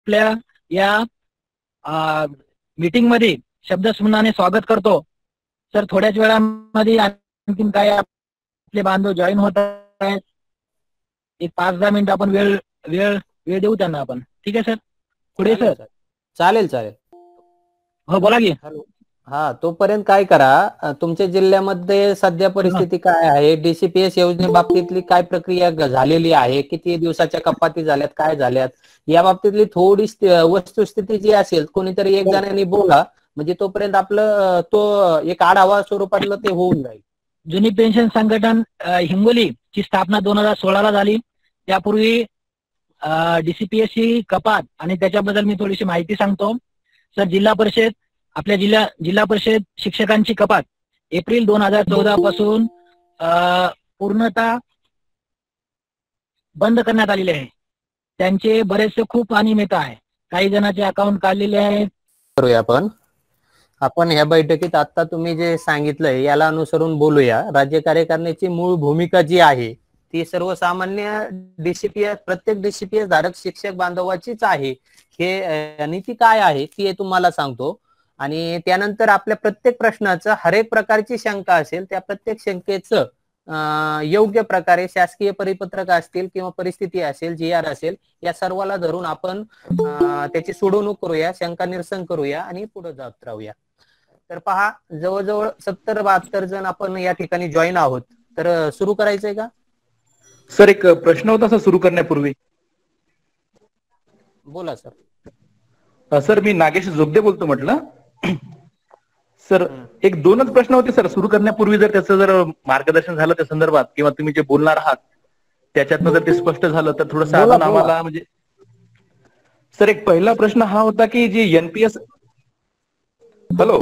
आपल्या या मीटिंग मध्ये शब्दस्मरणाने स्वागत करतो. सर थोड्याच वेळामध्ये आणखीन काय आपले बांधव जॉईन होत आहेत. एक 5-10 मिनिट आपण वेळ वेळ वेळ देऊ त्यांना आपण. ठीक आहे सर. पुढे सर. चालेल चालेल. हो बोला की. हॅलो. हा, तोपर्यंत काय करा, तुमच्या जिल्ह्यामध्ये सध्या परिस्थिती काय आहे, डीसीपीएस योजनेबाबतीतली काय प्रक्रिया झालेली आहे, किती दिवसाच्या कपाती झाल्यात, काय झाल्यात, या बाबतीतली थोडी वस्तुस्थिती जी असेल कोणीतरी एक जणांनी बोला, म्हणजे तोपर्यंत आपलं तो एक आढावा स्वरूपातलं ते होऊन जाईल. जुनी पेन्शन संघटन हिंगोली ची स्थापना 2016 झाली. त्यापूर्वी डीसीपीएसची कपात आणि त्याच्याबद्दल मी थोडीशी माहिती सांगतो. सर जिल्हा परिषद आपल्या जिल्हा परिषद शिक्षकांची कपात एप्रिल 2014 पासून पूर्णतः बंद करण्यात आलेले आहे. त्यांचे बरेचसे खूप अनियमितता आहे. काही जणांचे अकाउंट काढलेले आहेत. करूया आपण ह्या बैठकीत आता तुम्ही जे सांगितलंय याला अनुसरून बोलूया. राज्य कार्यकारिणीची मूळ भूमिका जी आहे ती सर्वसामान्य डीसीपीएस, प्रत्येक डीसीपीएस धारक शिक्षक बांधवाचीच आहे. हे नीती काय आहे ती तुम्हाला सांगतो, आणि त्यानंतर आपल्या प्रत्येक प्रश्नाचं हर एक प्रकारची शंका असेल त्या प्रत्येक शंकेचं योग्य प्रकारे शासकीय परिपत्रक असतील किंवा परिस्थिती असेल, GR असेल, या सर्वाला धरून आपण त्याची सोडवणूक करूया, शंका निरसन करूया आणि पुढे जात राहूया. तर पहा, जवळजवळ 70-72 जण आपण या ठिकाणी जॉईन आहोत. तर सुरू करायचंय का सर? एक प्रश्न होता सर सुरू करण्यापूर्वी. बोला सर. सर मी नागेश जोगदे बोलतो म्हटलं. सर एक 2च प्रश्न होते सर सुरू करण्यापूर्वी. जर त्याचं जर मार्गदर्शन झालं त्या संदर्भात किंवा तुम्ही जे बोलणार आहात त्याच्यातनं जर ते स्पष्ट झालं तर थोडंसं अजून आम्हाला म्हणजे. सर एक पहिला प्रश्न हा होता की जे एनपीएस, हॅलो,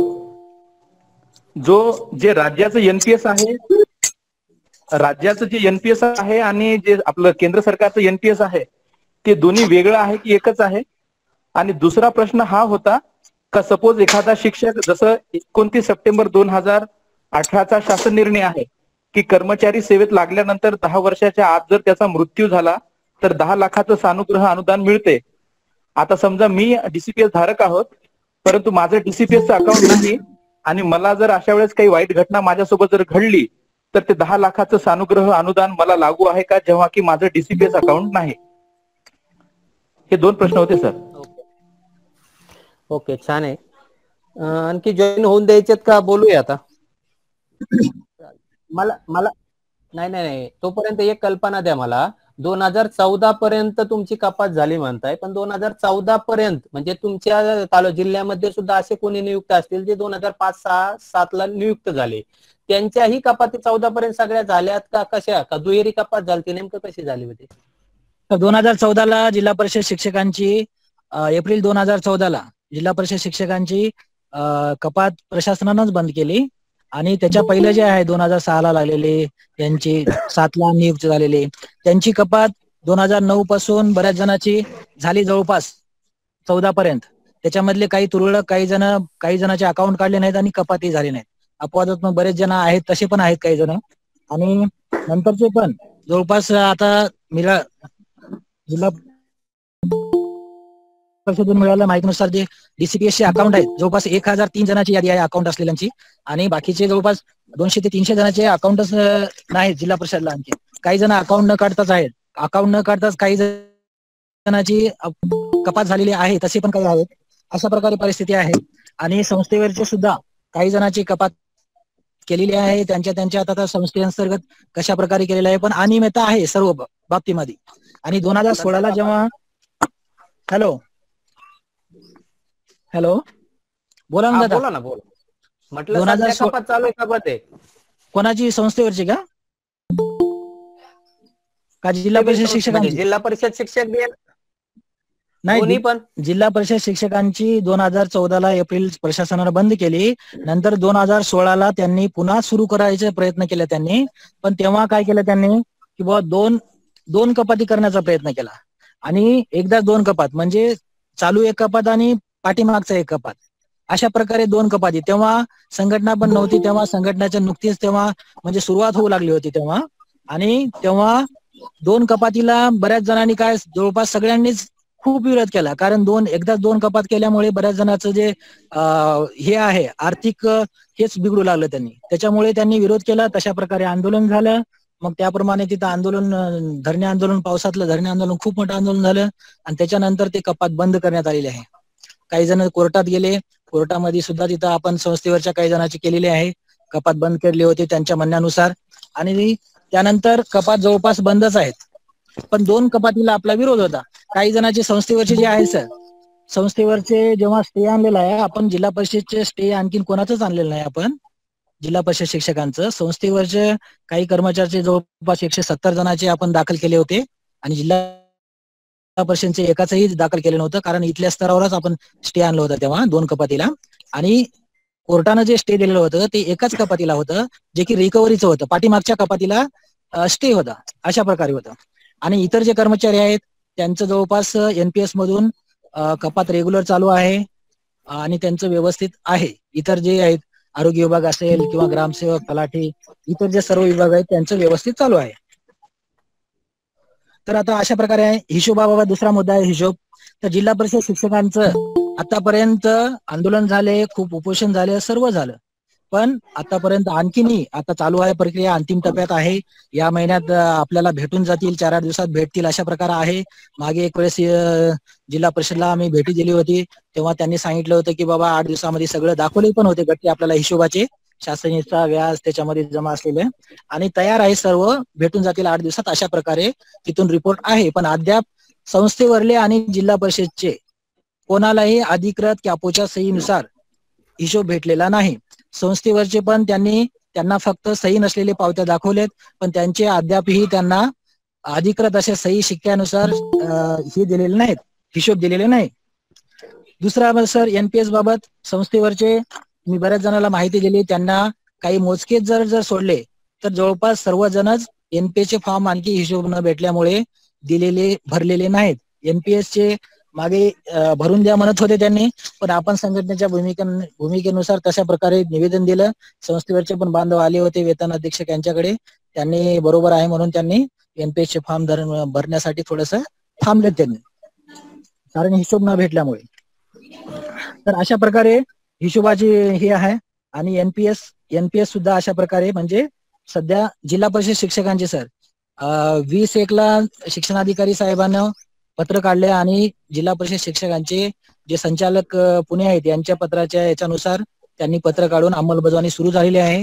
जे राज्याचं एनपीएस आहे, राज्याचं जे एनपीएस आहे आणि जे आपलं केंद्र सरकारचं एनपीएस आहे ते दोन्ही वेगळं आहे की एकच आहे? आणि दुसरा प्रश्न हा होता का सपोज एखादा शिक्षक, जसं 29 सप्टेंबर 2018चा शासन निर्णय आहे की कर्मचारी सेवेत लागल्यानंतर 10 वर्षाच्या आत जर त्याचा मृत्यू झाला तर 10 लाखाचं सानुग्रह अनुदान मिळते. आता समजा मी डीसीपीएस धारक आहोत परंतु माझं डीसीपीएसचं अकाउंट नाही आणि मला जर अशा वेळेस काही वाईट घटना माझ्यासोबत जर घडली तर ते 10 लाखाचं सानुग्रह अनुदान मला लागू आहे का, जेव्हा की माझं डीसीपीएस अकाउंट नाही? हे 2 प्रश्न होते सर. ओके, छान आहे. आणखी जॉईन होऊन द्यायचेत का? बोलूया आता. मला नाही, तोपर्यंत एक कल्पना द्या मला. 2014 पर्यंत तुमची कपात झाली म्हणताय, पण 2014 पर्यंत म्हणजे तुमच्या जिल्ह्यामध्ये सुद्धा असे कोणी नियुक्त असतील जे 2005, 6, 7 ला नियुक्त झाले, त्यांच्याही कपाती 14 पर्यंत सगळ्या झाल्यात का? कशा का दुहेरी कपात झाली, नेमकं कशी झाली होती? 2014 जिल्हा परिषद शिक्षकांची एप्रिल 2014 जिल्हा परिषद शिक्षकांची कपात प्रशासनानंच बंद केली. आणि त्याच्या पहिले जे आहे 2006 लागलेले, त्यांची 7 नियुक्त झालेले, त्यांची कपात 2009 पासून बऱ्याच जणांची झाली जवळपास 14 पर्यंत. त्याच्यामधले काही तुरळक काही जणांचे अकाउंट काढले नाहीत आणि कपाती झाली नाहीत. अपवादात मग बरेच जण आहेत, तसे पण आहेत काही जण. आणि नंतरचे पण जवळपास आता जिल्हा परिषदेतून मिळालेल्या माहितीनुसार जे डीसीपीएसचे अकाउंट आहेत जवळपास 1003 जणांची यादी आहे अकाउंट असलेल्यांची, आणि बाकीचे जवळपास 200 ते 300 जणांचे अकाउंटच नाहीत जिल्हा परिषदला. आणखी काही जण अकाउंट न काढताच आहेत. अकाउंट न काढताच काही जणांची कपात झालेली आहे, तसे पण काही आहेत. अशा प्रकारे परिस्थिती आहे. आणि संस्थेवरचे सुद्धा काही जणांची कपात केलेली आहे. त्यांच्या आता संस्थेअंतर्गत कशा प्रकारे केलेलं आहे, पण अनियमितता आहे सर्व बाबतीमध्ये. आणि 2016 जेव्हा हॅलो बोला ना दादा. बोला ना, बोला. म्हटलं सध्या कपात चालू आहे का ते? कोणाची? संस्थेवरची का जिल्हा परिषद शिक्षकांची? जिल्हा परिषद शिक्षक नाही, पण जिल्हा परिषद शिक्षकांची 2014 एप्रिल प्रशासनाने बंद केली. नंतर 2016 त्यांनी पुन्हा सुरू करायचे प्रयत्न केले त्यांनी. पण तेव्हा काय केलं त्यांनी की बुवा दोन कपाती करण्याचा प्रयत्न केला. आणि एकदा 2 कपात म्हणजे चालू एक कपात आणि पाठीमागचा एक कपात, अशा प्रकारे 2 कपाती. तेव्हा संघटना पण नव्हती, तेव्हा संघटनेच्या नुकतीच तेव्हा म्हणजे सुरुवात होऊ लागली होती तेव्हा. आणि तेव्हा 2 कपातीला बऱ्याच जणांनी काय जवळपास सगळ्यांनीच खूप विरोध केला, कारण एकदाच दोन कपात केल्यामुळे बऱ्याच जणांचं जे हे आहे आर्थिक हेच बिघडू लागलं त्यांनी. त्याच्यामुळे त्यांनी विरोध केला, तशा प्रकारे आंदोलन झालं. मग त्याप्रमाणे तिथं आंदोलन, धरणे आंदोलन, पावसातलं धरणे आंदोलन खूप मोठं आंदोलन झालं आणि त्याच्यानंतर ते कपात बंद करण्यात आलेली आहे. काही जण कोर्टात गेले, कोर्टामध्ये सुद्धा तिथं आपण संस्थेवरच्या काही जणांची केलेली आहे, कपात बंद केली होती त्यांच्या म्हणण्यानुसार, आणि त्यानंतर कपात जवळपास बंदच आहेत. पण 2 कपातीला आपला विरोध होता. काही जणांचे संस्थेवरचे जे आहे सर, संस्थेवरचे जेव्हा स्टे आणलेला आहे आपण, जिल्हा परिषदचे स्टे आणखीन कोणाचंच आणलेलं नाही आपण, जिल्हा परिषद शिक्षकांचं. संस्थेवरचे काही कर्मचाऱ्याचे जवळपास 170 जणांचे आपण दाखल केले होते आणि जिल्हा परिषदचे एकाचंही दाखल केलं नव्हतं, कारण इथल्या स्तरावरच आपण स्टे आणलं होतं तेव्हा 2 कपातीला. आणि कोर्टानं जे स्टे दिलेलं होतं ते एकाच कपातीला होतं, जे की रिकव्हरीचं होतं. पाठीमागच्या कपातीला स्टे होता, अशा प्रकारे होतं. आणि इतर जे कर्मचारी आहेत त्यांचं जवळपास एनपीएस मधून कपात रेग्युलर चालू आहे आणि त्यांचं व्यवस्थित आहे. इतर जे आहेत, आरोग्य विभाग असेल किंवा ग्रामसेवक, तलाठी, इतर जे सर्व विभाग आहेत त्यांचं व्यवस्थित चालू आहे. तर आता अशा प्रकारे आहे. हिशोबाबाबत दुसरा मुद्दा आहे हिशोब. तर जिल्हा परिषद शिक्षकांचं आतापर्यंत आंदोलन झाले, खूप उपोषण झाले, सर्व झालं, पण आतापर्यंत आणखीनही आता चालू आहे प्रक्रिया, अंतिम टप्प्यात आहे. या महिन्यात आपल्याला भेटून जातील, 4-8 दिवसात भेटतील, अशा प्रकार आहे. मागे एक वेळेस जिल्हा परिषदला आम्ही भेटी दिली होती, तेव्हा त्यांनी सांगितलं होतं की बाबा 8 दिवसामध्ये सगळं दाखवले पण होते गट्टे आपल्याला हिशोबाचे, शासनाचा व्याज त्याच्यामध्ये जमा असलेले, आणि तयार आहे सर्व, भेटून जातील 8 दिवसात, अशा प्रकारे तिथून रिपोर्ट आहे. पण अद्याप संस्थेवरले आणि जिल्हा परिषदचे कोणालाही अधिकृत कॅपोच्या सहीनुसार हिशोब भेटलेला नाही. संस्थेवरचे पण त्यांना फक्त सही नसलेले पावत्या दाखवलेत, पण त्यांचे अद्यापही त्यांना अधिकृत असे सही शिक्क्यानुसार हे दिलेले नाहीत, हिशोब दिलेले नाही. दुसरा सर, एनपीएस बाबत संस्थेवरचे मी बऱ्याच जणांना माहिती दिली, त्यांना काही मोजकेच जर सोडले तर जवळपास सर्वजणच एनपीएस चे फॉर्म आणखी हिशोब न भेटल्यामुळे भरलेले नाहीत. एनपीएस चे मागे भरून द्या म्हणत होते त्यांनी, पण आपण संघटनेच्या भूमिकेनुसार तशा प्रकारे निवेदन दिलं. संस्थेवरचे पण बांधव आले होते वेतन अधीक्षक यांच्याकडे, त्यांनी बरोबर आहे म्हणून त्यांनी एनपीएस चे फॉर्म भरण्यासाठी थोडस थांबले त्यांनी, कारण हिशोब न भेटल्यामुळे. तर अशा प्रकारे हिशोबाची हे आहे. आणि एनपीएस सुद्धा अशा प्रकारे, म्हणजे सध्या जिल्हा परिषद शिक्षकांचे सर 20/1 शिक्षणाधिकारी साहेबांना पत्र काढले आणि जिल्हा परिषद शिक्षकांचे जे संचालक पुणे आहेत यांच्या पत्राच्या याच्यानुसार त्यांनी पत्र काढून अंमलबजावणी सुरू झालेली आहे.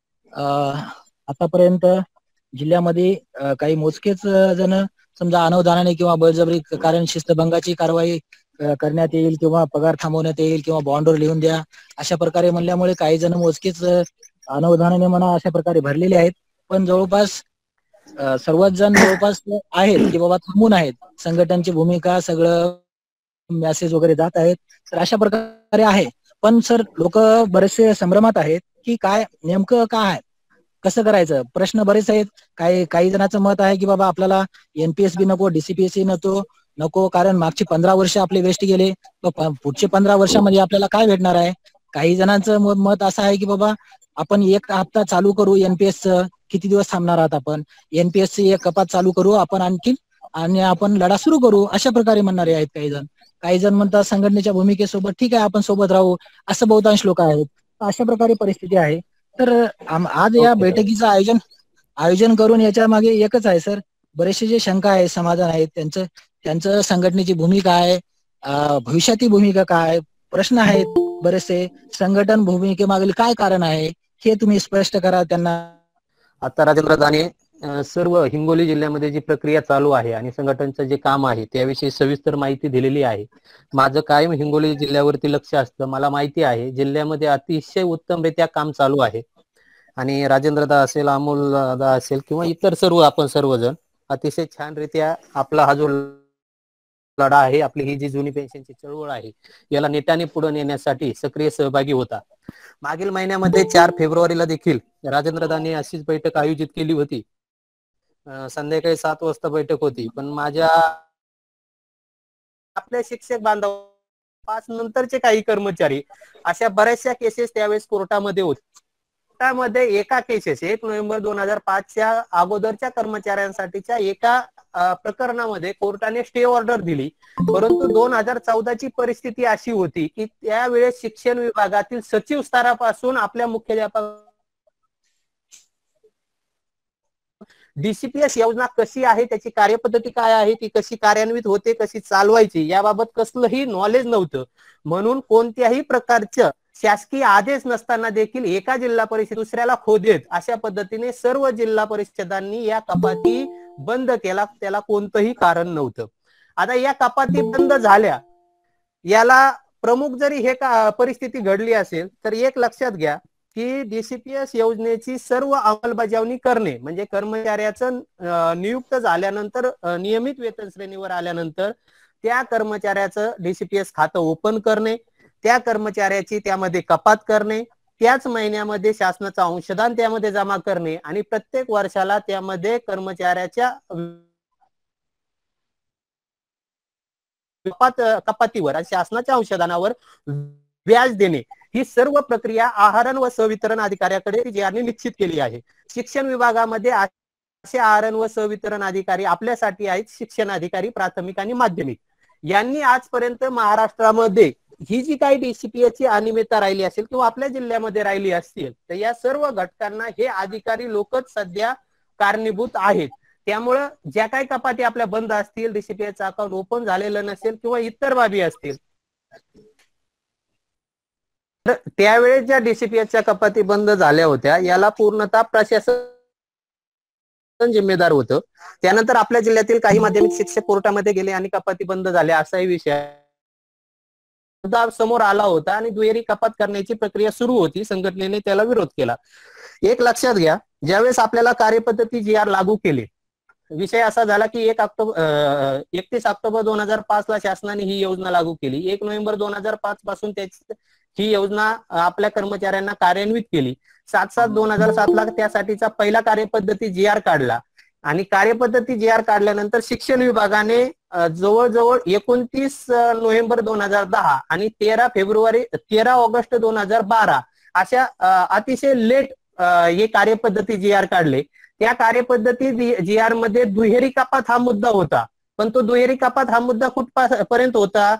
आतापर्यंत जिल्ह्यामध्ये काही मोजकेच जण समजा अनावधानाने किंवा बळजबरी, कारण शिस्तभंगाची कारवाई करण्यात येईल किंवा पगार थांबवण्यात येईल किंवा बॉन्डवर लिहून द्या, अशा प्रकारे म्हणल्यामुळे काही जण मोजकेच अनावधानाने म्हणा अशा प्रकारे भरलेले आहेत. पण जवळपास सर्वच जण जवळपास आहेत की बाबा थांबून आहेत, संघटनाची भूमिका सगळं मेसेज वगैरे जात आहेत, तर अशा प्रकारे आहे. पण सर लोक बरेचसे संभ्रमात आहेत की काय नेमकं काय कसं करायचं, प्रश्न बरेच आहेत. काही जणांचं मत आहे की बाबा आपल्याला एनपीएस बी नको, डीसीपीएससी नको, कारण मागची 15 वर्ष आपले वेस्ट गेले, पुढचे 15 वर्षामध्ये आपल्याला काय भेटणार आहे. काही जणांचं मत असं आहे की बाबा आपण 1 हप्ता चालू करू एनपीएसचं, किती दिवस थांबणार आहात आपण, एनपीएसची एक कपात चालू करू आपण आणखी, आणि आपण लढा सुरू करू, अशा प्रकारे म्हणणारे आहेत काही जण म्हणतात संघटनेच्या भूमिकेसोबत ठीक आहे आपण सोबत राहू, असं बहुतांश लोक आहेत. अशा प्रकारे परिस्थिती आहे. तर आज या बैठकीचं आयोजन करून याच्या मागे एकच आहे सर, बरेचसे जे शंका आहे समाधान आहेत त्यांचं संघटनेची भूमिका आहे, भविष्यातील भूमिका काय, प्रश्न आहेत बरेचसे, संघटन भूमिकेमागील काय कारण आहे हे तुम्ही स्पष्ट करा त्यांना. आता राजेंद्र दाने सर्व हिंगोली जिल्ह्यामध्ये जी प्रक्रिया चालू आहे आणि संघटनेचं जे काम आहे त्याविषयी सविस्तर माहिती दिलेली आहे. माझं कायम हिंगोली जिल्ह्यावरती लक्ष असतं, मला माहिती आहे जिल्ह्यामध्ये अतिशय उत्तमरित्या काम चालू आहे आणि राजेंद्रदा असेल, अमोल दा असेल किंवा इतर आपण सर्वजण अतिशय छानरित्या आपला हा जो लढा आहे, आपली ही जी जुनी पेन्शनची चळवळ आहे याला नेटाने पुढे नेण्यासाठी सक्रिय सहभागी होता. मागील महिन्यामध्ये 4 फेब्रुवारीला देखील राजेंद्रदांनी अशीच बैठक आयोजित केली होती. संध्याकाळी 7 वाजता बैठक होती, पण आपल्या शिक्षक बांधव 5 नंतरचे काही कर्मचारी अशा बऱ्याचशा केसेस त्यावेळेस कोर्टामध्ये होते. कोर्टामध्ये एका केसेस 1 नोव्हेंबर 2005च्या अगोदरच्या कर्मचाऱ्यांसाठीच्या एका प्रकरणामध्ये कोर्टाने स्टे ऑर्डर दिली, परंतु 2014ची परिस्थिती अशी होती की त्यावेळेस शिक्षण विभागातील सचिव स्तरापासून आपल्या मुख्याध्यापक डीसीपीएस योजना कशी आहे, त्याची कार्यपद्धती काय आहे, ती कशी कार्यान्वित होते, कशी चालवायची याबाबत कसलंही नॉलेज नव्हतं. म्हणून कोणत्याही प्रकारचं शासकीय आदेश नसताना देखील एका जिल्हा परिषद दुसऱ्याला खो देत अशा पद्धतीने सर्व जिल्हा परिषदांनी या कपाती बंद केला, त्याला कोणतंही कारण नव्हतं. आता या कपाती बंद झाल्या, याला प्रमुख जरी हे परिस्थिती घडली असेल तर एक लक्षात घ्या की डीसीपीएस योजनेची सर्व अंमलबजावणी करणे म्हणजे कर्मचाऱ्याचं नियुक्त झाल्यानंतर नियमित वेतन श्रेणीवर आल्यानंतर त्या कर्मचाऱ्याचं डीसीपीएस खातं ओपन करणे, त्या कर्मचाऱ्याची त्यामध्ये कपात करणे, त्याच महिन्यामध्ये शासनाचं अंशदान त्यामध्ये जमा करणे आणि प्रत्येक वर्षाला त्यामध्ये कर्मचाऱ्याच्या कपातीवर आणि शासनाच्या अंशदानावर व्याज देणे, ही सर्व प्रक्रिया आहार व सहवितरण अधिकाऱ्याकडे यांनी निश्चित केली आहे. शिक्षण विभागामध्ये असे आहार व सहवितरण अधिकारी आपल्यासाठी आहेत शिक्षण अधिकारी प्राथमिक आणि माध्यमिक. यांनी आजपर्यंत महाराष्ट्रामध्ये ही जी काही डीसीपीएसची अनियमितता राहिली असेल किंवा आपल्या जिल्ह्यामध्ये राहिली असतील तर या सर्व घटकांना हे अधिकारी लोकच सध्या कारणीभूत आहेत. त्यामुळं ज्या काही कपाती आपल्या बंद असतील, डीसीपीएसचं अकाउंट ओपन झालेलं नसेल किंवा इतर बाबी असतील तर त्यावेळेस ज्या डीसीपीएसच्या कपाती बंद झाल्या होत्या याला पूर्णतः प्रशासन जिम्मेदार होतं. त्यानंतर आपल्या जिल्ह्यातील काही माध्यमिक शिक्षक कोर्टामध्ये गेले आणि कपाती बंद झाल्या असाही विषय समोर आला होता आणि दुहेरी कपात करण्याची प्रक्रिया सुरू होती. संघटनेने त्याला विरोध केला. एक लक्षात घ्या, ज्यावेळेस आपल्याला कार्यपद्धती जी आर लागू केली, विषय असा झाला की 31 ऑक्टोबर 2005 ला शासनाने ही योजना लागू केली. 1 नोव्हेंबर 2005 पासून ही योजना आपल्या कर्मचाऱ्यांना कार्यान्वित केली. 7/7/2007 ला त्यासाठीचा पहिला कार्यपद्धती जी आर काढला आणि कार्यपद्धती जी आर काढल्यानंतर शिक्षण विभागाने जवळजवळ 29 नोव्हेंबर 2010 आणि 13 ऑगस्ट 2012 अशा अतिशय लेट हे कार्यपद्धती जी आर काढले. त्या कार्यपद्धती जी आर मध्ये दुहेरी कपात हा मुद्दा होता, पण तो दुहेरी कपात हा मुद्दा कुठपर्यंत होता,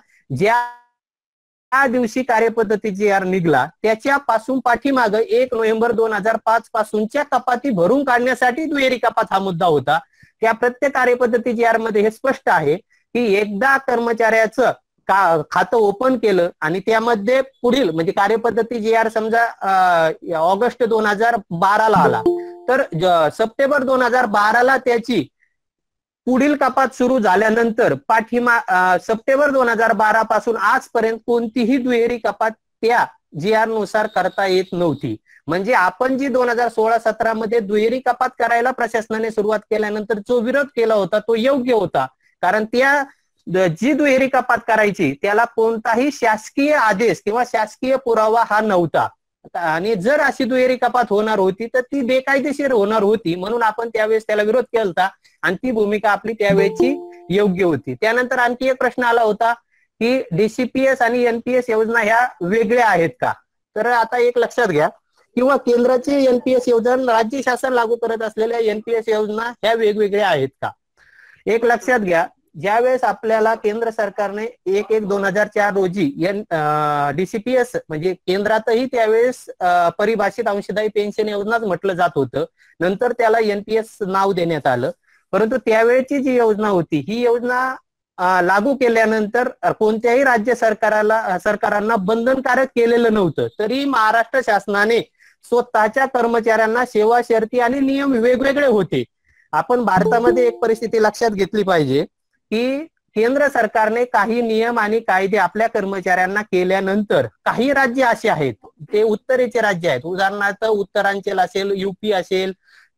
ज्या दिवशी कार्यपद्धती जी आर निघला त्याच्यापासून पाठीमाग 1 नोव्हेंबर 2005 पासूनच्या कपाती भरून काढण्यासाठी दुहेरी कपात हा मुद्दा होता. त्या प्रत्येक कार्यपद्धती जी आर मध्ये हे स्पष्ट आहे की एकदा कर्मचाऱ्याचं खातं ओपन केलं आणि त्यामध्ये पुढील म्हणजे कार्यपद्धती जी आर समजा ऑगस्ट 2012 ला आला तर सप्टेंबर 2012 ला त्याची पुढील कपात सुरू झाल्यानंतर सप्टेंबर 2012 पासून आजपर्यंत कोणतीही दुहेरी कपात त्या जी आर नुसार करता येत नव्हती. म्हणजे आपण जी 2016-17 मध्ये दुहेरी कपात करायला प्रशासनाने सुरुवात केल्यानंतर जो विरोध केला होता तो योग्य होता, कारण त्या जी दुहेरी कपात करायची त्याला कोणताही शासकीय आदेश किंवा शासकीय पुरावा हा नव्हता आणि जर अशी दुहेरी कपात होणार होती तर ती बेकायदेशीर होणार होती. म्हणून आपण त्यावेळेस त्याला विरोध केला होता आणि ती भूमिका आपली त्यावेळेची योग्य होती. त्यानंतर आणखी एक प्रश्न आला होता की डीसीपीएस आणि एनपीएस योजना ह्या वेगळ्या आहेत का? तर आता एक लक्षात घ्या, किंवा केंद्राची एनपीएस योजना राज्य शासन लागू करत असलेल्या एनपीएस योजना ह्या वेगवेगळ्या आहेत का? एक लक्षात घ्या, ज्यावेळेस आपल्याला केंद्र सरकारने 1/1/2004 रोजी डीसीपीएस म्हणजे केंद्रातही त्यावेळेस परिभाषित अंशदायी पेन्शन योजनाच म्हटलं जात होतं, नंतर त्याला एनपीएस नाव देण्यात आलं. परंतु त्यावेळेची जी योजना होती ही योजना लागू केल्यानंतर कोणत्याही राज्य सरकारांना बंधनकारक केलेलं नव्हतं. तरी महाराष्ट्र शासनाने स्वतःच्या कर्मचाऱ्यांना सेवा शर्ती आणि नियम वेगवेगळे होते. आपण भारतामध्ये एक परिस्थिती लक्षात घेतली पाहिजे की केंद्र सरकारने काही नियम आणि कायदे आपल्या कर्मचाऱ्यांना केल्यानंतर काही राज्य असे आहेत, ते उत्तरेचे राज्य आहेत, उदाहरणार्थ उत्तरांचल असेल, यूपी असेल,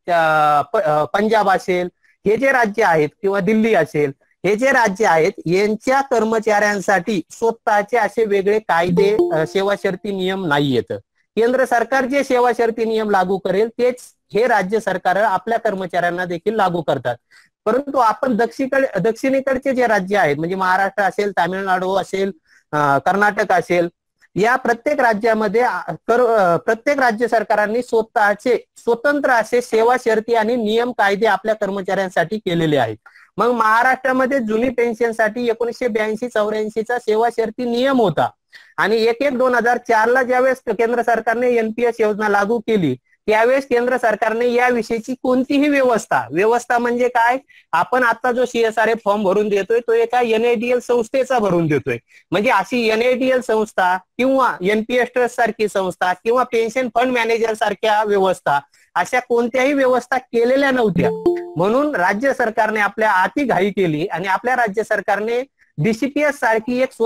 पंजाब असेल, हे जे राज्य आहेत किंवा दिल्ली असेल, हे जे राज्य आहेत यांच्या कर्मचाऱ्यांसाठी स्वतःचे असे वेगळे कायदे सेवा शर्ती नियम नाहीयेत. केंद्र सरकार जे सेवा शर्ती नियम लागू करेल तेच हे राज्य सरकार आपल्या कर्मचाऱ्यांना देखील लागू करतात. परंतु आपण दक्षिणेकडचे जे राज्य आहेत म्हणजे महाराष्ट्र असेल, तामिळनाडू असेल, कर्नाटक असेल, या प्रत्येक राज्यामध्ये प्रत्येक राज्य सरकारांनी स्वतःचे स्वतंत्र असे सेवा शर्ती आणि नियम कायदे आपल्या कर्मचाऱ्यांसाठी केलेले आहेत. मग महाराष्ट्रामध्ये जुनी पेन्शनसाठी 1982-84चा सेवा शर्ती नियम होता आणि 1/1/2004 ज्यावेळेस केंद्र सरकारने एनपीएस योजना लागू केली त्यावेळेस केंद्र सरकारने याविषयीची कोणतीही व्यवस्था म्हणजे काय, आपण आता जो CSRA फॉर्म भरून देतोय तो एका NADL संस्थेचा भरून देतोय. म्हणजे अशी NADL संस्था किंवा एनपीएस ट्रस्ट सारखी संस्था किंवा पेन्शन फंड मॅनेजर सारख्या व्यवस्था अशा कोणत्याही व्यवस्था केलेल्या नव्हत्या. म्हणून राज्य सरकारने आपल्या आती घाई केली आणि आपल्या राज्य सरकारने DCPS सारखी एक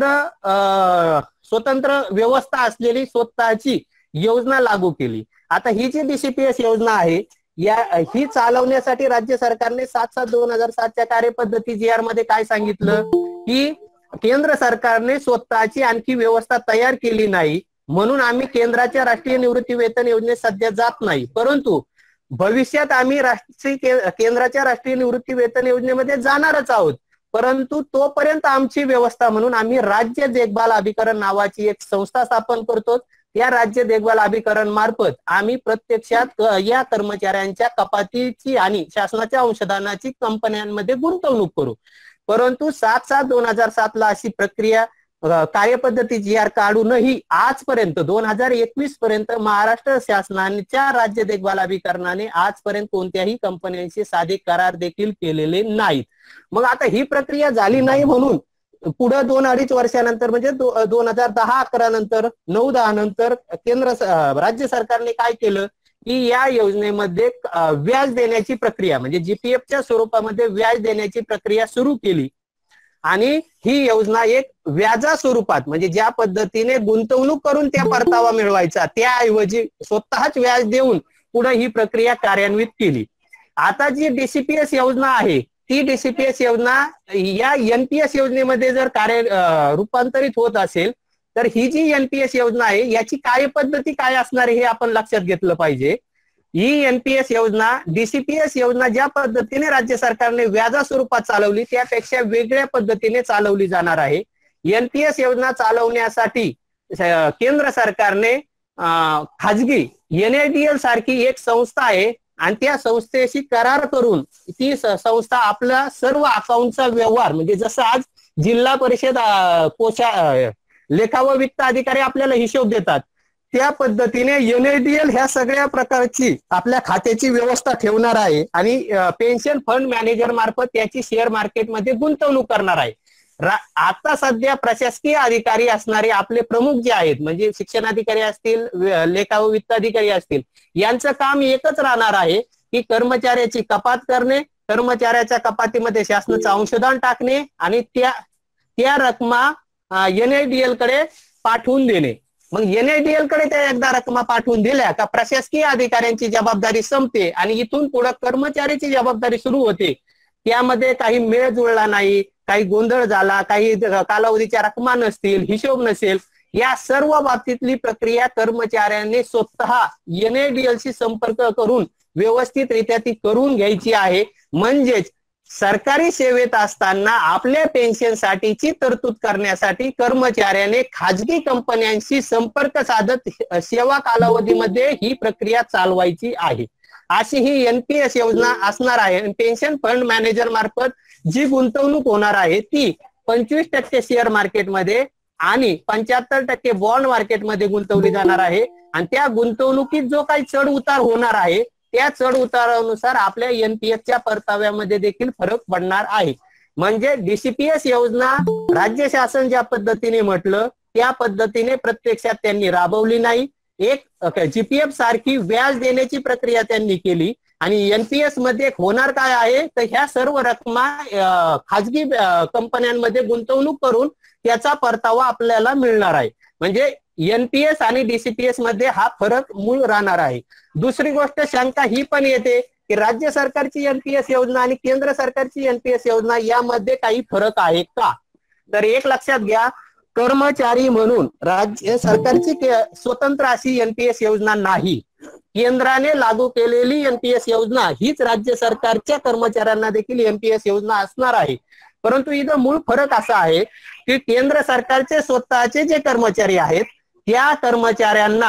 स्वतंत्र व्यवस्था असलेली स्वतःची योजना लागू केली. आता ही जी DCPS योजना आहे ही चालवण्यासाठी राज्य सरकारने 7/7/2007च्या कार्यपद्धती GR मध्ये काय सांगितलं की केंद्र सरकारने स्वतःची आणखी व्यवस्था तयार केली नाही म्हणून आम्ही केंद्राच्या राष्ट्रीय निवृत्ती वेतन योजनेत सध्या जात नाही, परंतु भविष्यात आम्ही केंद्राच्या राष्ट्रीय निवृत्ती वेतन योजनेमध्ये जाणारच आहोत. परंतु तोपर्यंत आमची व्यवस्था म्हणून आम्ही राज्य देखभाल अभिकरण नावाची एक संस्था स्थापन करतो. या राज्य देखभाल अभिकरण मार्फत आम्ही प्रत्यक्षात या कर्मचाऱ्यांच्या कपातीची आणि शासनाच्या अंशदानाची कंपन्यांमध्ये गुंतवणूक करू. परंतु 7/7/2007ला अशी प्रक्रिया कार्यपद्धती GR काढूनही आजपर्यंत 2021 पर्यंत महाराष्ट्र शासनाच्या राज्य देखभाल अभिकरणाने आजपर्यंत कोणत्याही कंपन्यांशी साधे करार देखील केलेले नाहीत. मग आता ही प्रक्रिया झाली नाही म्हणून पुढे 2-2.5 वर्षानंतर म्हणजे 2010-11 नंतर 9-10 नंतर राज्य सरकारने काय केलं की या योजनेमध्ये व्याज देण्याची प्रक्रिया म्हणजे GPFच्या स्वरूपामध्ये व्याज देण्याची प्रक्रिया सुरू केली आणि ही योजना एक व्याजा स्वरूपात म्हणजे ज्या पद्धतीने गुंतवणूक करून त्या परतावा मिळवायचा त्याऐवजी स्वतःच व्याज देऊन पुढे ही प्रक्रिया कार्यान्वित केली. आता जी DCPS योजना आहे ती DCPS योजना या NPS योजनेमध्ये जर रूपांतरित होत असेल तर ही जी NPS योजना आहे याची कार्यपद्धती काय असणार हे आपण लक्षात घेतलं पाहिजे. ही NPS योजना DCPS योजना ज्या पद्धतीने राज्य सरकारने व्याजा स्वरूपात चालवली त्यापेक्षा वेगळ्या पद्धतीने चालवली जाणार आहे. NPS योजना चालवण्यासाठी केंद्र सरकारने खाजगी NADL सारखी एक संस्था आहे आणि त्या संस्थेशी करार करून ती संस्था आपला सर्व अकाउंटचा व्यवहार म्हणजे जसं आज जिल्हा परिषद लेखा व वित्त अधिकारी आपल्याला हिशोब देतात त्या पद्धतीने NADL ह्या सगळ्या प्रकारची आपल्या खात्याची व्यवस्था ठेवणार आहे आणि पेन्शन फंड मॅनेजर मार्फत त्याची शेअर मार्केटमध्ये गुंतवणूक करणार आहे. आता सध्या प्रशासकीय अधिकारी असणारे आपले प्रमुख जे आहेत म्हणजे शिक्षणाधिकारी असतील लेखा व वित्त अधिकारी असतील यांचं काम एकच राहणार आहे की कर्मचाऱ्याची कपात करणे, कर्मचाऱ्याच्या कपातीमध्ये शासनाचं अंशदान टाकणे आणि त्या रकमा NADL कडे पाठवून देणे. मग NADL कडे त्या एकदा रकमा पाठवून दिल्या का प्रशासकीय अधिकाऱ्यांची जबाबदारी संपते आणि इथून पुढे कर्मचाऱ्याची जबाबदारी सुरू होते. त्यामध्ये काही मेळ जुळला नाही, काही गोंधळ झाला, काही कालावधीच्या रकमा नसतील, हिशोब नसेल, या सर्व बाबतीतली प्रक्रिया कर्मचाऱ्यांनी स्वतः NADL शी संपर्क करून व्यवस्थितरित्या ती करून घ्यायची आहे. म्हणजेच सरकारी सेवेत असताना आपल्या पेन्शनसाठीची तरतूद करण्यासाठी कर्मचाऱ्याने खाजगी कंपन्यांशी संपर्क साधत सेवा कालावधीमध्ये ही प्रक्रिया चालवायची आहे. अशी ही NPS योजना असणार आहे. पेन्शन फंड मॅनेजर मार्फत जी गुंतवणूक होणार आहे ती 25% शेअर मार्केटमध्ये आणि 75% बॉन्ड मार्केटमध्ये गुंतवली जाणार आहे आणि त्या गुंतवणुकीत जो काही चढ उतार होणार आहे त्या चढ उतारानुसार आपल्या NPSच्या परताव्यामध्ये देखील फरक पडणार आहे. म्हणजे DCPS योजना राज्य शासन ज्या पद्धतीने म्हटलं त्या पद्धतीने प्रत्यक्षात त्यांनी राबवली नाही. एक GPF सारखी व्याज देण्याची प्रक्रिया त्यांनी केली आणि NPS मध्ये होणार काय आहे तर ह्या सर्व रकमा खाजगी कंपन्यांमध्ये गुंतवणूक करून त्याचा परतावा आपल्याला मिळणार आहे. म्हणजे NPS आणि DCPS मध्ये हा फरक मूळ राहणार आहे. दुसरी गोष्ट शंका ही पण येते की राज्य सरकारची NPS योजना आणि केंद्र सरकारची NPS योजना यामध्ये काही फरक आहे का, तर एक लक्षात घ्या, कर्मचारी म्हणून राज्य सरकारची स्वतंत्र अशी NPS योजना नाही. केंद्राने लागू केलेली NPS योजना हीच राज्य सरकारच्या कर्मचाऱ्यांना देखील NPS योजना असणार आहे. परंतु इथं मूळ फरक असा आहे की केंद्र सरकारचे स्वतःचे जे कर्मचारी आहेत त्या कर्मचाऱ्यांना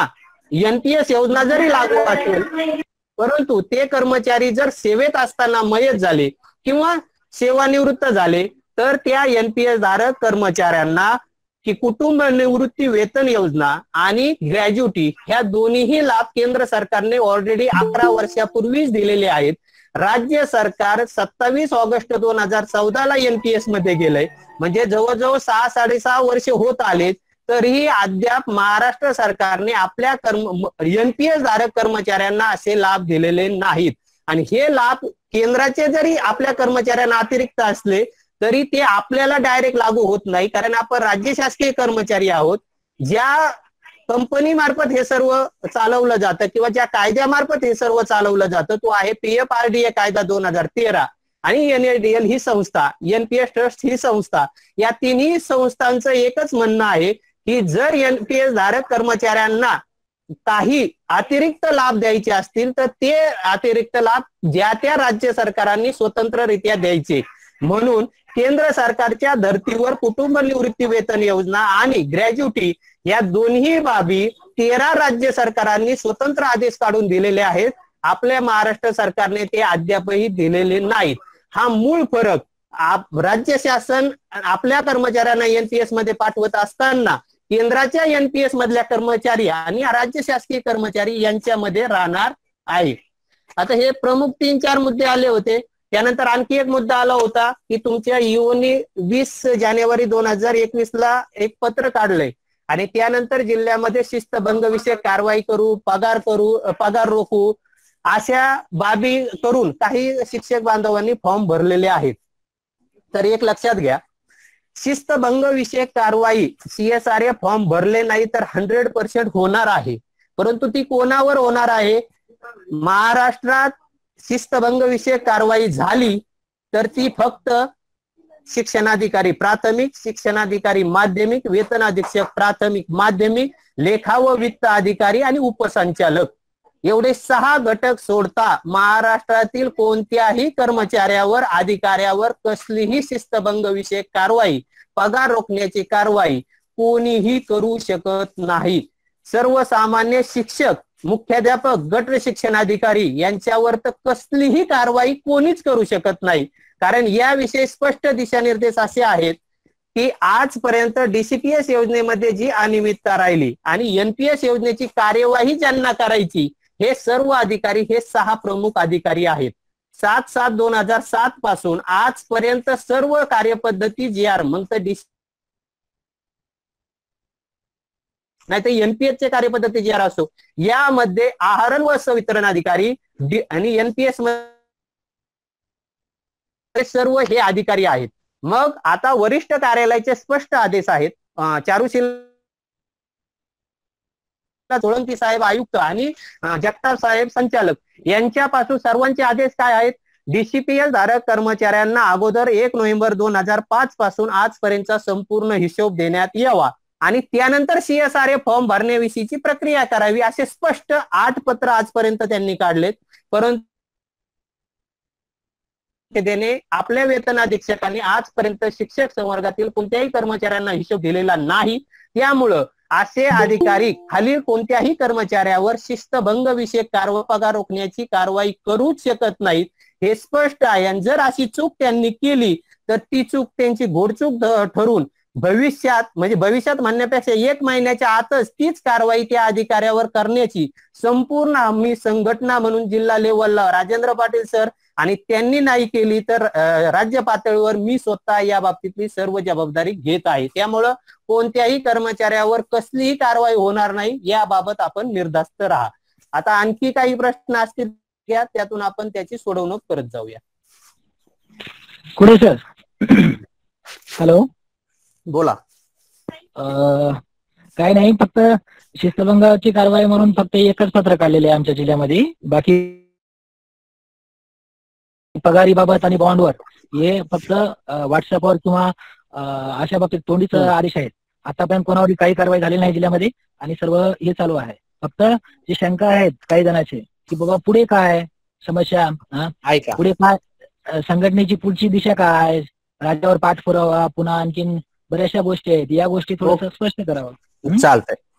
NPS योजना जरी लागू असेल परंतु ते कर्मचारी जर सेवेत असताना मयत झाले किंवा सेवानिवृत्त झाले तर त्या एनपीएस धारक कर्मचाऱ्यांना की कुटुंब निवृत्ती वेतन योजना आणि ग्रॅज्युटी ह्या दोन्हीही लाभ केंद्र सरकारने ऑलरेडी 11 वर्षापूर्वीच दिलेले आहेत. राज्य सरकार 27 ऑगस्ट 2014 एनपीएस मध्ये गेलंय, म्हणजे जवळजवळ 6-6.5 वर्ष होत आले तरीही अद्याप महाराष्ट्र सरकारने आपल्या एनपीएस धारक कर्मचाऱ्यांना असे लाभ दिलेले नाहीत. आणि हे लाभ केंद्राचे जरी आपल्या कर्मचाऱ्यांना अतिरिक्त असले तरी ते आपल्याला डायरेक्ट लागू होत नाही, कारण आपण राज्य शासकीय कर्मचारी आहोत. ज्या कंपनी मार्फत हे सर्व चालवलं जातं किंवा ज्या कायद्यामार्फत हे सर्व चालवलं जातं तो आहे PFRDA कायदा 2013 आणि NADL ही संस्था, एनपीएस ट्रस्ट ही संस्था. या तिन्ही संस्थांचं एकच म्हणणं आहे की जर एनपीएस धारक कर्मचाऱ्यांना काही अतिरिक्त लाभ द्यायचे असतील तर ते अतिरिक्त लाभ ज्या त्या राज्य सरकारांनी स्वतंत्ररित्या द्यायचे. म्हणून केंद्र सरकारच्या धर्तीवर कुटुंब निवृत्ती वेतन योजना आणि ग्रॅज्युटी या दोन्ही बाबी 13 राज्य सरकारांनी स्वतंत्र आदेश काढून दिलेले आहेत. आपल्या महाराष्ट्र सरकारने ते अद्यापही दिलेले नाहीत. हा मूळ फरक. राज्य शासन आपल्या कर्मचाऱ्यांना एनपीएस मध्ये पाठवत असताना केंद्राच्या एनपीएस मधल्या कर्मचारी आणि राज्य शासकीय कर्मचारी यांच्यामध्ये राहणार आहे. आता हे प्रमुख 3-4 मुद्दे आले होते. त्यानंतर आणखी एक मुद्दा आला होता की तुमच्या ईओनी 20 जानेवारी 2021 ला एक पत्र काढलंय आणि त्यानंतर जिल्ह्यामध्ये शिस्तभंग विषयक कारवाई करू, पगार रोखू अशा बाबी करून काही शिक्षक बांधवांनी फॉर्म भरलेले आहेत. तर एक लक्षात घ्या, शिस्तभंग विषयक कारवाई CSRA फॉर्म भरले नाही तर 100% होणार आहे. परंतु ती कोणावर होणार आहे? महाराष्ट्रात शिस्तभंग विषयक कारवाई झाली तर ती फक्त शिक्षणाधिकारी प्राथमिक, शिक्षणाधिकारी माध्यमिक, वेतन अधीक्षक प्राथमिक माध्यमिक, लेखा व वित्त अधिकारी आणि उपसंचालक एवढे 6 घटक सोडता महाराष्ट्रातील कोणत्याही कर्मचाऱ्यावर, अधिकाऱ्यावर कसलीही शिस्तभंग विषयक कारवाई, पगार रोखण्याची कारवाई कोणीही करू शकत नाही. सर्वसामान्य शिक्षक, मुख्याध्यापक, गट शिक्षणाधिकारी यांच्यावर तर कसलीही कारवाई कोणीच करू शकत नाही. कारण याविषयी स्पष्ट दिशानिर्देश असे आहेत की आजपर्यंत DCPS योजनेमध्ये जी अनियमितता राहिली आणि एनपीएस योजनेची कार्यवाही ज्यांना करायची हे सर्व अधिकारी हे 6 प्रमुख अधिकारी आहेत. 7/7/2007 पासून आजपर्यंत सर्व कार्यपद्धती GR मग तर नाही तर एनपीएस चे कार्यपद्धती GR असो, यामध्ये आहरण व वितरण अधिकारी आणि एनपीएस मध्ये सर्व हे अधिकारी आहेत. मग आता वरिष्ठ कार्यालयाचे स्पष्ट आदेश आहेत. चारुशील सोळंकी साहेब आयुक्त आणि जगताप साहेब संचालक यांच्यापासून सर्वांचे आदेश काय आहेत? DCPS धारक कर्मचाऱ्यांना अगोदर 1 नोव्हेंबर 2005 पासून आजपर्यंतचा संपूर्ण हिशोब देण्यात यावा आणि त्यानंतर CSRA फॉर्म भरण्याविषयीची प्रक्रिया करावी असे स्पष्ट 8 पत्र आजपर्यंत त्यांनी काढलेत. परंतु देणे आपल्या वेतन अधीक्षकांनी आजपर्यंत शिक्षक संवर्गातील कोणत्याही कर्मचाऱ्यांना हिशोब दिलेला नाही. त्यामुळं असे अधिकारी खालील कोणत्याही कर्मचाऱ्यावर शिस्तभंग विषयक पगार रोखण्याची कारवाई करूच शकत नाहीत. हे स्पष्ट आहे. आणि जर अशी चूक त्यांनी केली तर ती चूक त्यांची घोडचूक ठरून भविष्यात म्हणण्यापेक्षा 1 महिन्याच्या आतच तीच कारवाई त्या अधिकाऱ्यावर करण्याची संपूर्ण आम्ही संघटना म्हणून जिल्हा लेवलला राजेंद्र पाटील सर आणि त्यांनी नाही केली तर राज्य पातळीवर मी स्वतः या बाबतीतली सर्व जबाबदारी घेत आहे. त्यामुळं कोणत्याही कर्मचाऱ्यावर कसलीही कारवाई होणार नाही याबाबत आपण निर्धास्त राहा. आता आणखी काही प्रश्न असतील घ्या, त्यातून आपण त्याची सोडवणूक करत जाऊया. कुठे सर? हॅलो, बोला. काही नाही, फक्त शिस्तभंगाची कारवाई म्हणून फक्त एकच पत्र काढलेले आहे आमच्या जिल्ह्यामध्ये. बाकी पगारीबाबत आणि बॉन्डवर हे फक्त व्हॉट्सअपवर किंवा अशा बाबतीत तोंडीचे आदेश आहेत. आतापर्यंत कोणावर काही कारवाई झाली नाही जिल्ह्यामध्ये आणि सर्व हे चालू आहे. फक्त जे शंका आहेत काही जणांचे की बाबा पुढे काय समस्या, पुढे काय संघटनेची पुढची दिशा काय, राज्यावर पाठपुरावा, पुन्हा आणखीन बऱ्याचशा गोष्टी आहेत, या गोष्टी थोडस स्पष्ट करावं. चालतंय.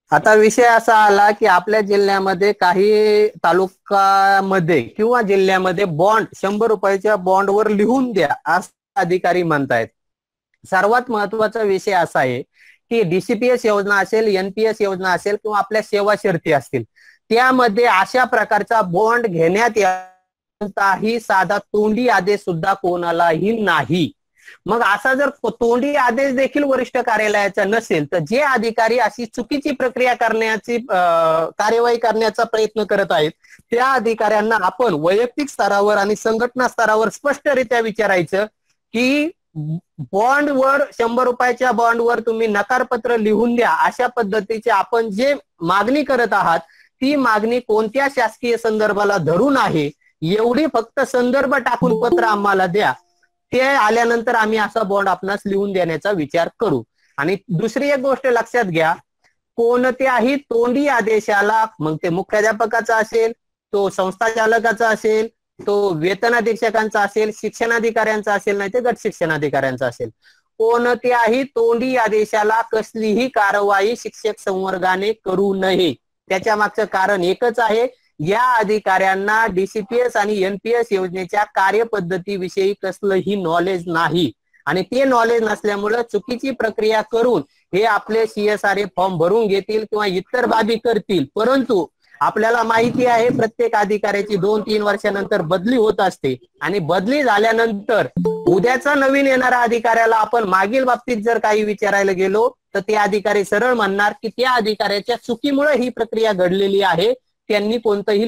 आता विषय असा आला की आपल्या जिल्ह्यामध्ये काही तालुक्यामध्ये किंवा जिल्ह्यामध्ये बॉन्ड 100 रुपयाच्या बॉन्डवर लिहून द्या असं अधिकारी म्हणतायत. सर्वात महत्वाचा विषय असा आहे की डीसीपीएस योजना असेल, एनपीएस योजना असेल किंवा आपल्या सेवा शर्ती असतील, त्यामध्ये अशा प्रकारचा बॉन्ड घेण्यात कोणताही साधा तोंडी आदेश सुद्धा कोणालाही नाही. मग असा जर तोंडी आदेश देखील वरिष्ठ कार्यालयाचा नसेल तर जे अधिकारी अशी चुकीची प्रक्रिया करण्याची कार्यवाही करण्याचा प्रयत्न करत आहेत त्या अधिकाऱ्यांना आपण वैयक्तिक स्तरावर आणि संघटना स्तरावर स्पष्टरित्या विचारायचं की बॉन्डवर 100 रुपयाच्या बॉन्डवर तुम्ही नकारपत्र लिहून द्या अशा पद्धतीचे आपण जे मागणी करत आहात ती मागणी कोणत्या शासकीय संदर्भाला धरून आहे एवढी फक्त संदर्भ टाकून पत्र आम्हाला द्या. ते आल्यानंतर आम्ही असा बॉन्ड आपणास लिहून देण्याचा विचार करू. आणि दुसरी एक गोष्ट लक्षात घ्या, कोणत्याही तोंडी आदेशाला मग ते मुख्याध्यापकाचा असेल, तो संस्था चालकाचा असेल, तो वेतन अधीक्षकांचा असेल, शिक्षणाधिकाऱ्यांचा असेल, नाही ते गट शिक्षणाधिकाऱ्यांचा असेल, कोणत्याही तोंडी आदेशाला कसलीही कारवाई शिक्षक संवर्गाने करू नये. त्याच्या मागचं कारण एकच आहे, या अधिकाऱ्यांना डीसीपीएस आणि एनपीएस योजनेच्या कार्यपद्धतीविषयी कसलंही नॉलेज नाही आणि ते नॉलेज नसल्यामुळे चुकीची प्रक्रिया करून हे आपले CSRA फॉर्म भरून घेतील किंवा इतर बाबी करतील. परंतु आपल्याला माहिती आहे प्रत्येक अधिकाऱ्याची 2-3 वर्षानंतर बदली होत असते आणि बदली झाल्यानंतर उद्याचा नवीन येणाऱ्या अधिकाऱ्याला आपण मागील बाबतीत जर काही विचारायला गेलो तर ते अधिकारी सरळ म्हणणार की त्या अधिकाऱ्याच्या चुकीमुळे ही प्रक्रिया घडलेली आहे, त्यांनी कोणतंही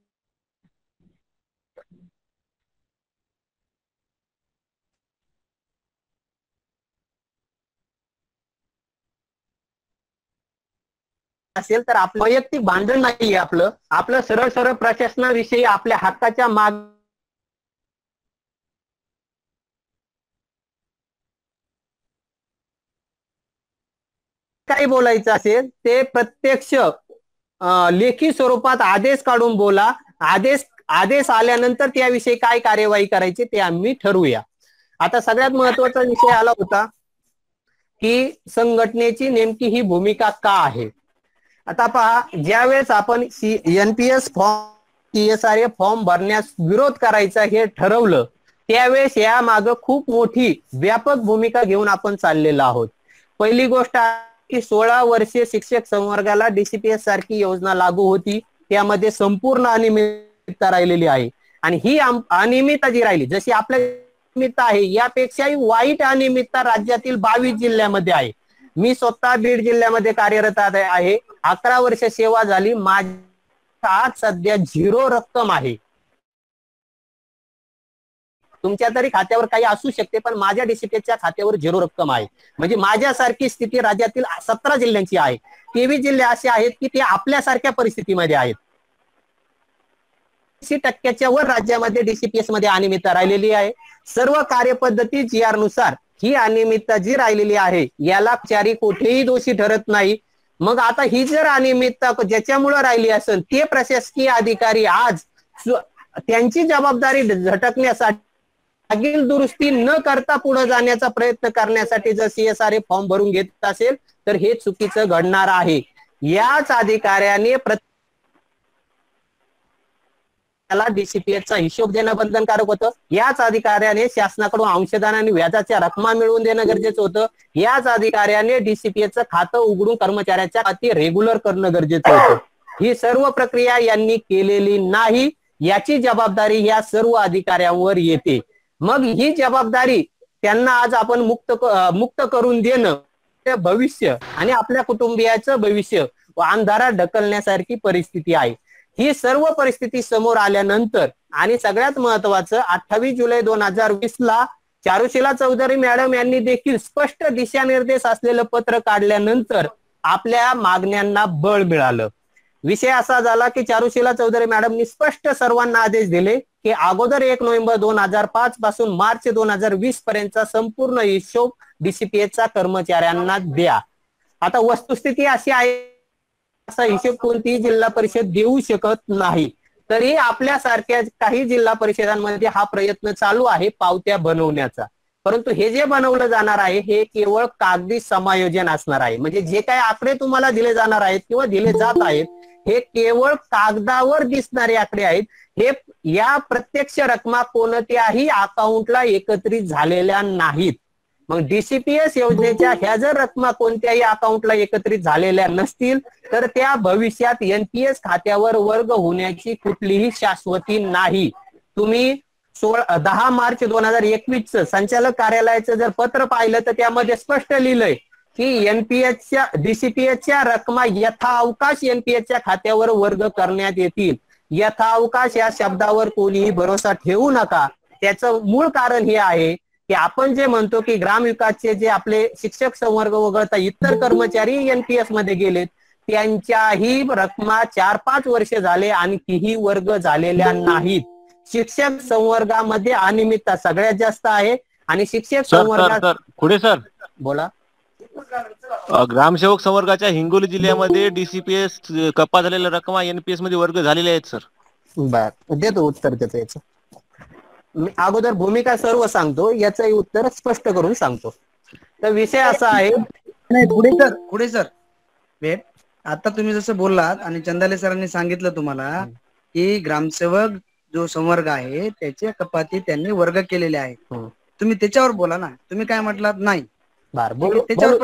असेल तर आपलं वैयक्तिक भांडण नाहीये, आपलं सरळ सरळ प्रशासनाविषयी आपल्या हक्काच्या माग काही बोलायचं असेल ते प्रत्यक्ष लेखी स्वरूपात आदेश काढून बोला. आदेश आल्यानंतर त्याविषयी काय कार्यवाही करायची ते आम्ही ठरवूया. आता सगळ्यात महत्वाचा विषय आला होता की संघटनेची नेमकी ही भूमिका का आहे. आता पहा, ज्यावेळेस आपण एनपीएस फॉर्म CSRA फॉर्म भरण्यास विरोध करायचा हे ठरवलं त्यावेळेस या मागे खूप मोठी व्यापक भूमिका घेऊन आपण चाललेलो आहोत. पहिली गोष्ट की 16 वर्षे शिक्षक संवर्गाला डीसीपीएस सारखी योजना लागू होती, त्यामध्ये संपूर्ण अनियमितता राहिलेली आहे आणि ही अनियमितता जी राहिली जशी आपल्या अनियमितता आहे यापेक्षाही वाईट अनियमितता राज्यातील 22 जिल्ह्यामध्ये आहे. मी स्वतः बीड जिल्ह्यामध्ये कार्यरत आहे, 11 वर्ष सेवा झाली, माझ्या आज सध्या 0 रक्कम आहे. तुमच्या तरी खात्यावर काही असू शकते पण माझ्या डीसीपीएसच्या खात्यावर 0 रक्कम आहे. म्हणजे माझ्यासारखी स्थिती राज्यातील 17 जिल्ह्यांची आहे. 23 जिल्हे असे आहेत की ते आपल्यासारख्या परिस्थितीमध्ये आहेत. 80% वर राज्यामध्ये डीसीपीएस मध्ये अनियमितता राहिलेली आहे. सर्व कार्यपद्धती GR नुसार ही अनियमितता जी राहिलेली आहे याला चारी कोठेही दोषी ठरत नाही. मग आता ही जर अनियमितता ज्याच्यामुळे राहिली असेल ते प्रशासकीय अधिकारी आज त्यांची जबाबदारी झटकण्यासाठी मागील दुरुस्ती न करता पुढे जाण्याचा प्रयत्न करण्यासाठी जर CSRA फॉर्म भरून घेत असेल तर हे चुकीचं घडणार आहे. याच अधिकाऱ्याने डीसीपीएसचा हिशोब देणं बंधनकारक होतं. याच अधिकाऱ्याने शासनाकडून अंशदान आणि व्याजाच्या रकमा मिळवून देणं गरजेचं होतं. याच अधिकाऱ्याने डीसीपीएसचं खातं उघडून कर्मचाऱ्याच्या खाती रेग्युलर करणं गरजेचं होतं. ही सर्व प्रक्रिया यांनी केलेली नाही. याची जबाबदारी या सर्व अधिकाऱ्यांवर येते. मग ही जबाबदारी त्यांना आज आपण मुक्त करून देणं भविष्य आणि आपल्या कुटुंबियाचं भविष्य अंधारात ढकलण्यासारखी परिस्थिती आहे. ही सर्व परिस्थिती समोर आल्यानंतर आणि सगळ्यात महत्वाचं 28 जुलै 2020 ला चारुशीला चौधरी मॅडम यांनी देखील स्पष्ट दिशानिर्देश असलेलं पत्र काढल्यानंतर आपल्या मागण्यांना बळ मिळालं. विषय असा झाला की चारुशीला चौधरी मॅडमनी स्पष्ट सर्वांना आदेश दिले की अगोदर 1 नोव्हेंबर 2005 पासून मार्च 2020 पर्यंतचा संपूर्ण हिशोब डीसीपीएसच्या कर्मचाऱ्यांना द्या. आता वस्तुस्थिती अशी आहे असा हिशोब कोणतीही जिल्हा परिषद देऊ शकत नाही. तरी आपल्यासारख्या काही जिल्हा परिषदांमध्ये हा प्रयत्न चालू आहे पावत्या बनवण्याचा. परंतु हे जे बनवलं जाणार आहे हे केवळ कागदी समायोजन असणार आहे. म्हणजे जे काही आकडे तुम्हाला दिले जाणार आहेत किंवा दिले जात आहेत हे केवळ कागदावर दिसणारे आकडे आहेत. हे या प्रत्यक्ष रकमा कोणत्याही अकाउंटला एकत्रित झालेल्या नाहीत. मग डीसीपीएस योजनेच्या ह्या जर रकमा कोणत्याही अकाउंटला एकत्रित झालेल्या नसतील तर त्या भविष्यात एनपीएस खात्यावर वर्ग होण्याची कुठलीही शाश्वती नाही. तुम्ही 10 मार्च 2021 संचालक कार्यालयाचं जर पत्र पाहिलं तर त्यामध्ये स्पष्ट लिहिलंय की एनपीएसच्या डीसीपीएसच्या रकमा यथाअवकाश एनपीएसच्या खात्यावर वर्ग करण्यात येतील. यथाअवकाश या शब्दावर कोणीही भरोसा ठेवू नका. त्याचं मूळ कारण हे आहे की आपण जे म्हणतो की ग्रामविकासचे जे आपले शिक्षक संवर्ग वगळता इतर कर्मचारी एनपीएस मध्ये गेलेत त्यांच्याही रकमा 4-5 वर्ष झाले आणखीही वर्ग झालेल्या नाहीत. शिक्षक संवर्गामध्ये अनियमितता सगळ्यात जास्त आहे आणि शिक्षक संवर्गात पुढे सर बोला. ग्रामसेवक संवर्गाच्या हिंगोली जिल्ह्यामध्ये डीसीपीएस कपात झालेल्या रकमा एनपीएस मध्ये वर्ग झालेले आहेत सर. बर, देतो उत्तर त्याचं. याचं मी अगोदर भूमिका सर्व सांगतो, याचंही उत्तर स्पष्ट करून सांगतो. तर विषय असा आहे. नाही पुढे सर वेट. आता तुम्ही जसं बोललात आणि चंदाले सरांनी सांगितलं तुम्हाला की ग्रामसेवक जो संवर्ग आहे त्याचे कपाती त्यांनी वर्ग केलेले आहेत. तुम्ही त्याच्यावर बोला ना. तुम्ही काय म्हटलात नाही त्याच्यावर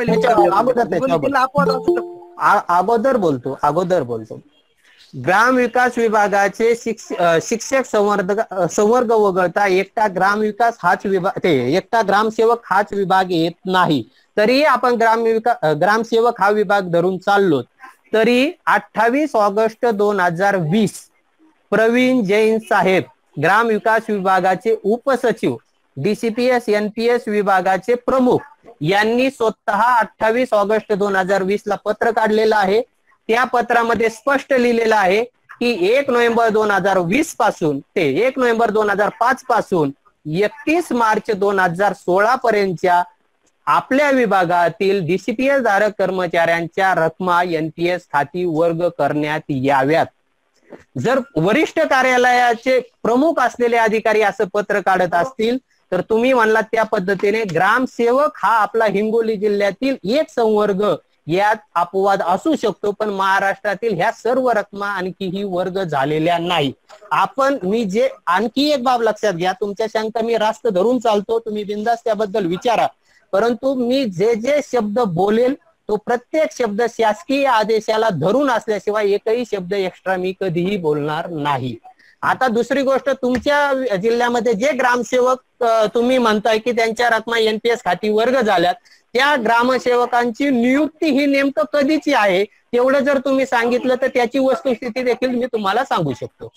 अगोदर बोलतो. ग्राम विकास विभागाचे शिक्षक संवर्ग वगळता एकटा ग्रामविकास हाच विभाग एकटा ग्रामसेवक हाच विभाग येत नाही. तरी आपण ग्रामसेवक हा विभाग धरून चाललो तरी 28 ऑगस्ट 2020 प्रवीण जैन साहेब ग्रामविकास विभागाचे उपसचिव डीसीपीएस एनपीएस विभागाचे प्रमुख यांनी स्वतः 28 ऑगस्ट 2020 ला पत्र काढलेलं आहे. त्या पत्रामध्ये स्पष्ट लिहिलेलं आहे की 1 नोव्हेंबर 2020 पासून ते 1 नोव्हेंबर 2005 पासून 31 मार्च 2016 पर्यंतच्या आपल्या विभागातील डीसीपीएस धारक कर्मचाऱ्यांच्या रकमा एनपीएस खाती वर्ग करण्यात याव्यात. जर वरिष्ठ कार्यालयाचे प्रमुख असलेले अधिकारी असं पत्र काढत असतील तर तुम्ही म्हणलात त्या पद्धतीने ग्रामसेवक हा आपला हिंगोली जिल्ह्यातील एक संवर्ग यात अपवाद असू शकतो, पण महाराष्ट्रातील ह्या सर्व रकमा आणखीही वर्ग झालेल्या नाही. मी जे आणखी एक बाब लक्षात घ्या. तुमच्या शंका मी रास्त धरून चालतो, तुम्ही बिनधास्त त्याबद्दल विचारा. परंतु मी जे शब्द बोलेल तो प्रत्येक शब्द शासकीय आदेशाला धरून असल्याशिवाय एकही शब्द एक्स्ट्रा मी कधीही बोलणार नाही. आता दुसरी गोष्ट, तुमच्या जिल्ह्यामध्ये जे ग्रामसेवक तुम्ही म्हणताय की त्यांच्या रकमा एनपीएस खाती वर्ग झाल्यात त्या ग्रामसेवकांची नियुक्ती ही नेमकं कधीची आहे तेवढं जर तुम्ही सांगितलं तर त्याची वस्तुस्थिती देखील मी तुम्हाला सांगू शकतो.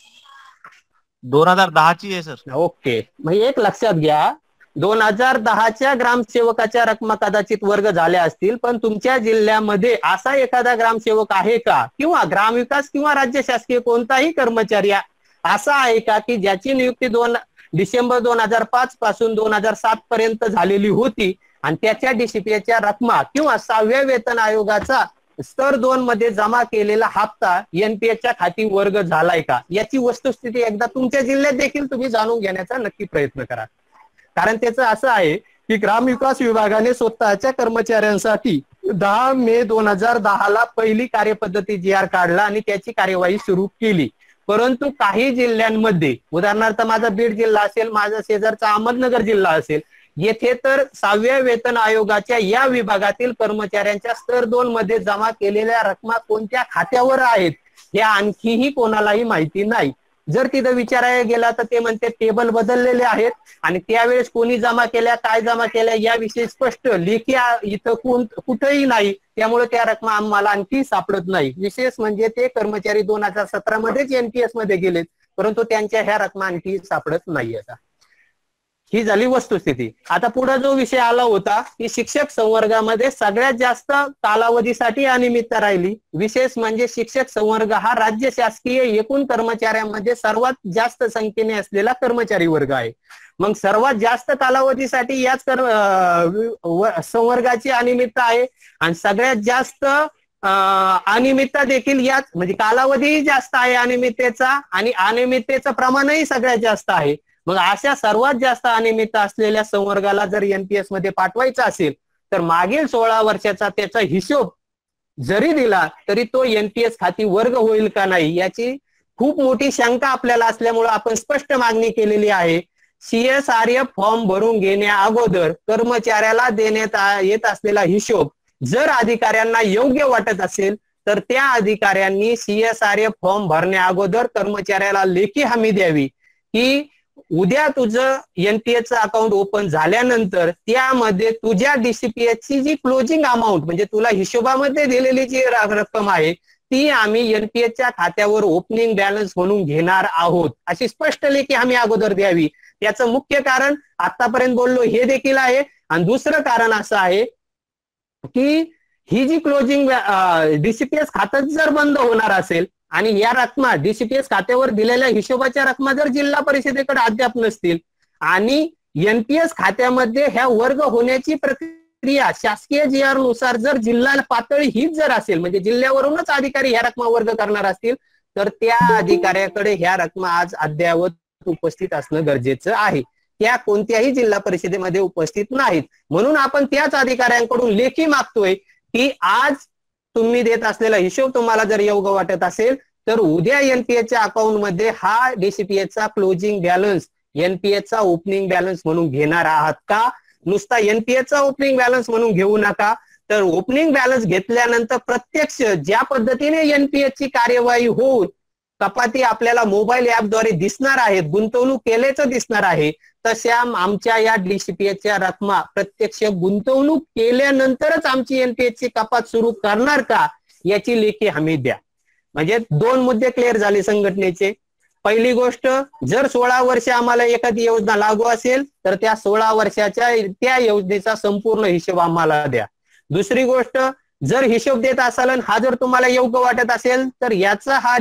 2010 ची आहे सर. ओके, मग एक लक्षात घ्या, 2010च्या ग्रामसेवकाच्या रकमा कदाचित वर्ग झाल्या असतील, पण तुमच्या जिल्ह्यामध्ये असा एखादा ग्रामसेवक आहे का किंवा ग्रामविकास किंवा राज्य शासकीय कोणताही कर्मचारी असा आहे का की ज्याची नियुक्ती डिसेंबर 2005 पासून 2007 पर्यंत झालेली होती आणि त्याच्या डीसीपीएसच्या रकमा किंवा 6व्या वेतन आयोगाचा स्तर 2 मध्ये जमा केलेला हप्ता एनपीएसच्या खाती वर्ग झालाय का याची वस्तुस्थिती एकदा तुमच्या जिल्ह्यात देखील तुम्ही जाणून घेण्याचा नक्की प्रयत्न करा. कारण त्याचं असं आहे की ग्रामविकास विभागाने स्वतःच्या कर्मचाऱ्यांसाठी 10 मे 2010 ला पहिली कार्यपद्धती GR काढला आणि त्याची कार्यवाही सुरू केली. परंतु काही जिल्ह्यांमध्ये, उदाहरणार्थ माझा बीड जिल्हा असेल, माझा शेजारचा अहमदनगर जिल्हा असेल, येथे तर 6व्या वेतन आयोगाच्या या विभागातील कर्मचाऱ्यांच्या स्तर 2 मध्ये जमा केलेल्या रकमा कोणत्या खात्यावर आहेत हे आणखीही कोणालाही माहिती नाही. जर तिथं विचारायला गेला तर ते म्हणते टेबल बदललेले आहेत आणि त्यावेळेस कोणी जमा केल्या, काय जमा केल्या याविषयी स्पष्ट लेखी इथं कुठेही नाही. त्यामुळे त्या रकमा आम्हाला आणखी सापडत नाही. विशेष म्हणजे ते कर्मचारी 2017 मध्येच एनपीएस मध्ये गेलेत, परंतु त्यांच्या ह्या रकमा आणखी सापडत नाही. आता ही झाली वस्तुस्थिती. आता पुढे जो विषय आला होता की शिक्षक संवर्गामध्ये सगळ्यात जास्त कालावधीसाठी अनियमितता राहिली. विशेष म्हणजे शिक्षक संवर्ग हा राज्य शासकीय एकूण कर्मचाऱ्यांमध्ये सर्वात जास्त संख्येने असलेला कर्मचारी वर्ग आहे. मग सर्वात जास्त कालावधीसाठी याच संवर्गाची अनियमितता आहे आणि सगळ्यात जास्त अनियमितता देखील याच, म्हणजे कालावधीही जास्त आहे अनियमिततेचा आणि अनियमिततेचं प्रमाणही सगळ्यात जास्त आहे. मग अशा सर्वात जास्त अनियमितता असलेल्या संवर्गाला जर एनपीएस मध्ये पाठवायचं असेल तर मागील 16 वर्षाचा त्याचा हिशोब जरी दिला तरी तो एनपीएस खाती वर्ग होईल का नाही याची खूप मोठी शंका आपल्याला असल्यामुळे आपण स्पष्ट मागणी केलेली आहे. CSRF फॉर्म भरून घेण्या अगोदर कर्मचाऱ्याला देण्यात येत असलेला हिशोब जर अधिकाऱ्यांना योग्य वाटत असेल तर त्या अधिकाऱ्यांनी CSRF फॉर्म भरण्या अगोदर कर्मचाऱ्याला लेखी हमी द्यावी की उद्या तुझं एनपीएसचं अकाउंट ओपन झाल्यानंतर त्यामध्ये तुझ्या DCPS ची जी क्लोजिंग अमाऊंट म्हणजे तुला हिशोबामध्ये दिलेली जी रक्कम आहे ती आम्ही एनपीएसच्या खात्यावर ओपनिंग बॅलन्स म्हणून घेणार आहोत अशी स्पष्ट लेखी हमी अगोदर द्यावी. याचं मुख्य कारण आतापर्यंत बोललो हे देखील आहे. आणि दुसरं कारण असं आहे की ही जी क्लोजिंग DCPS खातं जर बंद होणार असेल आणि या रकमा DCPS खात्यावर दिलेल्या हिशोबाच्या रकमा जर जिल्हा परिषदेकडे अद्याप नसतील आणि एनपीएस खात्यामध्ये ह्या वर्ग होण्याची प्रक्रिया शासकीय GR नुसार जर जिल्हा पातळी हीच जर असेल म्हणजे जिल्ह्यावरूनच अधिकारी ह्या रकमा वर्ग करणार असतील तर त्या अधिकाऱ्याकडे ह्या रकमा आज अद्ययावत उपस्थित असणं गरजेचं आहे. त्या कोणत्याही जिल्हा परिषदेमध्ये उपस्थित नाहीत. म्हणून आपण त्याच अधिकाऱ्यांकडून लेखी मागतोय की आज तुम्ही देत असलेला हिशोब तुम्हाला जर योग्य वाटत असेल तर उद्या एनपीएसच्या अकाउंट मध्ये हा DCPSचा क्लोजिंग बॅलन्स एनपीएसचा ओपनिंग बॅलन्स म्हणून घेणार आहात का? नुसता एनपीएसचा ओपनिंग बॅलन्स म्हणून घेऊ नका तर ओपनिंग बॅलन्स घेतल्यानंतर प्रत्यक्ष ज्या पद्धतीने एनपीएसची कार्यवाही होऊन कपाती आपल्याला मोबाईल ऍपद्वारे दिसणार आहेत गुंतवणूक केल्याचं दिसणार आहे तशा आमच्या या DCPSच्या रकमा प्रत्यक्ष गुंतवणूक केल्यानंतरच आमची एनपीएसची कपात सुरू करणार का याची लेखी हमी द्या. म्हणजे 2 मुद्दे क्लिअर झाले संघटनेचे. पहिली गोष्ट जर 16 वर्ष आम्हाला एखादी योजना लागू असेल तर त्या 16 वर्षाच्या त्या योजनेचा संपूर्ण हिशोब आम्हाला द्या. दुसरी गोष्ट जर हिशोब देत असाल हा जर तुम्हाला योग्य वाटत असेल तर याचा हा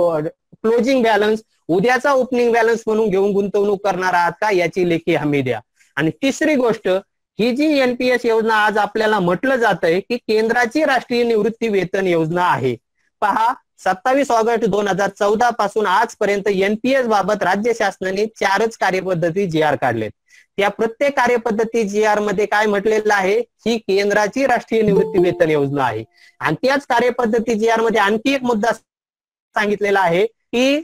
क्लोजिंग बॅलन्स उद्याचा ओपनिंग बॅलन्स म्हणून घेऊन गुंतवणूक करणार आहात का याची लेखी हमी द्या. आणि तिसरी गोष्ट ही जी एनपीएस योजना आज आपल्याला म्हटलं जात आहे की केंद्राची राष्ट्रीय निवृत्ती वेतन योजना आहे. पहा 27 ऑगस्ट 2014 पासून आजपर्यंत एनपीएस बाबत राज्य शासनाने 4च कार्यपद्धती GR काढलेत. त्या प्रत्येक कार्यपद्धती GR मध्ये काय म्हटलेलं आहे ही केंद्राची राष्ट्रीय निवृत्ती वेतन योजना आहे. आणि त्याच कार्यपद्धती GR मध्ये आणखी एक मुद्दा सांगितलेला आहे की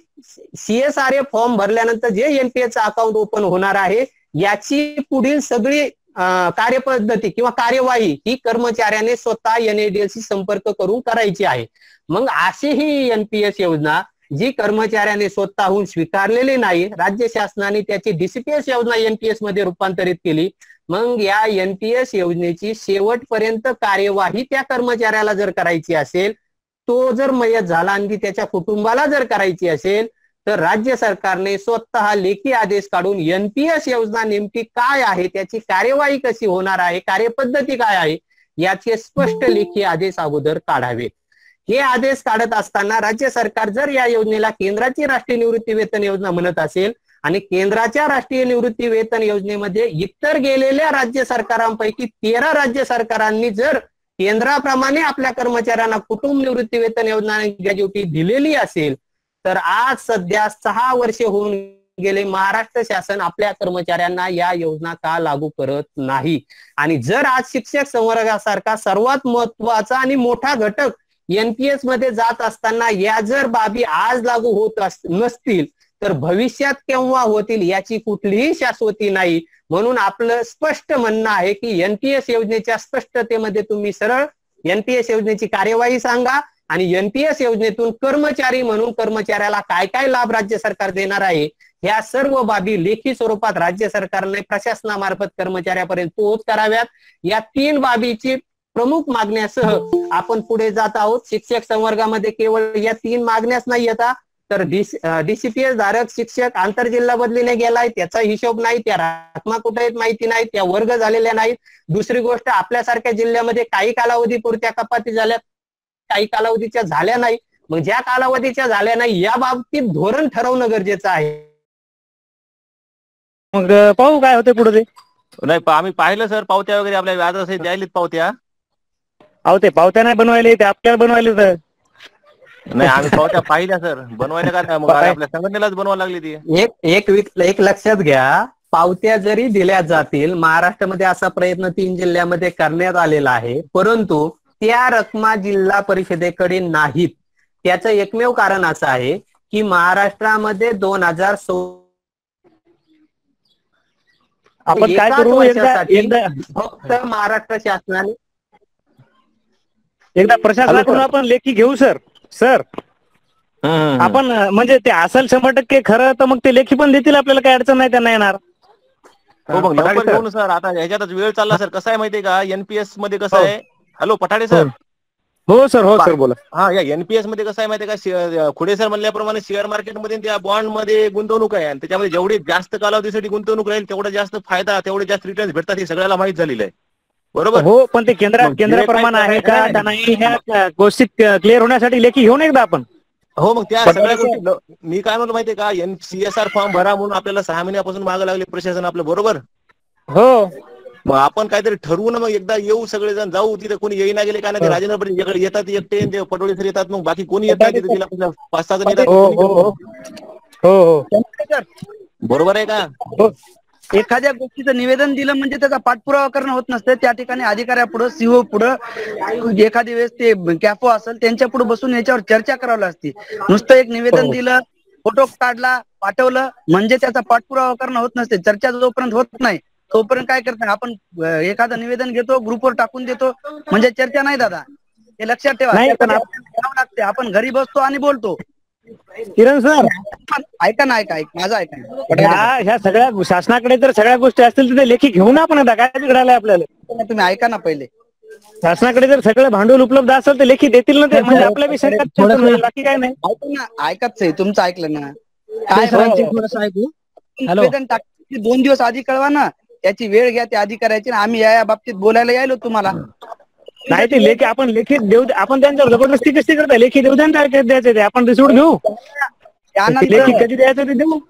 CSRF फॉर्म भरल्यानंतर जे एनपीएसचं अकाउंट ओपन होणार आहे याची पुढील सगळी कार्यपद्धती किंवा कार्यवाही ही कर्मचाऱ्याने स्वतः NADL संपर्क करून करायची आहे. मग अशी ही एनपीएस योजना जी कर्मचाऱ्याने स्वतःहून स्वीकारलेली नाही राज्य शासनाने त्याची DCPS योजना एनपीएस मध्ये रूपांतरित केली. मग या एनपीएस योजनेची शेवटपर्यंत कार्यवाही त्या कर्मचाऱ्याला जर करायची असेल तो जर मयत झाला आणि त्याच्या कुटुंबाला जर करायची असेल तर राज्य सरकारने स्वतः लेखी आदेश काढून एनपीएस योजना नेमकी काय आहे त्याची कार्यवाही कशी होणार आहे कार्यपद्धती काय आहे याचे स्पष्ट लेखी आदेश अगोदर काढावे. हे आदेश काढत असताना राज्य सरकार जर या योजनेला केंद्राची राष्ट्रीय निवृत्ती वेतन योजना म्हणत असेल आणि केंद्राच्या राष्ट्रीय निवृत्ती वेतन योजनेमध्ये इतर गेलेल्या राज्य सरकारांपैकी 13 राज्य सरकारांनी जर केंद्राप्रमाणे आपल्या कर्मचाऱ्यांना कुटुंब निवृत्ती वेतन योजना ग्रॅज्युटी दिलेली असेल तर आज सध्या 6 वर्ष होऊन गेले महाराष्ट्र शासन आपल्या कर्मचाऱ्यांना या योजना का लागू करत नाही. आणि जर आज शिक्षक संवर्गासारखा सर्वात महत्वाचा आणि मोठा घटक एनपीएस मध्ये जात असताना या जर बाबी आज लागू होत नसतील तर भविष्यात केव्हा होतील याची कुठलीही शाश्वती नाही. म्हणून आपलं स्पष्ट म्हणणं आहे की एनपीएस योजनेच्या स्पष्टतेमध्ये तुम्ही सरळ एनपीएस योजनेची कार्यवाही सांगा आणि एनपीएस योजनेतून कर्मचारी म्हणून कर्मचाऱ्याला काय काय लाभ राज्य सरकार देणार आहे ह्या सर्व बाबी लेखी स्वरूपात राज्य सरकारने प्रशासनामार्फत कर्मचाऱ्यापर्यंत पोहोच कराव्यात. या 3 बाबीची प्रमुख मागण्यासह आपण पुढे जात आहोत. शिक्षक संवर्गामध्ये केवळ या 3 मागण्याच नाही येतात तर DCPS धारक शिक्षक आंतरजिल्हा बदलीने गेलाय त्याचा हिशोब नाही त्या रकमा कुठे आहेत माहिती नाही त्या वर्ग झालेल्या नाहीत. दुसरी गोष्ट आपल्यासारख्या जिल्ह्यामध्ये काही कालावधी पुरत्या कपाती झाल्या काही कालावधीच्या झाल्या नाही. मग ज्या कालावधीच्या झाल्या नाही या बाबतीत धोरण ठरवणं गरजेचं आहे. मग पाहू काय होते पुढे ते नाही आम्ही पाहिलं सर पावत्या वगैरे आपल्या व्याजासहित द्यायलेत पावत्या. अहो ते पावत्या नाही बनवायला ते आपल्याला बनवायला नाही आम्ही पावत्या पाहिल्या सर, बनवायला काय मग आपल्या संघटनेलाच बनवायला लागली ती. एक लक्षात घ्या, पावत्या जरी दिल्या जातील, महाराष्ट्रामध्ये असा प्रयत्न 3 जिल्ह्यामध्ये करण्यात आलेला आहे, परंतु त्या रकमा जिल्हा परिषदेकडे नाहीत. त्याचं एकमेव कारण असं आहे की महाराष्ट्रामध्ये 2016 आपण काय करू, एकदा फक्त महाराष्ट्र शासनाने प्रशासनाकडून आपण लेखी घेऊ सर. आपण म्हणजे ते असेल 100% खरं, तर मग ते लेखी पण देतील आपल्याला, काही अडचण नाही त्यांना येणार. हो मग लवकर घेऊन सर, आता ह्याच्यातच वेळ चालला सर. कसं आहे माहितीये का, एनपीएस मध्ये कसं आहे, हॅलो पठाडे सर. हो सर बोला. हा, या एनपीएस मध्ये कसं आहे माहितीये का, खुडे सर म्हणल्याप्रमाणे शेअर मार्केटमध्ये त्या बॉन्ड मध्ये गुंतवणूक आहे, आणि त्याच्यामध्ये जेवढी जास्त कालावधीसाठी गुंतवणूक राहील तेवढा जास्त फायदा, तेवढे जास्त रिटर्न भेटतात, हे सगळ्याला माहित झालेलं आहे. बरोबर. हो, पण ते केंद्राप्रमाणे आहे का नाही, ह्या गोष्टी क्लिअर होण्यासाठी लेखी घेऊन एकदा आपण. हो मग त्या सगळ्या गोष्टी मी काय म्हणतो माहितीये का, CSR फॉर्म भरा म्हणून आपल्याला 6 महिन्यापासून मागे लागले प्रशासन आपलं. बरोबर. हो, मग आपण काहीतरी ठरवू ना, मग एकदा येऊ, सगळेजण जाऊ तिथे. कोणी येईना गेले काय नाही, राजेंद्र पाटील येतात एकटे, ते पटोळे सर येतात, मग बाकी कोणी येत नाही तिथे. तिला 5-6 जण येतात. हो बरोबर आहे का. एखाद्या गोष्टीचं निवेदन दिलं म्हणजे त्याचा पाठपुरावा करणं होत नसतं. त्या ठिकाणी अधिकाऱ्यापुढं, सीओ पुढं, एखादी वेळेस ते कॅफो असेल त्यांच्या पुढे बसून याच्यावर चर्चा करावी लागते. नुसतं एक निवेदन दिलं, फोटो काढला, पाठवलं म्हणजे त्याचा पाठपुरावा करणं होत नसते. चर्चा जोपर्यंत होत नाही तोपर्यंत काय करत नाही आपण. एखादं निवेदन घेतो, ग्रुपवर टाकून देतो म्हणजे चर्चा नाही दादा, हे लक्षात ठेवा. लागते आपण घरी बसतो आणि बोलतो. किरण सर, ऐका माझं ऐका. ह्या सगळ्या शासनाकडे जर सगळ्या गोष्टी असतील तर लेखी घेऊ ना आपण. आता काय बिघडायला आपल्याला. तुम्ही ऐका ना पहिले. शासनाकडे जर सगळं भांडवल उपलब्ध असेल तर लेखी देतील ना ते, म्हणजे आपल्या विषय बाकी काय नाही. ऐका ना, ऐकाच आहे तुमचं, ऐकलं ना काय. निवेदन टाकण्याची 2 दिवस आधी कळवा ना, त्याची वेळ घ्या त्या अधिकाऱ्याची. आम्ही या बाबतीत बोलायला यायलो तुम्हाला. नाही ते लेखी आपण लेखी देऊ, आपण त्यांच्यावर जबरदस्ती कशी करता, लेखी देऊ द्या ना, द्यायचं ते आपण रिसिव्ह घेऊ. लेखी कधी द्यायचं ते देऊ.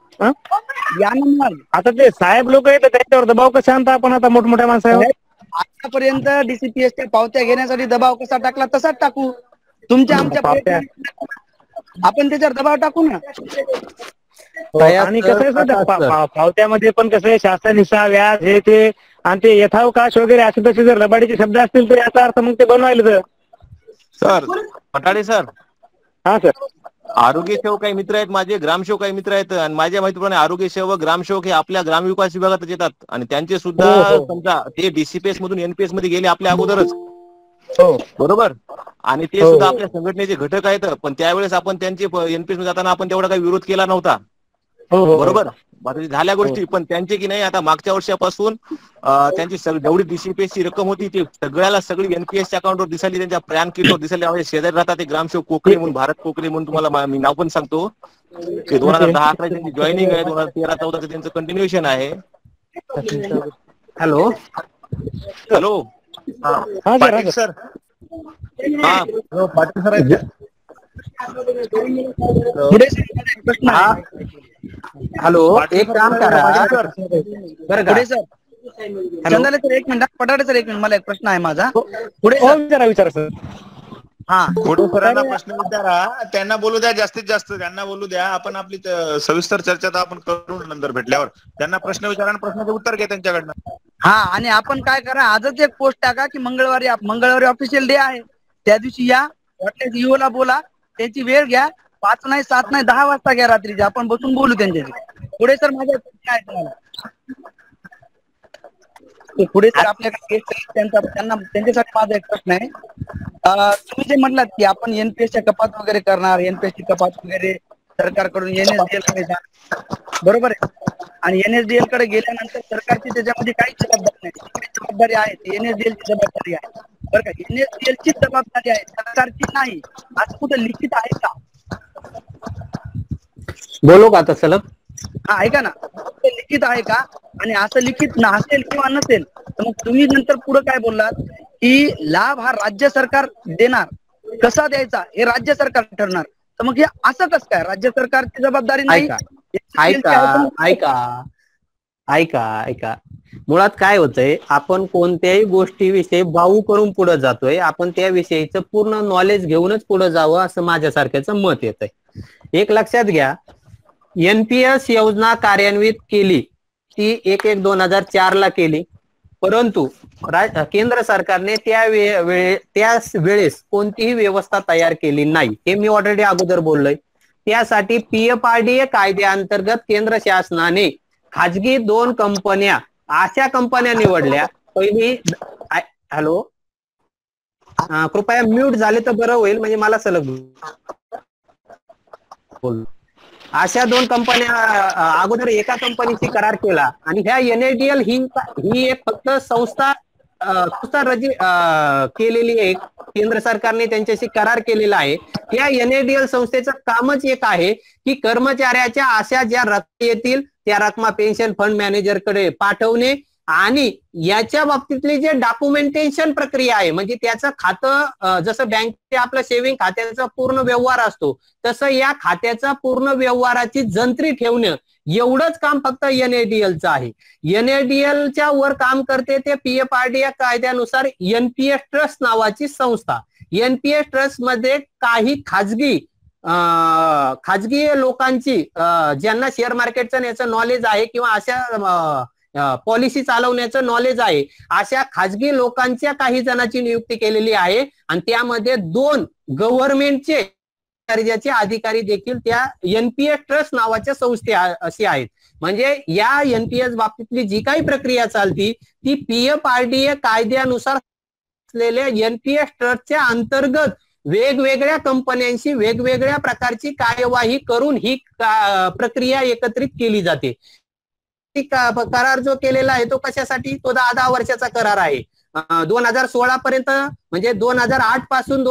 आता ते साहेब लोक आहेत, त्यांच्यावर दबाव कसा आणता आपण आता मोठमोठ्या माणसावर. आतापर्यंत डीसीपीएसच्या पावत्या घेण्यासाठी दबाव कसा टाकला तसाच टाकू. तुमच्या आमच्या आपण त्याच्यावर दबाव टाकू ना. आणि कसं आहे पावत्यामध्ये पण कसं आहे, शासन हिस्सा, व्याज, हे ते, आणि ते यथावकाश वगैरे असे तसे जर लबाडीचे शब्द असतील तर याचा अर्थ मग ते बनवायला. Sir Pathade sir. हा सर. आरोग्य सेवक काही मित्र आहेत माझे, ग्रामसेवक काही मित्र आहेत, आणि माझ्या माहितीप्रमाणे आरोग्य सेवक, ग्रामसेवक हे आपल्या ग्रामविकास विभागातच येतात, आणि त्यांचे सुद्धा समजा ते डीसीपीएस मधून एनपीएस मध्ये गेले आपल्या अगोदरच. बरोबर. आणि ते सुद्धा आपल्या संघटनेचे घटक आहेत, पण त्यावेळेस आपण त्यांचे एनपीएस मध्ये जाताना आपण तेवढा काही विरोध केला नव्हता. बरोबर. झाल्या गोष्टी, पण त्यांचे की नाही आता मागच्या वर्षापासून त्यांची जेवढी डीसीपीएस ची रक्कम होती ती सगळ्याला सगळी एनपीएसच्या अकाउंटवर दिसली, त्यांच्या प्रॅन किटवर दिसली. शेजारी राहतात ते ग्रामसेवक कोकळे म्हणून, भारत कोकळे म्हणून, तुम्हाला मी नाव पण सांगतो. ते 2010-11 त्यांची जॉईनिंग आहे, 2013-14 त्यांचं कंटिन्युएशन आहे. Hello Patil sir. हा पाटील सर. हॅलो, एक काम करा बरं पुढे सर. चंदाले सर एक मिनिट, पठाडे सर एक मिनिट, मला एक प्रश्न आहे माझा. पुढे विचारा सर. हा, खोडे सरांना प्रश्न विचारा, त्यांना बोलू द्या, जास्तीत जास्त त्यांना बोलू द्या. आपण आपली सविस्तर चर्चा तर आपण करू नंतर भेटल्यावर. त्यांना प्रश्न विचारा आणि प्रश्नाचे उत्तर घ्या त्यांच्याकडनं. हा, आणि आपण काय करा, आजच एक पोस्ट टाका की मंगळवारी ऑफिशियल डे आहे, त्या दिवशी या, वाटल्यास ईओ ला बोला, त्याची वेळ घ्या. 5 नाही 7 नाही 10 वाजता घ्या रात्रीचे, आपण बसून बोलू त्यांच्याशी. पुढे सर माझा प्रश्न आहे तुम्हाला. पुढे सर आपल्याकडे त्यांच्यासाठी माझा एक प्रश्न आहे. तुम्ही जे म्हटलात की आपण एनपीएसच्या कपात वगैरे करणार, एनपीएसची कपात वगैरे सरकारकडून एनएसडीएल कडे जाणार, बरोबर आहे. आणि एनएसडीएल कडे गेल्यानंतर सरकारची त्याच्यामध्ये काहीच जबाबदारी नाही. जबाबदारी आहे ती एनएसडीएल ची जबाबदारी आहे, बरं का. एनएसडीएल ची जबाबदारी आहे, सरकारची नाही. असं कुठं लिखित आहे का? बोलू का आता सलग? हा, ऐका ना, लिखित आहे का? आणि असं लिखित नसेल किंवा नसेल तर मग तुम्ही नंतर पुढे काय बोललात की लाभ हा राज्य सरकार देणार, कसा द्यायचा हे राज्य सरकार ठरणार. तर मग हे असं कसं काय, राज्य सरकारची जबाबदारी नाही? ऐका, मुळात काय होतंय, आपण कोणत्याही गोष्टीविषयी भाऊ करून पुढे जातोय, आपण त्या विषयीचं पूर्ण नॉलेज घेऊनच पुढे जावं असं माझ्यासारख्याचं मत येतंय. एक लक्षात घ्या, एनपीएस योजना कार्यान्वित केली ती 1/1/2004 ला केली, परंतु केंद्र सरकारने त्याच वेळेस कोणतीही व्यवस्था तयार केली नाही. हे मी ऑलरेडी अगोदर बोललोय. त्यासाठी पीएफआरडीए कायद्याअंतर्गत केंद्र शासनाने खाजगी 2 कंपन्या, अशा कंपन्या निवडल्या. पहिली, हॅलो, कृपया म्यूट झाले तर बरं होईल, म्हणजे मला सलग बोल. अशा 2 कंपन्या अगोदर एका कंपनीशी करार केला आणि ह्या एनएडीएल ही एक फक्त संस्था केलेली आहे. केंद्र सरकारने त्यांच्याशी करार केलेला आहे. या एनएडीएल संस्थेचं कामच एक आहे की कर्मचाऱ्याच्या अशा ज्या रक्कम येतील त्या रकमा पेन्शन फंड मॅनेजरकडे पाठवणे आणि याच्या बाबतीतली जे डॉक्युमेंटेशन प्रक्रिया आहे, म्हणजे त्याचं खातं जसं बँकेचे आपलं सेव्हिंग खात्याचा पूर्ण व्यवहार असतो तसं या खात्याचा पूर्ण व्यवहाराची जंत्री ठेवणं, एवढंच काम फक्त एनएडीएलचं आहे. एनएडीएलच्या वर काम करते ते पीएफआरडीए कायद्यानुसार एनपीएस ट्रस्ट नावाची संस्था. एनपीएस ट्रस्ट मध्ये काही खाजगी लोकांची, ज्यांना शेअर मार्केटचं याचं नॉलेज आहे किंवा अशा पॉलिसी चालवण्याचं नॉलेज आहे, अशा खाजगी लोकांच्या काही जणांची नियुक्ती केलेली आहे आणि त्यामध्ये 2 गव्हर्नमेंटचे दर्जाचे अधिकारी देखील त्या एनपीएस ट्रस्ट नावाच्या संस्थे अशी आहेत. म्हणजे या एनपीएस बाबतीतली जी काही प्रक्रिया चालती ती पीएफआरडीए कायद्यानुसार असलेल्या एनपीएस ट्रस्टच्या अंतर्गत वेगवेगळ्या कंपन्यांशी वेगवेगळ्या प्रकारची कार्यवाही करून ही प्रक्रिया एकत्रित केली जाते. करार जो केलेला आहे तो कशासाठी, तो 10 वर्षाचा करार आहे. 2016 पर्यंत, म्हणजे 2008 पासून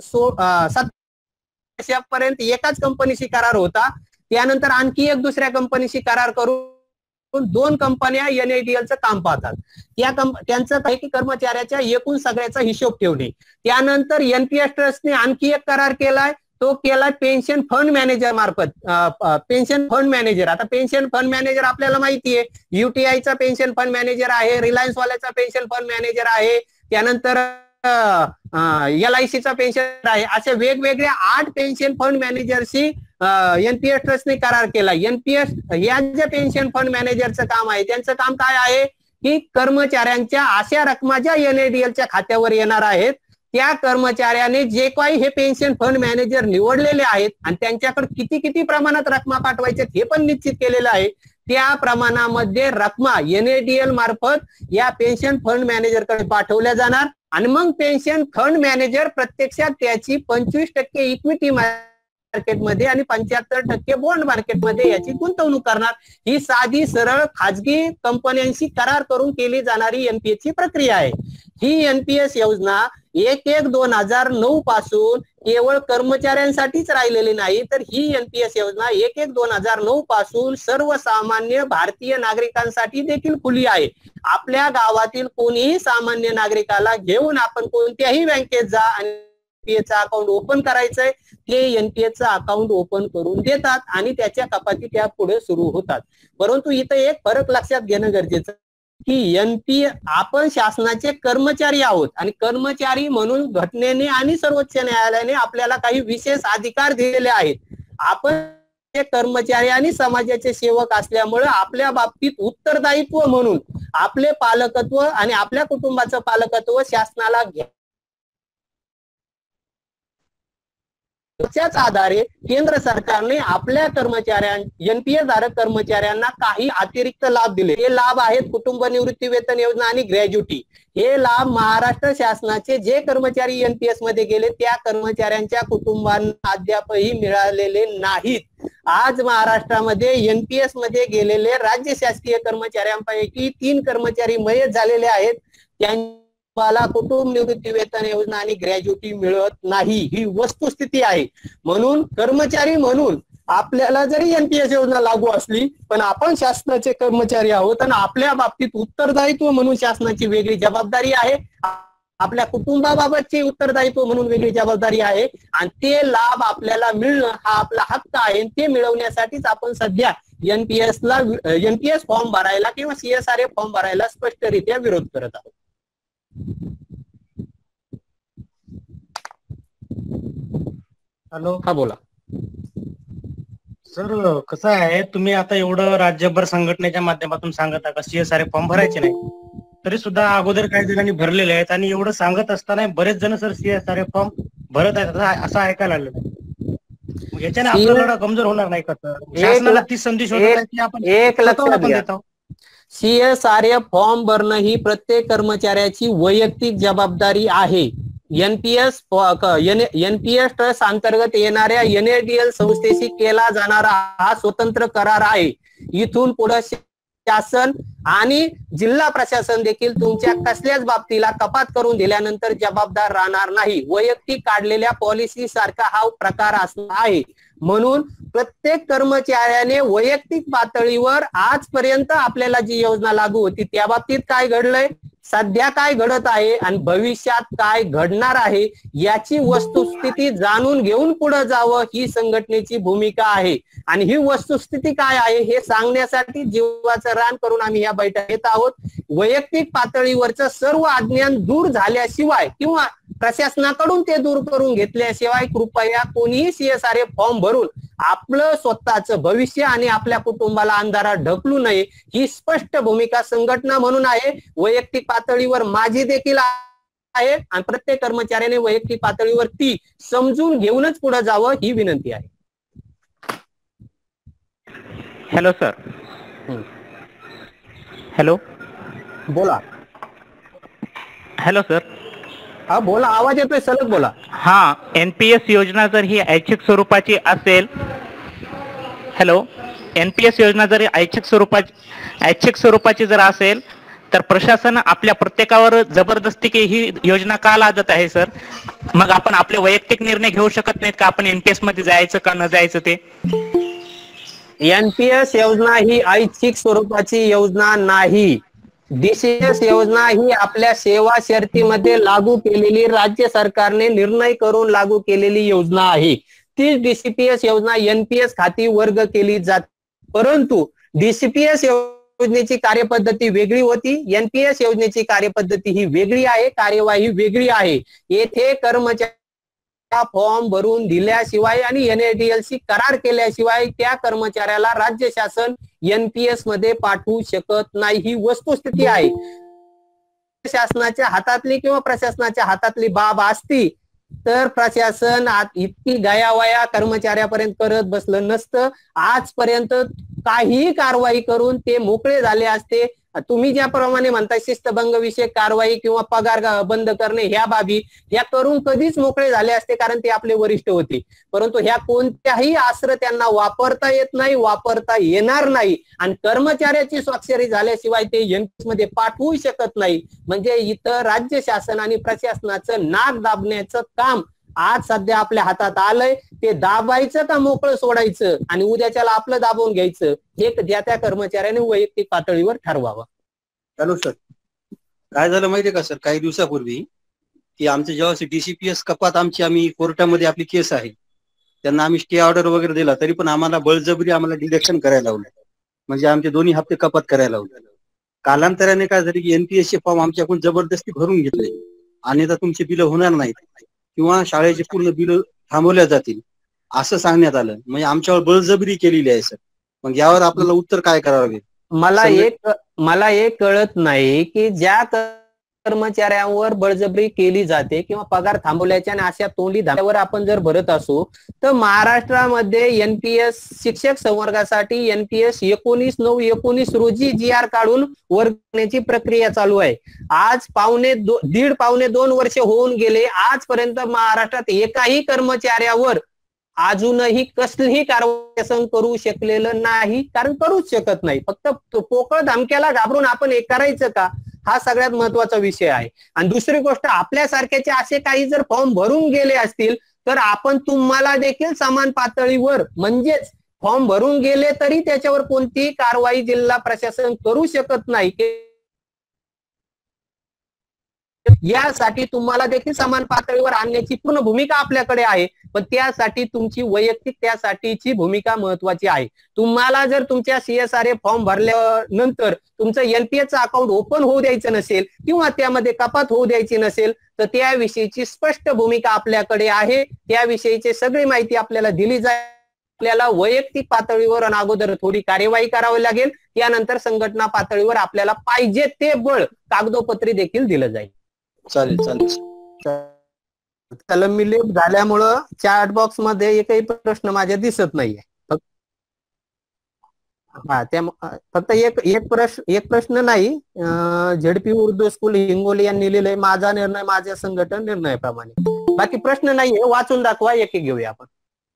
2017 पर्यंत एकाच कंपनीशी करार होता. त्यानंतर आणखी एक दुसऱ्या कंपनीशी करार करून 2 कंपन्या एनएडीएलचं काम पाहतात. त्यांचं काही की कर्मचाऱ्याच्या एकूण सगळ्याचा हिशोब ठेवणे. त्यानंतर एनपीएस ट्रस्टने आणखी एक करार केलाय, तो केला पेन्शन फंड मॅनेजर मार्फत. पेन्शन फंड मॅनेजर, आता पेन्शन फंड मॅनेजर आपल्याला माहिती आहे, युटीआयचा पेन्शन फंड मॅनेजर आहे, रिलायन्स वाल्याचा पेन्शन फंड मॅनेजर आहे, त्यानंतर LICचा पेन्शन आहे. अशा वेगवेगळ्या 8 पेन्शन फंड मॅनेजरशी एनपीएस ट्रस्टने करार केला. एनपीएस या जे पेन्शन फंड मॅनेजरचं काम आहे, त्यांचं काम काय आहे की कर्मचाऱ्यांच्या अशा रकमा ज्या एनएडीएलच्या खात्यावर येणार आहेत त्या कर्मचाऱ्याने जे काही हे पेन्शन फंड मॅनेजर निवडलेले आहेत आणि त्यांच्याकडे किती प्रमाणात रकमा पाठवायच्या हे पण निश्चित केलेलं आहे. त्या प्रमाणामध्ये रकमा एनएडीएल मार्फत या पेन्शन फंड मॅनेजरकडे पाठवल्या जाणार आणि मग पेन्शन फंड मॅनेजर प्रत्यक्षात त्याची 25% इक्विटी मार्केटमध्ये आणि 75% बॉन्ड मार्केटमध्ये याची गुंतवणूक करणार. ही साधी सरळ खाजगी कंपन्यांशी करार करून केली जाणारी एनपीएस ची प्रक्रिया आहे. ही एनपीएस योजना 1/1/2009 पासून केवळ कर्मचाऱ्यांसाठीच राहिलेली नाही, तर ही एनपीएस योजना 1/1/2009 पासून सर्वसामान्य भारतीय नागरिकांसाठी देखील खुली आहे. आपल्या गावातील कोणीही सामान्य नागरिकाला घेऊन आपण कोणत्याही बँकेत जा आणि एनपीएसचं अकाउंट ओपन करायचंय, ते एनपीएसचं अकाउंट ओपन करून देतात आणि त्याच्या कपाती त्या पुढे सुरू होतात. परंतु इथं एक फरक लक्षात घेणं गरजेचं की आपण शासनाचे कर्मचारी आहोत आणि कर्मचारी म्हणून घटनेने आणि सर्वोच्च न्यायालयाने आपल्याला काही विशेष अधिकार दिलेले आहेत. आपण कर्मचारी आणि समाजाचे सेवक असल्यामुळे आपल्या बाबतीत उत्तरदायित्व म्हणून आपले पालकत्व आणि आपल्या कुटुंबाचं पालकत्व शासनाला त्याच्याच आधारे केंद्र सरकारने आपल्या एनपीएस धारक कर्मचाऱ्यांना काही अतिरिक्त लाभ दिले. हे लाभ आहेत कुटुंब निवृत्ती वेतन योजना आणि ग्रॅज्युटी. हे लाभ महाराष्ट्र शासनाचे जे कर्मचारी एनपीएस मध्ये गेले त्या कर्मचाऱ्यांच्या कुटुंबांना अद्यापही मिळालेले नाहीत. आज महाराष्ट्रामध्ये एनपीएस मध्ये गेलेले राज्य शासकीय कर्मचाऱ्यांपैकी 3 कर्मचारी मयत झालेले आहेत. मला कुटुंब निवृत्ती वेतन योजना आणि ग्रॅज्युटी मिळत नाही, ही वस्तुस्थिती आहे. म्हणून कर्मचारी म्हणून आपल्याला जरी एनपीएस योजना लागू असली पण आपण शासनाचे कर्मचारी आहोत आणि आपल्या बाबतीत उत्तरदायित्व म्हणून शासनाची वेगळी जबाबदारी आहे, आपल्या कुटुंबाबाबतची उत्तरदायित्व म्हणून वेगळी जबाबदारी आहे आणि ते लाभ आपल्याला मिळणं हा आपला हक्क आहे. ते मिळवण्यासाठीच आपण सध्या एनपीएस फॉर्म भरायला किंवा CSRF फॉर्म भरायला स्पष्टरित्या विरोध करत आहोत. हॅलो. हा बोला. सर कसं आहे, तुम्ही आता एवढं राज्यभर संघटनेच्या माध्यमातून सांगत आहात का CSRF फॉर्म भरायचे नाही, तरी सुद्धा अगोदर काही जणांनी भरलेले आहेत आणि एवढं सांगत असताना बरेच जण सर CSRF फॉर्म भरत आहेत असं ऐकायला आलेलं. मग याच्याने आपला लढा कमजोर होणार नाही का सर? शासनाला ती संधी शोधत आहे की आपण एक लक्षात घ्या, देत आहोत. CSRF फॉर्म भरणं ही प्रत्येक कर्मचाऱ्याची वैयक्तिक जबाबदारी आहे. एनपीएस ट्रस्ट अंतर्गत येणाऱ्या NADL संस्थेशी केला जाणारा हा स्वतंत्र करार आहे. इथून पुढे शासन आणि जिल्हा प्रशासन देखील तुमच्या कसल्याच बाबतीला कपात करून दिल्यानंतर जबाबदार राहणार नाही. वैयक्तिक काढलेल्या पॉलिसी सारखा हा प्रकार असणार आहे. म्हणून प्रत्येक कर्मचाऱ्याने वैयक्तिक पातळीवर आजपर्यंत आपल्याला जी योजना लागू होती त्या बाबतीत काय घडलंय, सध्या काय घडत आहे आणि भविष्यात काय घडणार आहे याची वस्तुस्थिती जाणून घेऊन पुढे जावं ही संघटनेची भूमिका आहे. आणि ही वस्तुस्थिती काय आहे हे सांगण्यासाठी जीवाचं रान करून आम्ही या बैठक घेत आहोत. वैयक्तिक पातळीवरचं सर्व अज्ञान दूर झाल्याशिवाय किंवा प्रशासनाकडून ते दूर करून घेतल्याशिवाय कृपया कोणीही CSRF फॉर्म भरून आपलं स्वतःचं भविष्य आणि आपल्या कुटुंबाला अंधारात ढकलू नये ही स्पष्ट भूमिका संघटना म्हणून आहे. वैयक्तिक पातळीवर माझी देखील आहे आणि प्रत्येक कर्मचाऱ्याने वैयक्तिक पातळीवर ती समजून घेऊनच पुढे जावं ही विनंती आहे. Hello sir. हॅलो. बोला. Hello sir. हा बोला, आवाज येतोय, सलग बोला. हा, NPS योजना जर ही ऐच्छिक स्वरूपाची असेल, हॅलो, NPS योजना जर ऐच्छिक स्वरूपाची जर असेल तर प्रशासन आपल्या प्रत्येकावर जबरदस्ती की ही योजना का लादत आहे सर? मग आपण आपले वैयक्तिक निर्णय घेऊ शकत नाहीत का आपण NPS मध्ये जायचं का न जायचं ते? NPS योजना ही ऐच्छिक स्वरूपाची योजना नाही. DCS योजना ही आपल्या सेवा शर्तीमध्ये लागू केलेली राज्य सरकारने निर्णय करून लागू केलेली योजना आहे. ती DCPS योजना NPS खाती वर्ग केली जाते. परंतु DCPS योजनेची कार्यपद्धती वेगळी होती, NPS योजनेची कार्यपद्धती ही वेगळी आहे, कार्यवाही वेगळी आहे. येथे कर्मचारी फॉर्म भरून दिल्याशिवाय आणि NADL करार केल्याशिवाय त्या कर्मचाऱ्याला राज्य शासन NPS मध्ये पाठवू शकत नाही ही वस्तुस्थिती आहे. शासनाच्या हातातली किंवा प्रशासनाच्या हातातली बाब असती तर प्रशासन इतकी गयावया कर्मचाऱ्यापर्यंत करत बसलं नसतं. आजपर्यंत काही कारवाई करून ते मोकळे झाले असते. तुम्ही ज्याप्रमाणे म्हणताय शिस्तभंग विषयक कारवाई किंवा पगार बंद करणे ह्या बाबी ह्या करून कधीच मोकळे झाले असते, कारण ते आपले वरिष्ठ होते. परंतु ह्या कोणत्याही आश्रय त्यांना वापरता येत नाही, वापरता येणार नाही आणि कर्मचाऱ्याची स्वाक्षरी झाल्याशिवाय ते NPS मध्ये पाठवू शकत नाही. म्हणजे इथं राज्य शासन आणि प्रशासनाचं नाक दाबण्याचं काम आज सध्या आपल्या हातात आलंय. ते दाबायचं का मोकळं सोडायचं आणि उद्याच्याला आपलं दाबून घ्यायचं हे त्या कर्मचाऱ्याने वैयक्तिक पातळीवर ठरवावं. हॅलो सर, काय झालं माहितीये का सर, काही दिवसापूर्वी की आमच्या जेव्हा DCPS कपात आम्ही कोर्टामध्ये आपली केस आहे, त्यांना आम्ही स्टे ऑर्डर वगैरे दिला, तरी पण आम्हाला बळजबरी आम्हाला डिडक्शन करायला लावलं, म्हणजे आमचे दोन्ही हप्ते कपात करायला लावले. कालांतराने काय झाले की NPS चे फॉर्म आमच्याकडून जबरदस्ती भरून घेतले आणि आता तुमचे बिल होणार नाहीत किंवा शाळेचे पूर्ण बिल थांबवल्या जातील असं सांगण्यात आलं. म्हणजे आमच्यावर बळजबरी केलेली आहे सर. मग यावर आपल्याला उत्तर काय करावं लागेल? मला एक कळत नाही की ज्या कर्मचाऱ्यांवर बळजबरी केली जाते किंवा पगार थांबवल्याच्या आणि अशा तोंडी धाब्यावर आपण जर भरत असू तर महाराष्ट्रामध्ये NPS शिक्षक संवर्गासाठी NPS 19/9/19 रोजी GR काढून वर्गण्याची प्रक्रिया चालू आहे. आज पावणे 2 वर्ष होऊन गेले. आजपर्यंत महाराष्ट्रात एकाही कर्मचाऱ्यावर अजूनही कसलीही कारवाई करू शकलेलं नाही, कारण करूच शकत नाही. फक्त पोकळ धमक्याला घाबरून आपण हे करायचं का, हा सगळ्यात महत्वाचा विषय आहे. आणि दुसरी गोष्ट, आपल्यासारख्याचे असे काही जर फॉर्म भरून गेले असतील तर आपण तुम्हाला देखील समान पातळीवर म्हणजेच फॉर्म भरून गेले तरी त्याच्यावर कोणतीही कारवाई जिल्हा प्रशासन करू शकत नाही. यासाठी तुम्हाला देखील समान पातळीवर आणण्याची पूर्ण भूमिका आपल्याकडे आहे. पण त्यासाठी तुमची वैयक्तिक त्यासाठीची भूमिका महत्वाची आहे. तुम्हाला जर तुमच्या CSRA फॉर्म भरल्यानंतर तुमचं NPS अकाउंट ओपन होऊ द्यायचं नसेल किंवा त्यामध्ये कपात होऊ द्यायची नसेल तर त्याविषयीची स्पष्ट भूमिका आपल्याकडे आहे. त्याविषयीची सगळी माहिती आपल्याला दिली जाईल. आपल्याला वैयक्तिक पातळीवर अगोदर थोडी कार्यवाही करावी लागेल. त्यानंतर संघटना पातळीवर आपल्याला पाहिजे ते बळ कागदोपत्री देखील दिलं जाईल. चालेल चालेल. कलमी झाल्यामुळं चॅट बॉक्स मध्ये एकही प्रश्न माझ्या दिसत नाहीये. हा त्या फक्त एक प्रश्न नाही. झेडपी उर्दू स्कूल हिंगोली यांनी लिहिलंय माझा निर्णय माझ्या संघटन निर्णयाप्रमाणे. बाकी प्रश्न नाहीये, वाचून दाखवा, एक घेऊया आपण.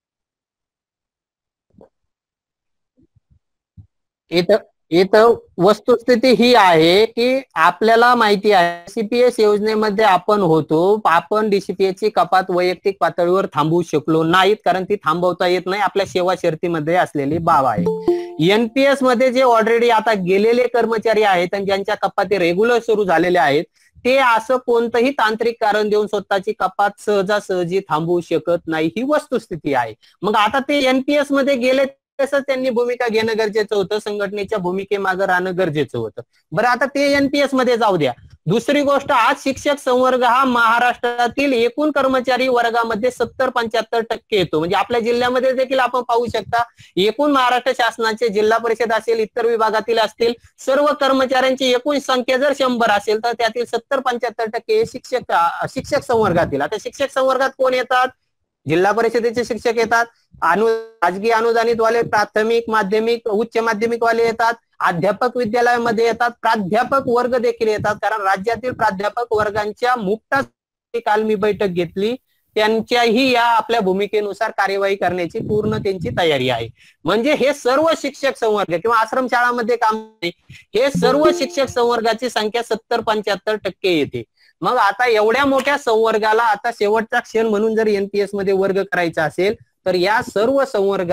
इथं वस्तुस्थिती ही आहे की आपल्याला माहिती आहे CPS योजनेमध्ये आपण होतो. आपण DCPS ची कपात वैयक्तिक पातळीवर थांबवू शकलो नाहीत कारण ती थांबवता येत नाही. आपल्या सेवा शर्तीमध्ये असलेली बाब आहे. NPS मध्ये जे ऑलरेडी आता गेलेले कर्मचारी आहेत आणि ज्यांच्या कपाती रेग्युलर सुरू झालेल्या आहेत ते असं कोणतंही तांत्रिक कारण देऊन स्वतःची कपात सहजासहजी थांबवू शकत नाही. ही वस्तुस्थिती आहे. मग आता ते NPS मध्ये गेले तसं त्यांनी भूमिका घेणं गरजेचं होतं. संघटनेच्या भूमिकेमागे राहणं गरजेचं होतं. बरं आता ते NPS मध्ये जाऊ द्या. दुसरी गोष्ट, आज शिक्षक संवर्ग हा महाराष्ट्रातील एकूण कर्मचारी वर्गामध्ये 70-75% येतो. म्हणजे आपल्या जिल्ह्यामध्ये देखील आपण पाहू शकता एकूण महाराष्ट्र शासनाचे जिल्हा परिषद असेल इतर विभागातील असतील सर्व कर्मचाऱ्यांची एकूण संख्या जर 100 असेल तर त्यातील 70-75% शिक्षक संवर्गातील. आता शिक्षक संवर्गात कोण येतात? जिल्हा परिषदेचे शिक्षक येतात, खाजगी अनुदानित वाले, प्राथमिक माध्यमिक उच्च माध्यमिक वाले येतात, अध्यापक विद्यालयामध्ये येतात, प्राध्यापक वर्ग देखील येतात. कारण राज्यातील प्राध्यापक वर्गांच्या मुक्तासाठी काल मी बैठक घेतली. त्यांच्याही या आपल्या भूमिकेनुसार कार्यवाही करण्याची पूर्ण त्यांची तयारी आहे. म्हणजे हे सर्व शिक्षक संवर्ग किंवा आश्रमशाळांमध्ये काम हे सर्व शिक्षक संवर्गाची संख्या 70-75% येते. मग आता एवढ्या मोठ्या संवर्गाला आता शेवटचा क्षण म्हणून जर NPS मध्ये वर्ग करायचा असेल तर या सर्व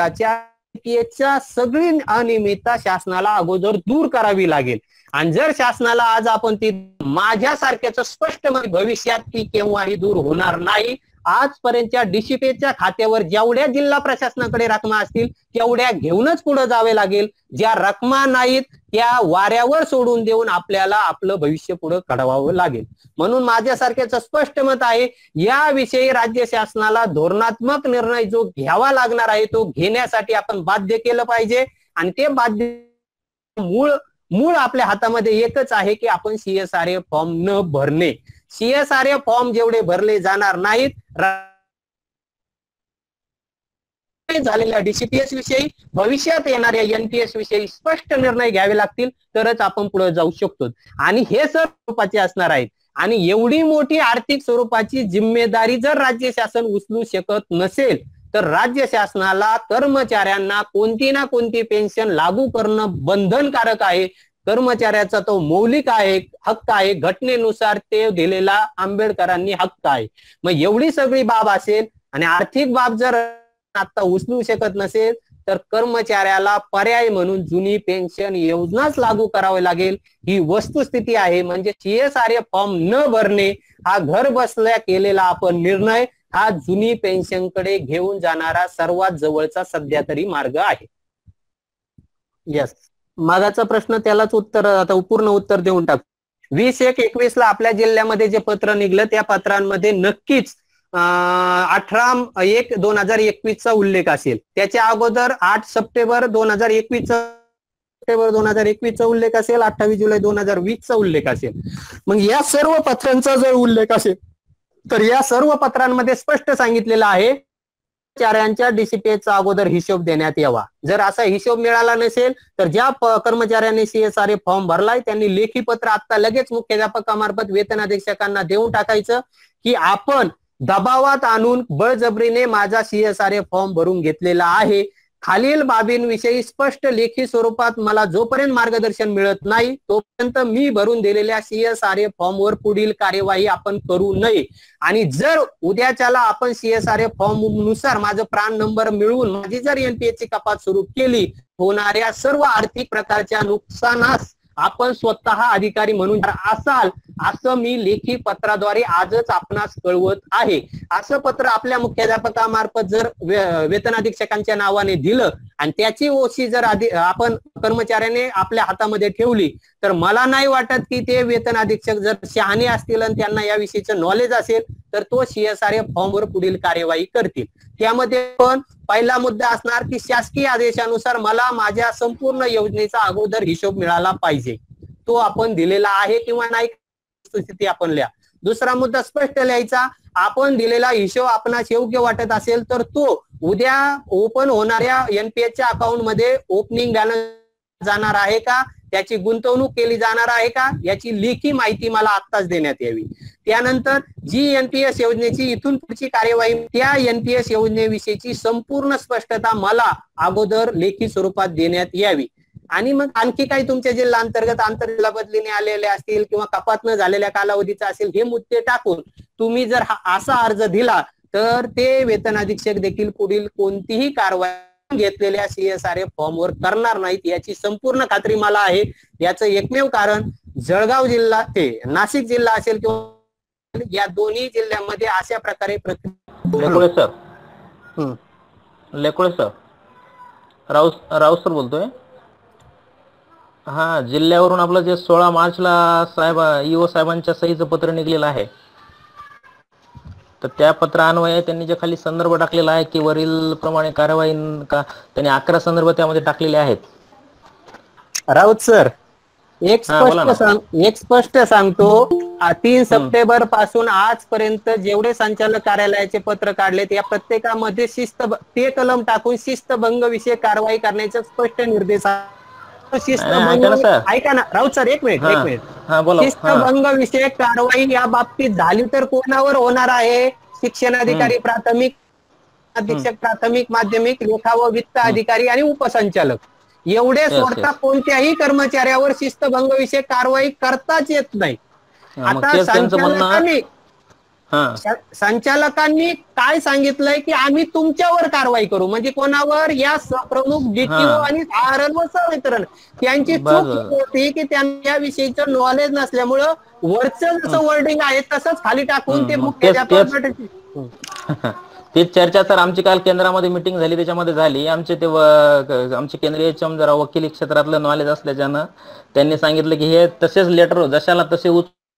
संवर्गाच्या सगळी अनियमितता शासनाला अगोदर दूर करावी लागेल. आणि जर शासनाला आज आपण ती माझ्यासारख्याच स्पष्ट भविष्यात ती केव्हाही दूर होणार नाही. आजपर्यंतच्या DCPSच्या खात्यावर जेवढ्या जिल्हा प्रशासनाकडे रकमा असतील तेवढ्या घेऊनच पुढे जावे लागेल. ज्या रकमा नाहीत त्या वाऱ्यावर सोडून देऊन आपल्याला आपलं भविष्य पुढे घडवावं लागेल. म्हणून माझ्यासारख्याच स्पष्ट मत आहे याविषयी राज्य शासनाला धोरणात्मक निर्णय जो घ्यावा लागणार आहे तो घेण्यासाठी आपण बाध्य केलं पाहिजे. आणि ते बाध्य मूळ आपल्या हातामध्ये एकच आहे की आपण CSRA फॉर्म न भरणे. CSRA फॉर्म जेवढे भरले जाणार नाहीत झालेल्या DCPS विषयी भविष्यात येणाऱ्या NPS विषयी स्पष्ट निर्णय घ्यावे लागतील तरच आपण पुढे जाऊ शकतो. आणि हे स्वरूपाचे असणार आहेत. आणि एवढी मोठी आर्थिक स्वरूपाची जिम्मेदारी जर राज्य शासन उचलू शकत नसेल तर राज्य शासनाला कर्मचाऱ्यांना कोणती ना कोणती पेन्शन लागू करणं बंधनकारक आहे. कर्मचाऱ्याचा तो मौलिक आहे, हक्क आहे. घटनेनुसार ते दिलेला आंबेडकरांनी हक्क आहे. मग एवढी सगळी बाब असेल आणि आर्थिक बाब जर आता उचलू शकत नसेल तर कर्मचाऱ्याला पर्याय म्हणून जुनी पेन्शन योजनाच लागू करावी लागेल. ही वस्तुस्थिती आहे. म्हणजे CSRA फॉर्म न भरणे हा घर बसल्या केलेला आपण निर्णय हा जुनी पेन्शनकडे घेऊन जाणारा सर्वात जवळचा सध्या तरी मार्ग आहे. यस, मागाचा प्रश्न त्यालाच उत्तर आता पूर्ण उत्तर देऊन टाक. 20/1/21 ला आपल्या जिल्ह्यामध्ये जे पत्र निघलं त्या पत्रांमध्ये नक्कीच 18/1/2021 चा उल्लेख असेल. त्याच्या अगोदर 8 सप्टेंबर 2021 चा उल्लेख असेल, 28 जुलै 2020 चा उल्लेख असेल. मग या सर्व पत्रांचा जर उल्लेख असेल तर या सर्व पत्रांमध्ये स्पष्ट सांगितलेलं आहे कर्मचाऱ्यांच्या DCPSचा अगोदर हिशोब देण्यात यावा. जर असा हिशोब मिळाला नसेल तर ज्या कर्मचाऱ्यांनी CSRA फॉर्म भरलाय त्यांनी लेखी पत्र आता लगेच मुख्याध्यापकामार्फत वेतन अधीक्षकांना देऊन टाकायचं की आपण दबावात आणून बळजबरीने माझा CSRA फॉर्म भरून घेतलेला आहे. खालील बाबींविषयी स्पष्ट लेखी स्वरूपात मला जोपर्यंत मार्गदर्शन मिळत नाही तोपर्यंत मी भरून दिलेल्या CSRA फॉर्मवर पुढील कार्यवाही आपण करू नये. आणि जर उद्याच्याला आपण CSRA फॉर्म नुसार माझं प्राण नंबर मिळवून माझी जर NPS ची कपात सुरू केली होणाऱ्या सर्व आर्थिक प्रकारच्या नुकसानास आपण स्वतः अधिकारी म्हणून असाल असं मी लेखी पत्राद्वारे आजच आपणास कळवत आहे. असं पत्र आपल्या मुख्याध्यापकामार्फत जर वेतन अधीक्षकांच्या नावाने दिलं आणि त्याची ओशी जर आपण कर्मचाऱ्याने आपल्या हातामध्ये ठेवली तर मला नाही वाटत की ते वेतन अधीक्षक जर शहाणे असतील आणि त्यांना याविषयीचं नॉलेज असेल तर तो CSRF फॉर्मवर पुढील कार्यवाही करतील. त्यामध्ये पण पहिला मुद्दा असणार की शासकीय आदेशानुसार मला माझ्या संपूर्ण योजनेचा अगोदर हिशोब मिळाला पाहिजे. तो आपण दिलेला आहे किंवा नाही स्थिती आपण लिहा. दुसरा मुद्दा स्पष्ट लिहायचा, आपण दिलेला हिशोब आपणास योग्य वाटत असेल तर तो उद्या ओपन होणाऱ्या NPSच्या अकाउंट मध्ये ओपनिंग बॅलन्स जाणार आहे का, त्याची गुंतवणूक केली जाणार आहे का, याची लेखी माहिती मला आत्ताच देण्यात यावी. त्यानंतर जी NPS योजनेची इथून पुढची कार्यवाही त्या NPS योजनेविषयीची संपूर्ण स्पष्टता मला अगोदर लेखी स्वरूपात देण्यात यावी. आणि मग आणखी काही तुमच्या जिल्हा अंतर्गत आंतरजिल्हा बदलीने आलेले असतील किंवा कपात न झालेल्या कालावधीचा असेल हे मुद्दे टाकून तुम्ही जर असा अर्ज दिला तर ते वेतन अधीक्षक देखील पुढील कोणतीही कारवाई घेतलेल्या CSRF फॉर्मवर करणार नाहीत याची संपूर्ण खात्री मला आहे. याचं एकमेव कारण जळगाव जिल्हा ते नाशिक जिल्हा असेल किंवा या दोन्ही जिल्ह्यांमध्ये अशा प्रकारे लेकोळे सर राऊत सर बोलतोय. हा, जिल्ह्यावरून आपलं जे 16 मार्चला EO साहेबांच्या सहीचं पत्र निघलेलं आहे तर त्या पत्रान्वये त्यांनी जे खाली संदर्भ टाकलेला आहे की वरील प्रमाणे कार्यवाही त्यांनी 11 संदर्भ त्यामध्ये टाकलेले आहेत. राऊत सर एक स्पष्ट सांगतो, 3 सप्टेंबर पासून आजपर्यंत जेवढे संचालक कार्यालयाचे पत्र काढले त्या प्रत्येकामध्ये ते कलम टाकून शिस्तभंग विषयक कारवाई करण्याचे स्पष्ट निर्देश. ऐका ना राऊत सर, एक मिनिट शिस्तभंग विषयक कारवाई या बाबतीत झाली तर कोणावर होणार आहे? शिक्षणाधिकारी प्राथमिक, अधीक्षक प्राथमिक माध्यमिक, लेखा व वित्त अधिकारी आणि उपसंचालक एवढे सोडता कोणत्याही कर्मचाऱ्यावर शिस्तभंग विषयक कारवाई करताच येत नाही. आता संचालकांनी काय सांगितलंय की आम्ही तुमच्यावर कारवाई करू, म्हणजे कोणावर? या प्रमुख DTO आणि RN व संवितरण यांची चूक होती की त्यांना याविषयीचं नॉलेज नसल्यामुळं वरचं जसं वर्डिंग आहे तसंच खाली टाकून ते मुख्याध्यापक. तीच चर्चा सर आमची काल केंद्रामध्ये मिटिंग झाली, त्याच्यामध्ये झाली. आमचे केंद्रीय जरा वकिली क्षेत्रातलं नॉलेज असल्याच्यानं त्यांनी सांगितलं की हे तसेच लेटर जशाला तसे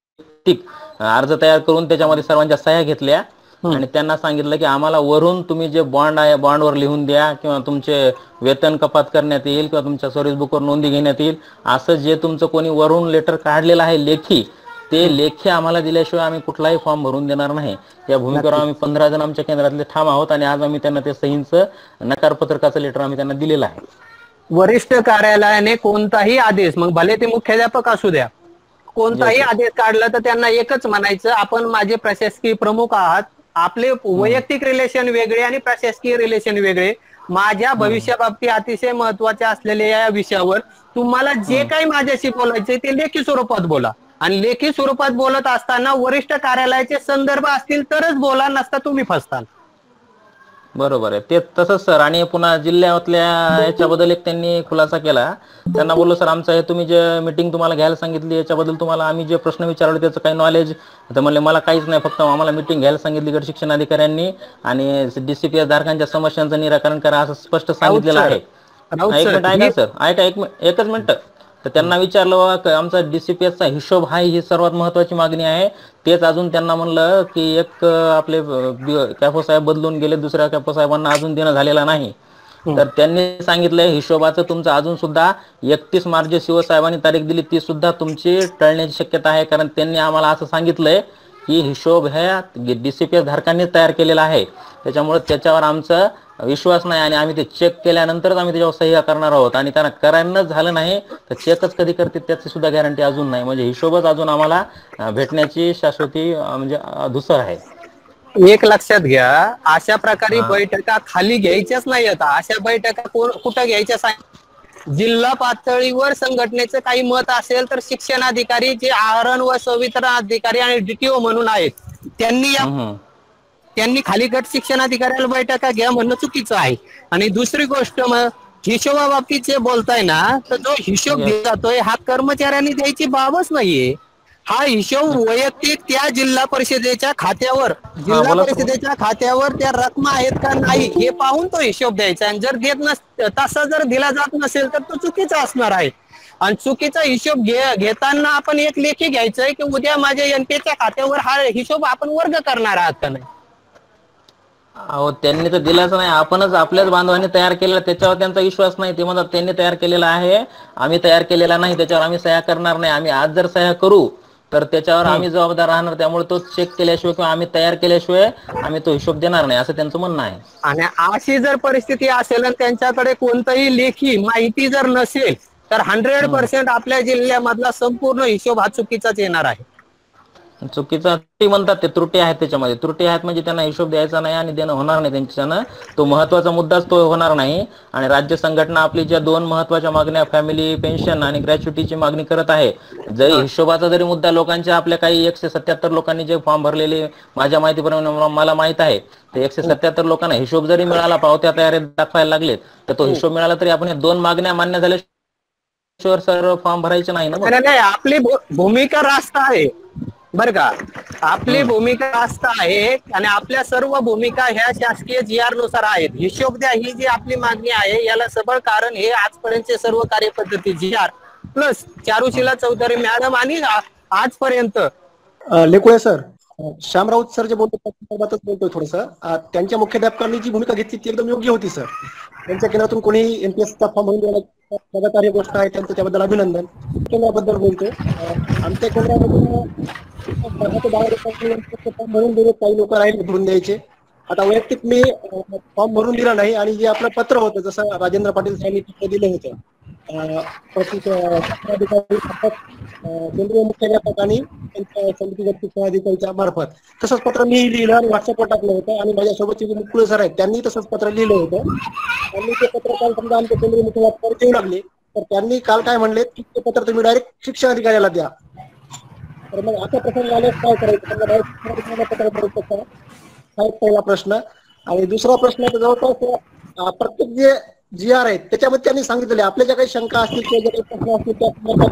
अर्ज तयार करून त्याच्यामध्ये सर्वांच्या सह्या घेतल्या आणि त्यांना सांगितलं की आम्हाला वरून तुम्ही जे बॉन्ड आहे बॉन्डवर लिहून द्या किंवा तुमचे वेतन कपात करण्यात येईल किंवा तुमच्या सर्व्हिस बुकवर नोंदी घेण्यात येईल असं जे तुमचं कोणी वरून लेटर काढलेलं आहे लेखी, ते लेखी आम्हाला दिल्याशिवाय आम्ही कुठलाही फॉर्म भरून देणार नाही. या भूमिकेवर आम्ही 15 जण आमच्या केंद्रातले ठाम आहोत आणि आज आम्ही त्यांना ते सहींचं नकार पत्रकाचं लेटर आम्ही त्यांना दिलेलं आहे. वरिष्ठ कार्यालयाने कोणताही आदेश, मग भले ते मुख्याध्यापक असू द्या, कोणताही आदेश काढला तर त्यांना एकच म्हणायचं, आपण माझे प्रशासकीय प्रमुख आहात, आपले वैयक्तिक रिलेशन वेगळे आणि प्रशासकीय रिलेशन वेगळे. माझ्या भविष्याबाबतीत अतिशय महत्वाच्या असलेल्या या विषयावर तुम्हाला जे काही माझ्याशी बोलायचे ते लेखी स्वरूपात बोला आणि लेखी स्वरूपात बोलत असताना वरिष्ठ कार्यालयाचे संदर्भ असतील तरच बोला, नसता तुम्ही फसताल. बरोबर आहे ते तसंच सर. आणि पुन्हा जिल्ह्यातल्या याच्याबद्दल एक त्यांनी खुलासा केला. त्यांना बोललो सर आमचं हे तुम्ही जे मीटिंग तुम्हाला घ्यायला सांगितली याच्याबद्दल तुम्हाला आम्ही जे प्रश्न विचारले त्याचं काही नॉलेज? तर म्हणले मला काहीच नाही, फक्त आम्हाला मीटिंग घ्यायला सांगितली गट शिक्षण अधिकाऱ्यांनी आणि DCPS धारकांच्या समस्यांचं निराकरण करा असं स्पष्ट सांगितलेलं आहे. ऐका सर, ऐका एकच मिनिट. तर त्यांना विचारलं आमचा DCPSचा हिशोब हा ही सर्वात महत्वाची मागणी आहे. तेच अजून त्यांना म्हणलं की एक आपले कॅफो साहेब बदलून गेले, दुसऱ्या कॅफो साहेबांना अजून देणं झालेला नाही. तर त्यांनी सांगितलंय हिशोबाचं तुमचं अजून सुद्धा 31 मार्च जे शिवसाहेबांनी तारीख दिली ती सुद्धा तुमची टळण्याची शक्यता आहे. कारण त्यांनी आम्हाला असं सांगितलंय की हिशोब ह्या DCPS धारकांनीच तयार केलेला आहे, त्याच्यामुळे त्याच्यावर आमचा विश्वास नाही आणि आम्ही ते चेक केल्यानंतरच आम्ही त्याच्यावर सह्या करणार आहोत. आणि त्यांना करायलाच झालं नाही तर चेकच कधी करते त्याची सुद्धा गॅरंटी अजून नाही. म्हणजे हिशोबच अजून आम्हाला भेटण्याची शाश्वती म्हणजे धुसर आहे. एक लक्षात घ्या, अशा प्रकारे बैठका खाली घ्यायच्याच नाही. आता अशा बैठका कुठं घ्यायच्या? जिल्हा पातळीवर संघटनेचं काही मत असेल तर शिक्षणाधिकारी जे RN व संवितरण अधिकारी आणि DTO म्हणून आहेत त्यांनी खाली गट शिक्षणाधिकाऱ्याला बैठका घ्या म्हणणं चुकीचं आहे. आणि दुसरी गोष्ट, मग हिशोबाबाबतीत जे बोलताय ना, तर जो हिशोब दिला जातोय हा कर्मचाऱ्यांनी द्यायची बाबच नाहीये. हा हिशोब वैयक्तिक त्या जिल्हा परिषदेच्या खात्यावर, जिल्हा बोला सर. परिषदेच्या खात्यावर त्या रकमा आहेत का नाही हे पाहून तो हिशोब द्यायचा. आणि जर देत तसा जर दिला जात नसेल तर तो चुकीचा असणार आहे. आणि चुकीचा हिशोब घेताना आपण एक लेखी घ्यायचंय की उद्या माझ्या एनपीएसच्या खात्यावर हा हिशोब आपण वर्ग करणार आहात का नाही. अहो त्यांनी तर दिलाच नाही, आपणच आपल्याच बांधवांनी तयार केलेला, त्याच्यावर त्यांचा विश्वास नाही. ते म्हणतात त्यांनी तयार केलेला आहे, आम्ही तयार केलेला नाही, त्याच्यावर आम्ही सह्या करणार नाही. आम्ही आज जर सह्या करू तर त्याच्यावर आम्ही जबाबदार राहणार. त्यामुळे तो चेक केल्याशिवाय किंवा आम्ही तयार केल्याशिवाय आम्ही तो हिशोब देणार नाही, असं त्यांचं म्हणणं आहे. आणि अशी जर परिस्थिती असेल आणि त्यांच्याकडे कोणतंही लेखी माहिती जर नसेल तर 100% आपल्या जिल्ह्यामधला संपूर्ण हिशोब हा चुकीचाच येणार आहे. चुकीचा त्रुटी म्हणतात, ते त्रुटी आहेत त्याच्यामध्ये. त्रुटी आहेत म्हणजे त्यांना हिशोब द्यायचा नाही आणि देणं होणार नाही त्यांच्यानं. तो महत्वाचा मुद्दाच तो होणार नाही. आणि राज्य संघटना आपली ज्या 2 महत्वाच्या मागण्या, फॅमिली पेन्शन आणि ग्रॅच्युटीची मागणी करत आहे, जरी हिशोबाचा जरी मुद्दा लोकांच्या आपल्या काही 177 लोकांनी जे फॉर्म भरलेले माझ्या माहितीप्रमाणे मला माहित आहे, ते 177 लोकांना हिशोब जरी मिळाला, पावत्या तयारी दाखवायला लागलेत, तर तो हिशोब मिळाला तरी आपण 2 मागण्या मान्य झाल्या सर फॉर्म भरायचे नाही ना. नाही, आपली भूमिका रास्त आहे बरं का. आपली भूमिका रास्त आहे आणि आपल्या सर्व भूमिका ह्या शासकीय GR नुसार आहेत. हिशोब द्या ही जी आपली मागणी आहे याला सबळ कारण हे आजपर्यंतचे सर्व कार्यपद्धती GR plus Charushila Chaudhari madam आणि आजपर्यंत लेकुळे सर, श्याम राऊत सर जे बोलतो बोलतोय थोडस. त्यांच्या मुख्याध्यापकांनी जी भूमिका घेतली ती एकदम योग्य होती सर. त्यांच्या केंद्रातून कोणी एनपीएसचा फॉर्म भरून देण्याची लगातार ही गोष्ट आहे, त्यांचं त्याबद्दल अभिनंदन. केंद्राबद्दल बोलतोय, आमच्या केंद्रामधून 10 ते 12 फॉर्म भरून दिले, काही लोक राहिले भरून द्यायचे. आता वैयक्तिक मी फॉर्म भरून दिला नाही आणि जे आपलं पत्र होतं, जसं राजेंद्र पाटील साहेबांनी पत्र दिलं होतं केंद्रीय मुख्याध्यापकांनी त्यांच्या समिती अधिकाऱ्यांच्या मार्फत, तसंच पत्र मी लिहिलं आणि व्हॉट्सअपवर टाकलं होतं. आणि माझ्यासोबतचे जे मुकुळे सर आहेत त्यांनी तसंच पत्र लिहिलं होतं. त्यांनी ते पत्र काल समजा आमच्या केंद्रीय मुख्याध्यापकावर देऊ लागले, तर त्यांनी काल काय म्हणले की ते पत्र तुम्ही डायरेक्ट शिक्षण अधिकाऱ्याला द्या. तर मग असा प्रसंग आल्यास काय करायचं, पत्र द्यायचं का, हा एक पहिला प्रश्न. आणि दुसरा प्रश्न जवळपास प्रत्येक जे GR आहेत त्याच्यामध्ये त्यांनी सांगितलेले आपल्या ज्या काही शंका असतील किंवा ज्या काही प्रश्न असतील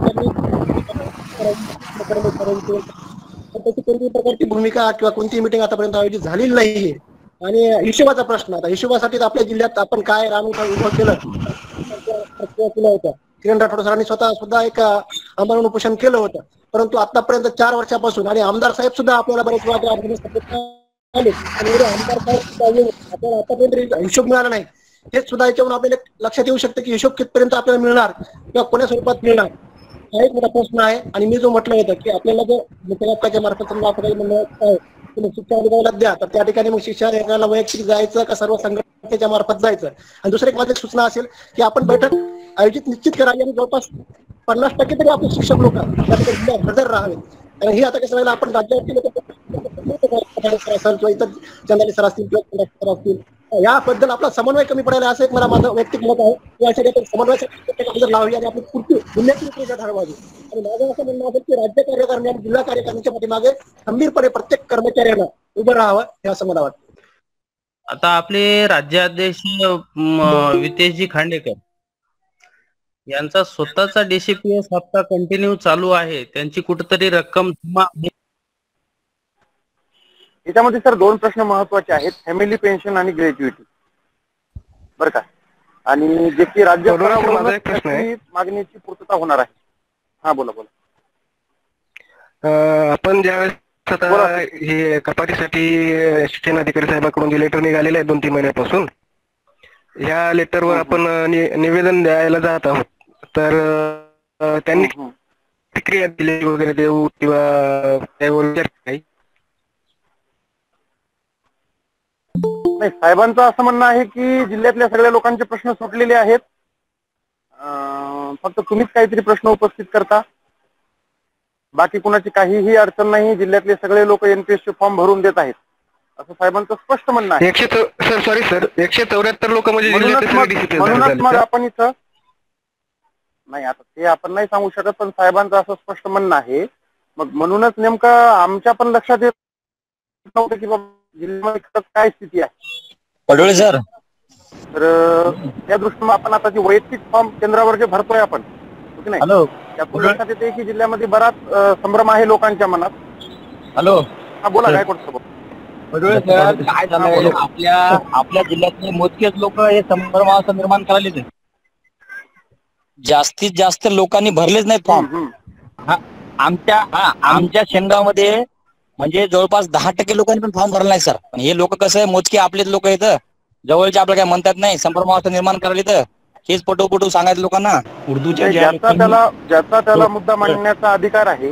त्याची कोणतीही प्रकारची भूमिका किंवा कोणतीही मिटिंग आतापर्यंत आयोजित झालेली नाहीये. आणि हिशोबाचा प्रश्न, आता हिशोबासाठी आपल्या जिल्ह्यात आपण काय रानून उभं केलं होतं. किरण राठोड सरांनी स्वतः सुद्धा एक आंदोलन उपोषण केलं होतं, परंतु आतापर्यंत 4 वर्षापासून आणि आमदार साहेब सुद्धा आपल्याला बरेच वेळा आपल्याला आतापर्यंत हिशोब मिळाला नाही. हेच सुद्धा याच्यावरून आपल्याला लक्षात येऊ शकतं की हिशोब कितपर्यंत आपल्याला मिळणार किंवा कोण्या स्वरूपात मिळणार, हा एक मोठा प्रश्न आहे. आणि मी जो म्हटलं होतं की आपल्याला जर मुख्याध्यापकाच्या मार्फत समजा आपल्याला म्हणलं शिक्षण अधिकाऱ्याला द्या, तर त्या ठिकाणी मग शिक्षण अधिकाऱ्याला वैयक्तिक जायचं का सर्व संघटनेच्या मार्फत जायचं. आणि दुसरी एक माझी सूचना असेल की आपण बैठक आयोजित निश्चित करावी आणि जवळपास 50% तरी आपले शिक्षक लोक हजर राहावे. कारण ही आता कसं व्हायला, आपण राज्यावरती किंवा इतर चंदाली सर असतील किंवा सर असतील, याबद्दल आपला समन्वय कमी पडायला असं एक मला माझं वैयक्तिक मत आहे. यासाठी आपण समन्वयासाठी हजर लावावी आणि आपली पुढची जिल्ह्याची ठरवावी. आणि माझं असं म्हणणं असेल की राज्य कार्यकारिणी आणि जिल्हा कार्यकारिणीच्या पाठीमागे खंबीरपणे प्रत्येक कर्मचाऱ्याला उभं राहावं, हे असं मला वाटतं. आता आपले राज्याध्यक्ष वितेशजी खांडेकर यांचा स्वतःचा DCPS हप्ता कंटिन्यू चालू आहे, त्यांची कुठेतरी रक्कम जमा. याच्यामध्ये सर 2 प्रश्न महत्वाचे आहेत, फॅमिली पेन्शन आणि ग्रॅज्युइटी, बरं का. आणि जे की राज्य मागणीची पूर्तता होणार आहे. हा बोला. आपण ज्यावेळेस आता हे कपातीसाठी शिक्षण अधिकारी साहेबांकडून जे लेटर निघालेले आहे 2-3 महिन्यापासून, ह्या लेटरवर आपण निवेदन द्यायला जात आहोत, तर त्यांनी प्रतिक्रिया दिली वगैरे देऊ किंवा त्यावर विचार काही? नाही, साहेबांचं असं म्हणणं आहे की जिल्ह्यातल्या सगळ्या लोकांचे प्रश्न सुटलेले आहेत, फक्त तुम्हीच काहीतरी प्रश्न उपस्थित करता, बाकी कुणाची काहीही अडचण नाही, जिल्ह्यातले सगळे लोक NPS फॉर्म भरून देत आहेत, असं साहेबांचं स्पष्ट म्हणणं आहे. 174 लोक म्हणजे म्हणूनच मग आपण इथं नाही, आता ते आपण नाही सांगू शकत, पण साहेबांचं असं स्पष्ट म्हणणं आहे. मग म्हणूनच नेमकं आमच्या पण लक्षात येत नव्हतं की बाबा जिल्ह्यामध्ये काय स्थिती आहे. पडोळे सर, तर त्या दृष्टीने आपण आता जे वैयक्तिक फॉर्म केंद्रावर जे भरतोय आपण हो की नाही, त्यातून लक्षात येते की जिल्ह्यामध्ये बराच संभ्रम आहे लोकांच्या मनात. हॅलो, हा बोला, काय करतो सर काय झालंय, आपल्या जिल्ह्यातले मोजकेच लोक हे संभ्रमाचं निर्माण करायला जास्तीत जास्त लोकांनी भरलेच नाही फॉर्म. आमच्या शेंगामध्ये म्हणजे जवळपास 10% लोकांनी पण फॉर्म भरला नाही सर. पण हे लोक कसं आहे, मोजके आपलेच लोक येतं, जवळचे आपलं काय म्हणतात नाही, संभ्रमाचं निर्माण करायला तर हेच पटोपटो सांगायचं लोकांना. उर्दूच्या ज्याचा त्याला मुद्दा मांडण्याचा अधिकार आहे.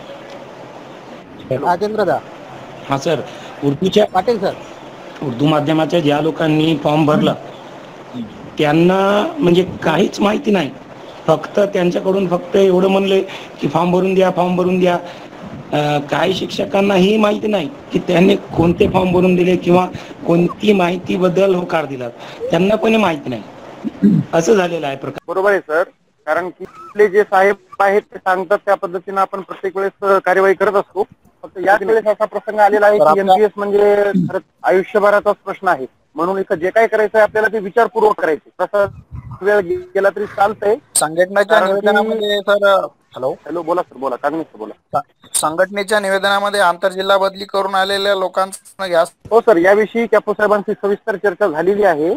राजेंद्र दा. हा सर, उर्दूच्या पाटील सर, उर्दू माध्यमाच्या ज्या लोकांनी फॉर्म भरला त्यांना म्हणजे काहीच माहिती नाही. फक्त त्यांच्याकडून फक्त एवढं म्हणले की फॉर्म भरून द्या, फॉर्म भरून द्या. काही शिक्षकांनाही माहिती नाही की त्यांनी कोणते फॉर्म भरून दिले किंवा कोणती माहिती बद्दल होकार दिला, त्यांना पण माहिती नाही. असं झालेलं आहे प्रकार. बरोबर आहे सर, कारण की आपले जे साहेब आहेत ते सांगतात त्या पद्धतीने आपण प्रत्येक वेळेस कार्यवाही करत असतो. फक्त याच वेळेस असा प्रसंग आलेला आहे की एमपीएस म्हणजे खरंच आयुष्यभराचाच प्रश्न आहे. म्हणून इथं जे काही करायचं आहे आपल्याला ते विचारपूर्वक करायचे. तसा वेळ गेला तरी चालतंय. संघटनेच्या निवेदनामध्ये सर, हॅलो बोला सर, बोला, कागनीस बोला. संघटनेच्या निवेदनामध्ये आंतरजिल्हा बदली करून आलेल्या लोकांचा घ्या. हो सर, याविषयी कॅपो साहेबांची सविस्तर चर्चा झालेली आहे.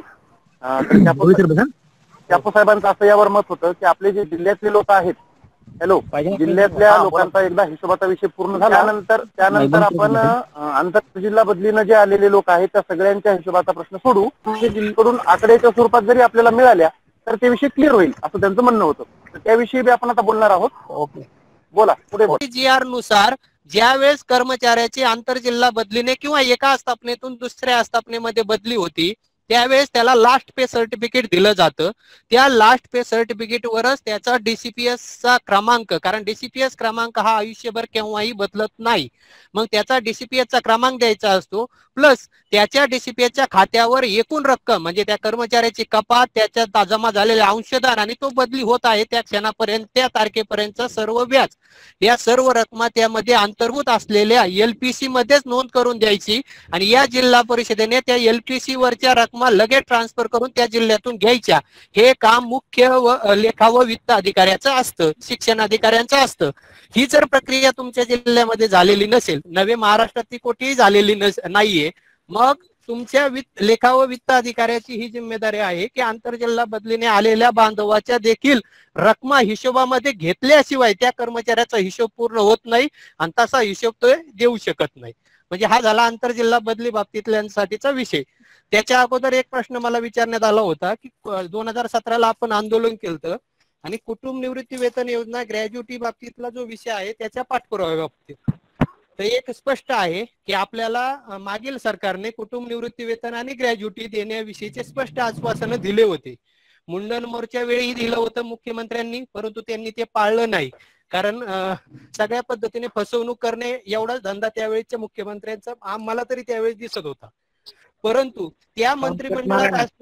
कॅपो साहेबांचं असं यावर मत होतं की आपले जे जिल्ह्यातले लोक आहेत, जिल्ह्यातल्या लोकांचा एकदा हिशोबाचा विषय पूर्ण झाला त्यानंतर आपण आंतरजिल्हा बदलीनं जे आलेले लोक आहेत त्या सगळ्यांच्या हिशोबाचा प्रश्न सोडू. जिल्ह्याकडून आकड्याच्या स्वरूपात जरी आपल्याला मिळाल्या तर ते विषय क्लिअर होईल असं त्यांचं म्हणणं होतं. तर त्याविषयी बी आपण आता बोलणार आहोत. ओके, बोला पुढे बोला. GR नुसार ज्यावेळेस कर्मचाऱ्याची आंतरजिल्हा बदलीने किंवा एका आस्थापनेतून दुसऱ्या आस्थापनेमध्ये बदली होती त्यावेळेस त्याला लास्ट पे सर्टिफिकेट दिलं जातं. त्या लास्ट पे सर्टिफिकेट वरच त्याचा DCPS चा क्रमांक, कारण DCPS क्रमांक हा आयुष्यभर केव्हाही बदलत नाही, मग त्याचा DCPS चा क्रमांक द्यायचा असतो. प्लस त्याच्या DCPS च्या खात्यावर एकूण रक्कम म्हणजे त्या कर्मचाऱ्याची कपात, त्याच्या जमा झालेले अंशदान आणि तो बदली होत आहे त्या क्षणापर्यंत त्या तारखेपर्यंतचा सर्व व्याज, या सर्व रक्कमा त्यामध्ये अंतर्भूत असलेल्या LPC मध्येच नोंद करून द्यायची आणि या जिल्हा परिषदेने त्या LPC वरच्या रक्कमा लगेच ट्रान्सफर करून त्या जिल्ह्यातून घ्यायच्या. हे काम मुख्य लेखा व वित्त अधिकाऱ्याचं असतं, शिक्षण अधिकाऱ्यांचं असतं. ही जर प्रक्रिया तुमच्या जिल्ह्यामध्ये झालेली नसेल, नवे महाराष्ट्रात ती कोठेही झालेली नाहीये, मग तुमच्या लेखा व वित्त अधिकाऱ्याची ही जिम्मेदारी आहे की आंतरजिल्हा बदलीने आलेल्या बांधवाच्या देखील रकमा हिशोबामध्ये घेतल्याशिवाय त्या कर्मचाऱ्याचा हिशोब पूर्ण होत नाही आणि तसा हिशोब तो देऊ शकत नाही. म्हणजे हा झाला आंतरजिल्हा बदली बाबतीतल्यांसाठीचा विषय. त्याच्या अगोदर एक प्रश्न मला विचारण्यात आला होता की 2017ला आपण आंदोलन केलं आणि कुटुंब निवृत्ती वेतन योजना ग्रॅज्युटी बाबतीतला जो विषय आहे त्याच्या पाठपुराव्या बाबतीत तर एक स्पष्ट आहे की आपल्याला मागील सरकारने कुटुंब निवृत्ती वेतन आणि ग्रॅज्युटी देण्याविषयीचे स्पष्ट आश्वासनं दिले होते. मुंडन मोर्चा वेळी दिलं होतं मुख्यमंत्र्यांनी, परंतु त्यांनी ते पाळलं नाही. कारण सगळ्या पद्धतीने फसवणूक करणे एवढाच धंदा त्यावेळेच्या मुख्यमंत्र्यांचा आम्हाला तरी त्यावेळेस दिसत होता. परंतु त्या मंत्रिमंडळात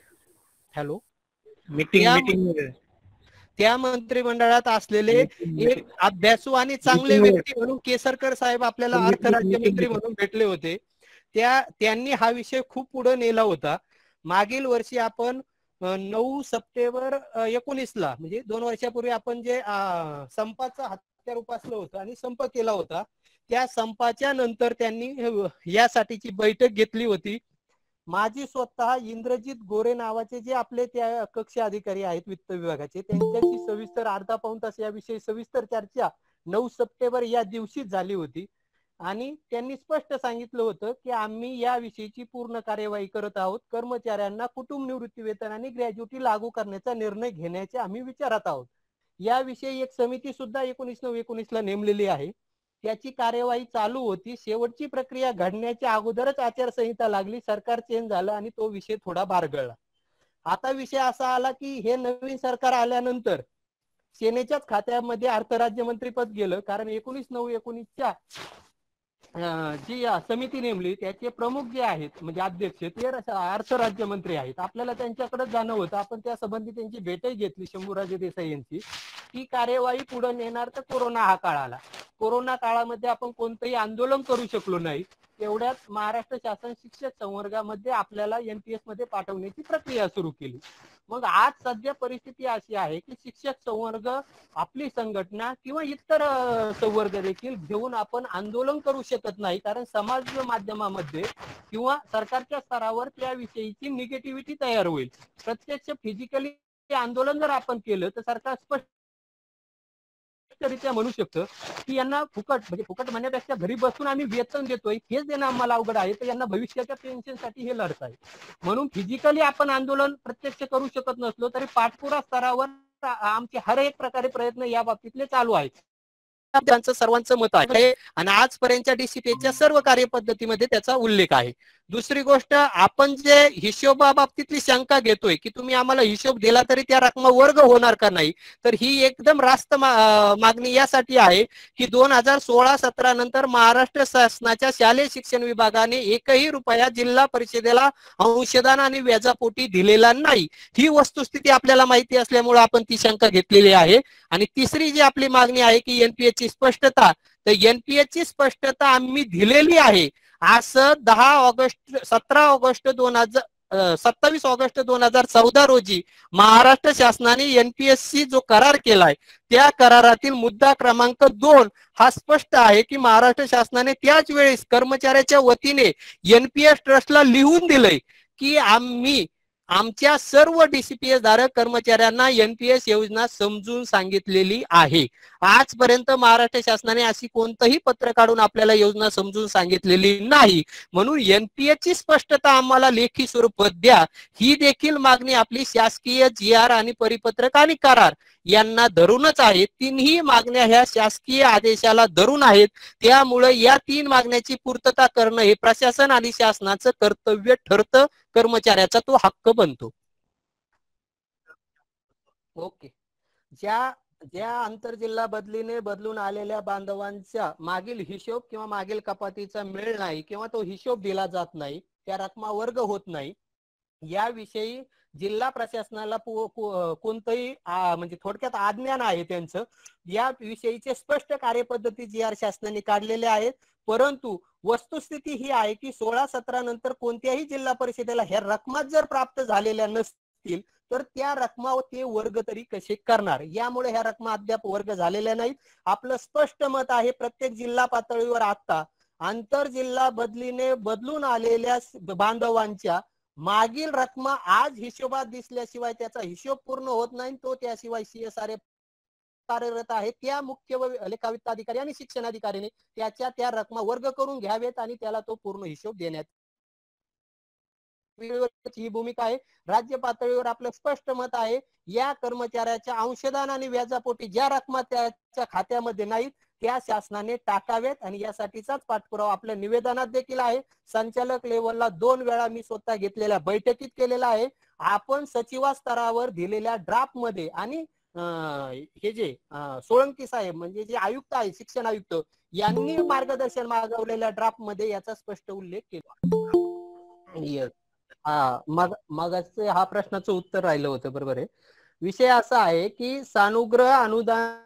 त्या मंत्रिमंडळात असलेले एक अभ्यासू आणि चांगले व्यक्ती म्हणून केसरकर साहेब आपल्याला अर्थ राज्यमंत्री म्हणून भेटले होते. त्यांनी हा विषय खूप पुढे नेला होता. मागील वर्षी आपण 9 सप्टेंबर 19ला म्हणजे 2 वर्षापूर्वी आपण जे संपाचा हत्यार उपासलं होतं आणि संप केला होता, त्या संपाच्या नंतर त्यांनी यासाठीची बैठक घेतली होती. माझी स्वतः इंद्रजित गोरे नावाचे जे आपले त्या कक्ष अधिकारी आहेत वित्त विभागाचे, त्यांच्याशी सविस्तर अर्धा पाऊण तास याविषयी सविस्तर चर्चा 9 सप्टेंबर या दिवशीच झाली होती आणि त्यांनी स्पष्ट सांगितलं होतं की आम्ही याविषयीची पूर्ण कार्यवाही करत आहोत. कर्मचाऱ्यांना कुटुंब निवृत्ती वेतन आणि ग्रॅज्युटी लागू करण्याचा निर्णय घेण्याचे आम्ही विचारात आहोत. याविषयी एक समिती सुद्धा 19/9/19ला नेमलेली आहे. त्याची कार्यवाही चालू होती. शेवटची प्रक्रिया घडण्याच्या अगोदरच आचारसंहिता लागली, सरकार चेंज झालं आणि तो विषय थोडा बारगळला. आता विषय असा आला की हे नवीन सरकार आल्यानंतर सेनेच्याच खात्यामध्ये अर्थ राज्यमंत्री पद गेलं, कारण 19/9/19च्या जी समिती नेमली त्याचे प्रमुख जे आहेत म्हणजे अध्यक्ष ते अर्थ राज्यमंत्री आहेत. आपल्याला त्यांच्याकडे जाणं होतं. आपण त्या संबंधी त्यांची भेटही घेतली शंभूराजे देसाई यांची. ती कार्यवाही पुढे नेणार तर कोरोना हा काळ आला. कोरोना काळामध्ये आपण कोणतंही आंदोलन करू शकलो नाही. तेवढ्यात महाराष्ट्र शासन शिक्षक संवर्गामध्ये आपल्याला एनपीएस मध्ये पाठवण्याची प्रक्रिया सुरू केली. मग आज सध्या परिस्थिती अशी आहे की शिक्षक संवर्ग, आपली संघटना किंवा इतर संवर्ग देखील घेऊन आपण आंदोलन करू शकत नाही, कारण समाज माध्यमामध्ये किंवा सरकारच्या स्तरावर त्याविषयीची निगेटिव्हिटी तयार होईल. प्रत्यक्ष फिजिकली आंदोलन जर आपण केलं तर सरकार स्पष्ट रित्या म्हणू शकतं की यांना फुकट, म्हणजे फुकट म्हणण्यापेक्षा घरी बसून आम्ही वेतन देतोय हेच देणं आम्हाला अवघड आहे, तर यांना भविष्याच्या पेन्शनसाठी हे लढत आहे. म्हणून फिजिकली आपण आंदोलन प्रत्यक्ष करू शकत नसलो तरी पाठपुरा स्तरावर आमचे हर एक प्रकारे प्रयत्न या बाबतीतले चालू आहेत. त्यांचं सर्वांचं मत आहे आणि आजपर्यंतच्या डीसीपीच्या सर्व कार्यपद्धतीमध्ये त्याचा उल्लेख आहे. दुसरी गोष्ट, आपण जे हिशोबाबाबतीतली शंका घेतोय की तुम्ही आम्हाला हिशोब दिला तरी त्या रक्कम वर्ग होणार का नाही, तर ही एकदम रास्त मागणी यासाठी आहे की 2016-17 नंतर महाराष्ट्र शासनाच्या शालेय शिक्षण विभागाने एकही रुपया जिल्हा परिषदेला अंशदान आणि व्याजापोटी दिलेला नाही. ही वस्तुस्थिती आपल्याला माहिती असल्यामुळे आपण ती शंका घेतलेली आहे. आणि तिसरी जी आपली मागणी आहे की एनपीएस ची स्पष्टता, तर एनपीएस ची स्पष्टता आम्ही दिलेली आहे असं 27 ऑगस्ट 2014 रोजी महाराष्ट्र शासनाने एनपीएससी जो करार केलाय त्या करारातील मुद्दा क्रमांक 2 हा स्पष्ट आहे की महाराष्ट्र शासनाने त्याच वेळेस कर्मचाऱ्याच्या वतीने एनपीएस ट्रस्टला लिहून दिलंय की आम्ही आमच्या सर्व डीसीपीएस धारक कर्मचाऱ्यांना एनपीएस योजना समजून सांगितलेली आहे. आजपर्यंत महाराष्ट्र शासनाने अशी कोणतंही पत्र काढून आपल्याला योजना समजून सांगितलेली नाही. म्हणून एनपीएस ची स्पष्टता आम्हाला लेखी स्वरूपात द्या, ही देखील मागणी आपली शासकीय जीआर आणि परिपत्रक आणि करार यांना धरूनच आहे. तिन्ही मागण्या ह्या शासकीय आदेशाला धरून आहेत. त्यामुळे या 3 मागण्याची पूर्तता करणं हे प्रशासन आणि शासनाचं कर्तव्य ठरतं, कर्मचाऱ्याचा तो हक्क बनतो. ओके. ज्या आंतरजिल्हा बदलीने बदलून आलेल्या बांधवांच्या मागील हिशोब किंवा मागील कपातीचा मेळ नाही किंवा तो हिशोब दिला जात नाही, त्या रकमा वर्ग होत नाही, याविषयी जिल्हा प्रशासनाला कोणतंही म्हणजे थोडक्यात अज्ञान आहे त्यांचं. या विषयीचे स्पष्ट कार्यपद्धती जीआर शासनाने काढलेले आहेत. परंतु वस्तुस्थिती ही आहे की 16-17 नंतर कोणत्याही जिल्हा परिषदेला ह्या रकमा जर प्राप्त झालेल्या नसतील तर त्या रकमा ते वर्ग तरी कसे करणार, यामुळे ह्या रकमा अद्याप वर्ग झालेल्या नाहीत. आपलं स्पष्ट मत आहे प्रत्येक जिल्हा पातळीवर आता आंतरजिल्हा बदलीने बदलून आलेल्या बांधवांच्या मागील रकमा आज हिशोबात दिसल्याशिवाय त्याचा हिशोब पूर्ण होत नाही, तो त्याशिवाय CSR कार्यरत आहे. त्या मुख्य लेखावित्त अधिकारी आणि शिक्षणाधिकारीने त्या रकमा वर्ग करून घ्यावेत आणि त्याला तो पूर्ण हिशोब देण्यात ही भूमिका आहे. राज्य पातळीवर आपलं स्पष्ट मत आहे या कर्मचाऱ्याच्या अंशदान आणि व्याजापोटी ज्या रकमा त्याच्या खात्यामध्ये नाहीत त्या शासनाने टाकावेत आणि यासाठीचाच पाठपुरावा आपल्या निवेदनात देखील आहे. संचालक लेवलला 2 वेळा मी स्वतः घेतलेल्या बैठकीत केलेला आहे. आपण सचिवा स्तरावर दिलेल्या ड्राफ्ट मध्ये आणि हे जे सोळंकी साहेब म्हणजे जे आयुक्त आहे शिक्षण आयुक्त यांनी मार्गदर्शन मागवलेल्या ड्राफ्ट मध्ये याचा स्पष्ट उल्लेख केला. मग हा प्रश्नाचं उत्तर राहिलं होतं, बरोबर आहे. विषय असा आहे की सानुग्रह अनुदान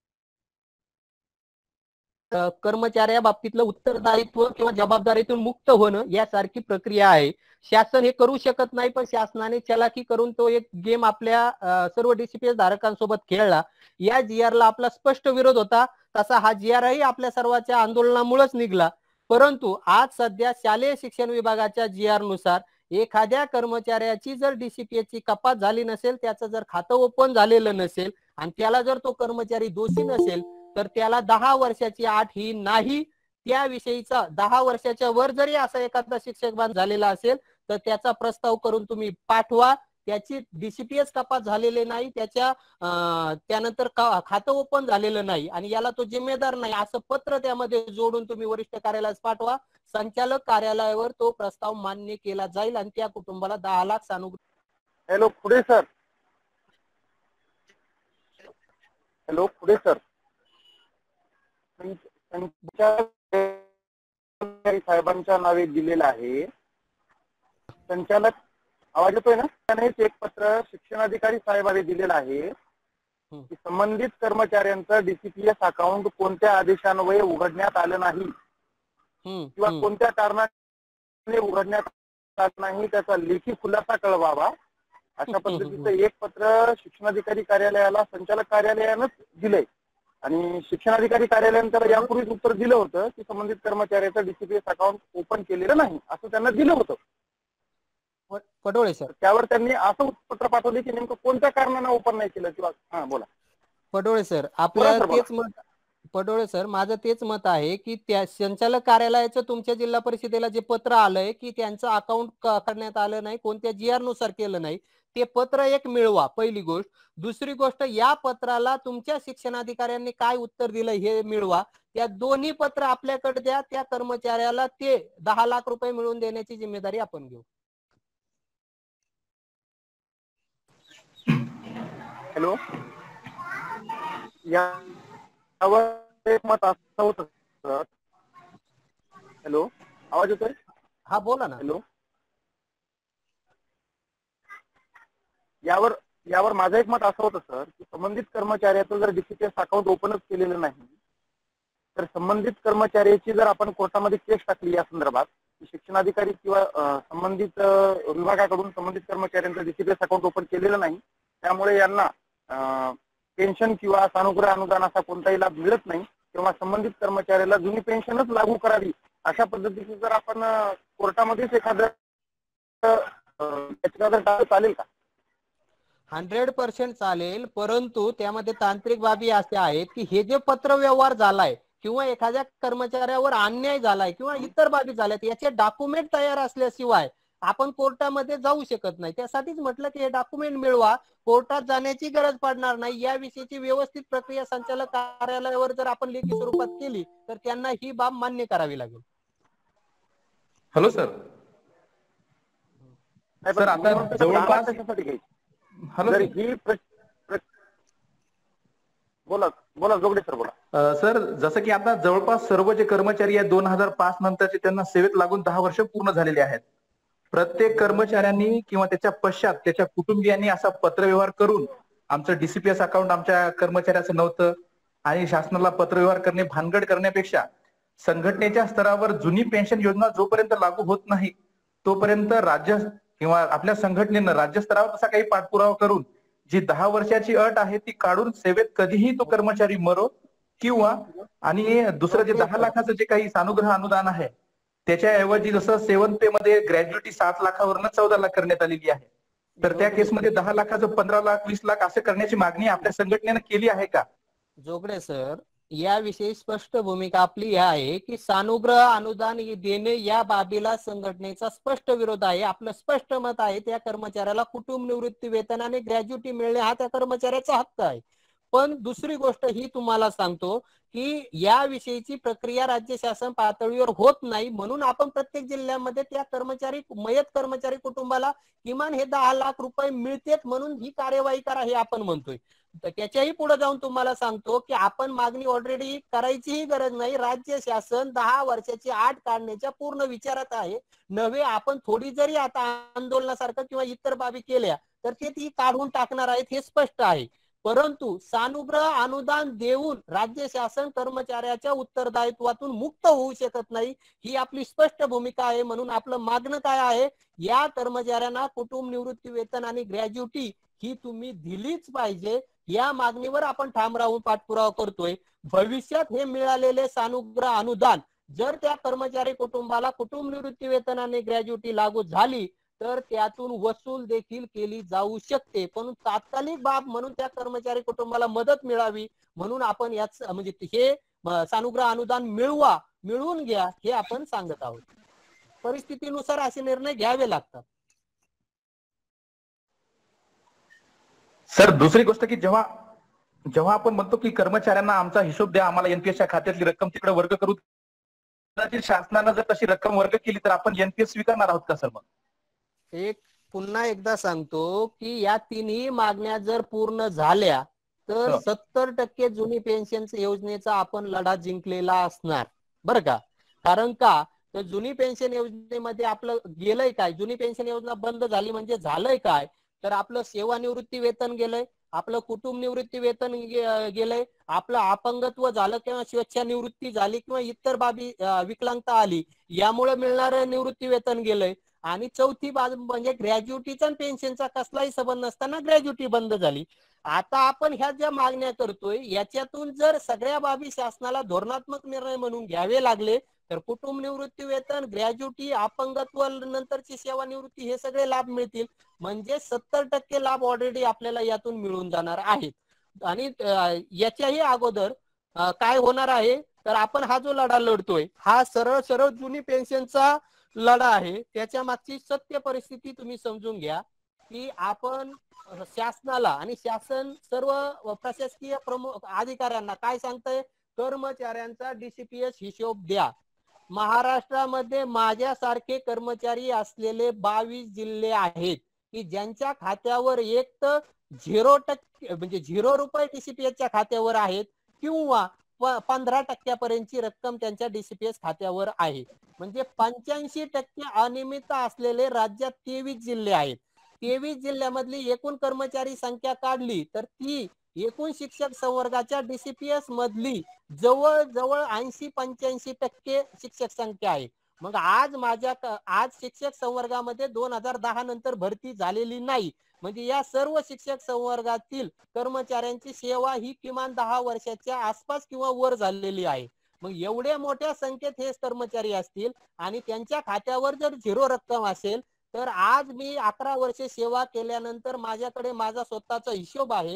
कर्मचाऱ्या बाबतीतलं उत्तरदायित्व किंवा जबाबदारीतून मुक्त होणं यासारखी प्रक्रिया आहे. शासन हे करू शकत नाही, पण शासनाने चलाकी करून तो एक गेम आपल्या सर्व डीसीपीएस धारकांसोबत खेळला. या जीआरला आपला स्पष्ट विरोध होता, तसा हा जीआरही आपल्या सर्वांच्या आंदोलनामुळेच निघला. परंतु आज सध्या शालेय शिक्षण विभागाच्या जीआर नुसार एखाद्या कर्मचाऱ्याची जर डीसीपीएस ची कपात झाली नसेल, त्याचं जर खातं ओपन झालेलं नसेल आणि त्याला जर तो कर्मचारी दोषी नसेल तर त्याला 10 वर्षाची अट ही नाही. त्याविषयीचा 10 वर्षाच्या वर जरी असा एखादा शिक्षक बांध झालेला असेल तर त्याचा प्रस्ताव करून तुम्ही पाठवा. त्याची डीसीपीएस कपात झालेले नाही, त्यानंतर खातं ओपन झालेलं नाही आणि याला तो जिम्मेदार नाही असं पत्र त्यामध्ये जोडून तुम्ही वरिष्ठ कार्यालयास पाठवा. संचालक कार्यालयावर तो प्रस्ताव मान्य केला जाईल आणि त्या कुटुंबाला 10 लाख सानुग्रह. हॅलो पुढे सर. हॅलो पुढे सर. साहेबांच्या नावे दिलेलं आहे. संचालक आवाज येतोय ना? त्यानेच एक पत्र शिक्षणाधिकारी साहेबांनी दिलेलं आहे की संबंधित कर्मचाऱ्यांचं डीसीपीएस अकाउंट कोणत्या आदेशान्वये उघडण्यात आलं नाही किंवा कोणत्या कारणाने उघडण्यात आला नाही त्याचा लेखी खुलासा कळवावा अशा पद्धतीचं एक पत्र शिक्षणाधिकारी कार्यालयाला संचालक कार्यालयानंच दिलंय. आणि शिक्षणाधिकारी कार्यालयाने त्याला यापूर्वीच उत्तर दिलं होतं की संबंधित कर्मचाऱ्याचं DCPS अकाउंट ओपन केलेलं नाही असं त्यांना दिलं होतं. पडोळे सर, त्यावर त्यांनी असं पत्र पाठवले की नेमकं कोणत्या कारणानं ओपन नाही केलं किंवा हा बोला. पडोळे सर, आपल्याला तेच मत, पडोळे सर माझं तेच मत आहे की त्या संचालक कार्यालयाचं तुमच्या जिल्हा परिषदेला जे पत्र आलंय की त्यांचं अकाउंट करण्यात आलं नाही, कोणत्या GR नुसार केलं नाही, ते पत्र एक मिळवा पहिली गोष्ट. दुसरी गोष्ट, या पत्राला तुमच्या शिक्षणाधिकाऱ्यांनी काय उत्तर दिलं हे मिळवा. त्या दोन्ही पत्र आपल्याकडे द्या, त्या कर्मचाऱ्याला ते 10 लाख रुपये मिळवून देण्याची जिम्मेदारी आपण घेऊ. हॅलो, यावर एक मत असं होतं सर. हॅलो, आवाज येतोय? हा बोला ना. हॅलो, यावर माझं एक मत असं होतं सर की संबंधित कर्मचाऱ्याचं जर DCPS अकाउंट ओपनच केलेलं नाही तर संबंधित कर्मचाऱ्याची जर आपण कोर्टामध्ये केस टाकली या संदर्भात शिक्षणाधिकारी किंवा संबंधित विभागाकडून संबंधित कर्मचाऱ्यांचं DCPS अकाउंट ओपन केलेलं नाही त्यामुळे यांना पेन्शन किंवा सानुग्रह अनुदान असा कोणताही लाभ मिळत नाही तेव्हा संबंधित कर्मचाऱ्याला जुनी पेन्शनच लागू करावी अशा पद्धतीने जर आपण कोर्टामध्येच एखादं चालेल का? 100% चालेल, परंतु त्यामध्ये तांत्रिक बाबी अशा आहेत की हे जे पत्र व्यवहार झालाय किंवा एखाद्या कर्मचाऱ्यावर अन्याय झालाय किंवा इतर बाबी झाल्यात याचे डॉक्युमेंट तयार असल्याशिवाय आपण कोर्टामध्ये जाऊ शकत नाही. त्यासाठीच म्हटलं की हे डॉक्युमेंट मिळवा, कोर्टात जाण्याची गरज पडणार नाही. याविषयीची व्यवस्थित प्रक्रिया संचालक कार्यालयावर जर आपण लेखी स्वरूपात केली तर त्यांना ही बाब मान्य करावी लागेल. हॅलो सर, सर आता जवळपास हॅलो बोला जोगडे सर बोला. सर जसं की आता जवळपास सर्व जे कर्मचारी आहेत 2005 नंतरचे त्यांना सेवेत लागून 10 वर्ष पूर्ण झालेले आहेत. प्रत्येक कर्मचाऱ्यांनी किंवा त्याच्या पश्चात त्याच्या कुटुंबियांनी असा पत्रव्यवहार करून आमचं DCPS अकाउंट आमच्या कर्मचाऱ्याचं नव्हतं आणि शासनाला पत्रव्यवहार करणे भानगड करण्यापेक्षा संघटनेच्या स्तरावर जुनी पेन्शन योजना जोपर्यंत लागू होत नाही तोपर्यंत राज्य किंवा आपल्या संघटनेनं राज्य स्तरावर तसा काही पाठपुरावा करून जी 10 वर्षाची अट आहे ती काढून सेवेत कधीही तो कर्मचारी मरो किंवा आणि दुसरं जे 10 लाखाचं जे काही सानुग्रह अनुदान आहे त्याच्याऐवजी जसं 7 पे मध्ये ग्रॅज्युटी 7 लाखावरनं 14 लाख करण्यात आलेली आहे तर त्या केसमध्ये 10 लाखाचं 15 लाख 20 लाख असं करण्याची मागणी आपल्या संघटनेनं केली आहे का? जोगडे सर, याविषयी स्पष्ट भूमिका आपली आहे की सानुग्रह अनुदान देणे या बाबीला संघटनेचा स्पष्ट विरोध आहे. आपलं स्पष्ट मत आहे त्या कर्मचाऱ्याला कुटुंब निवृत्ती वेतन आणि ग्रॅज्युटी मिळणे हा त्या कर्मचाऱ्याचा हक्क आहे. पण दुसरी गोष्ट ही तुम्हाला सांगतो की याविषयीची प्रक्रिया राज्य शासन पातळीवर होत नाही म्हणून आपण प्रत्येक जिल्ह्यामध्ये त्या कर्मचारी मयत कर्मचारी कुटुंबाला किमान हे 10 लाख रुपये मिळतेत म्हणून ही कार्यवाही करा हे आपण म्हणतोय. तर त्याच्याही पुढे जाऊन तुम्हाला सांगतो की आपण मागणी ऑलरेडी करायचीही गरज नाही. राज्य शासन 10 वर्षाची आट काढण्याच्या पूर्ण विचारात आहे. नव्हे आपण थोडी जरी आता आंदोलनासारखं किंवा इतर बाबी केल्या तर ते ती काढून टाकणार आहेत हे स्पष्ट आहे. परंतु सानुग्रह अनुदान देऊन राज्य शासन कर्मचाऱ्याच्या उत्तरदायित्वातून मुक्त होऊ शकत नाही ही आपली स्पष्ट भूमिका आहे. म्हणून आपलं मागणं काय आहे, या कर्मचाऱ्यांना कुटुंब निवृत्ती वेतन आणि ग्रॅज्युटी ही तुम्ही दिलीच पाहिजे. या मागणीवर आपण ठाम राहून पाठपुरावा करतोय. भविष्यात हे मिळालेले सानुग्रह अनुदान जर त्या कर्मचारी कुटुंबाला कुटुंब निवृत्ती वेतन आणि ग्रॅज्युटी लागू झाली तर त्यातून वसूल देखील केली जाऊ शकते. पण तात्कालिक बाब म्हणून त्या कर्मचारी कुटुंबाला मदत मिळावी म्हणून आपण याच म्हणजे हे सानुग्रह अनुदान मिळवून घ्या हे आपण सांगत आहोत. परिस्थितीनुसार असे निर्णय घ्यावे लागतात. सर दुसरी गोष्ट की जेव्हा आपण म्हणतो की कर्मचाऱ्यांना आमचा हिशोब द्या, आम्हाला NPSच्या खात्यातली रक्कम तिकडे वर्ग करू, शासनानं जर तशी रक्कम वर्ग केली तर आपण NPS स्वीकारणार आहोत का सर? मग पुन्हा एकदा सांगतो की या तिन्ही मागण्या जर पूर्ण झाल्या तर 70% जुनी पेन्शन योजनेचा आपण लढा जिंकलेला असणार बरं का. कारण का तर जुनी पेन्शन योजनेमध्ये आपलं गेलंय काय, जुनी पेन्शन योजना बंद झाली म्हणजे झालंय काय तर आपलं सेवानिवृत्ती वेतन गेलंय, आपलं कुटुंब निवृत्ती वेतन गेलंय, आपलं अपंगत्व झालं किंवा स्वेच्छानिवृत्ती झाली किंवा इतर बाबी विकलांगता आली यामुळे मिळणारं निवृत्ती वेतन गेलंय. आणि चौथी बाजू म्हणजे ग्रॅज्युटीचा आणि पेन्शनचा कसलाही संबंध नसताना ग्रॅज्युटी बंद झाली. आता आपण ह्या ज्या मागण्या करतोय याच्यातून जर सगळ्या बाबी शासनाला धोरणात्मक निर्णय म्हणून घ्यावे लागले तर कुटुंब निवृत्ती वेतन, ग्रॅज्युटी, अपंगत्व नंतरची सेवानिवृत्ती हे सगळे लाभ मिळतील. म्हणजे 70% लाभ ऑलरेडी आपल्याला यातून मिळून जाणार आहेत. आणि याच्याही अगोदर काय होणार आहे तर आपण हा जो लढा लढतोय हा सरळ सरळ जुनी पेन्शनचा लढा आहे. त्याच्या मागची सत्य परिस्थिती तुम्ही समजून घ्या की आपण शासनाला आणि शासन सर्व प्रशासकीय प्रमुख अधिकाऱ्यांना काय सांगतंय, कर्मचाऱ्यांचा DCPS हिशोब द्या. महाराष्ट्रामध्ये माझ्यासारखे कर्मचारी असलेले 22 जिल्हे आहेत की ज्यांच्या खात्यावर एक तर 0% म्हणजे 0 रुपये DCPSच्या खात्यावर आहेत किंवा 15% रक्कम त्यांच्या DCPS खात्यावर आहे. म्हणजे 85% अनियमित असलेले राज्यात 23 जिल्हे आहेत. 23 जिल्ह्यामधली एकूण कर्मचारी संख्या काढली तर ती एकूण शिक्षक संवर्गाच्या DCPS मधली जवळजवळ 80-85% शिक्षक संख्या आहे. मग आज शिक्षक संवर्गामध्ये 2010 नंतर भरती झालेली नाही. म्हणजे या सर्व शिक्षक संवर्गातील कर्मचाऱ्यांची सेवा ही किमान 10 वर्षाच्या आसपास किंवा वर झालेली आहे. मग एवढ्या मोठ्या संख्येत हे कर्मचारी असतील आणि त्यांच्या खात्यावर जर 0 रक्कम असेल तर आज मी 11 वर्षे सेवा केल्यानंतर माझ्याकडे माझा स्वतःचा हिशोब आहे.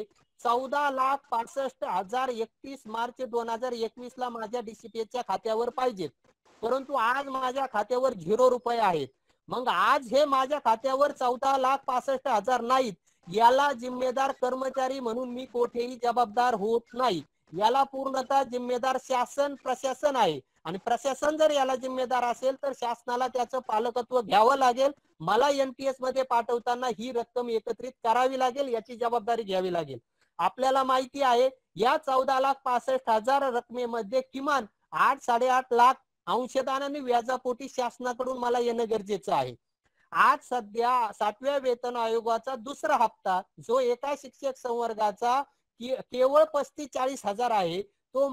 14,65,031 मार्च 2021 ला माझ्या DCPSच्या खात्यावर पाहिजेत, परंतु आज माझ्या खात्यावर 0 रुपये आहेत. मग आज हे माझ्या खात्यावर 14,65,000 नाहीत. याला जिम्मेदार कर्मचारी म्हणून मी कोठेही जबाबदार होत नाही. याला पूर्णतः जिम्मेदार शासन प्रशासन आहे आणि प्रशासन जर याला जिम्मेदार असेल तर शासनाला त्याचं पालकत्व घ्यावं लागेल. मला NPS मध्ये पाठवताना ही रक्कम एकत्रित करावी लागेल, याची जबाबदारी घ्यावी लागेल. आपल्याला माहिती आहे या 14,65,000 रकमेमध्ये किमान 8-8.5 लाख अंशदान आणि व्याजापोटी शासनाकडून मला येणं गरजेचं आहे. आज सध्या 7व्या वेतन आयोगाचा दुसरा हप्ता जो एका शिक्षक संवर्गाचा केवळ 35-40 हजार आहे तो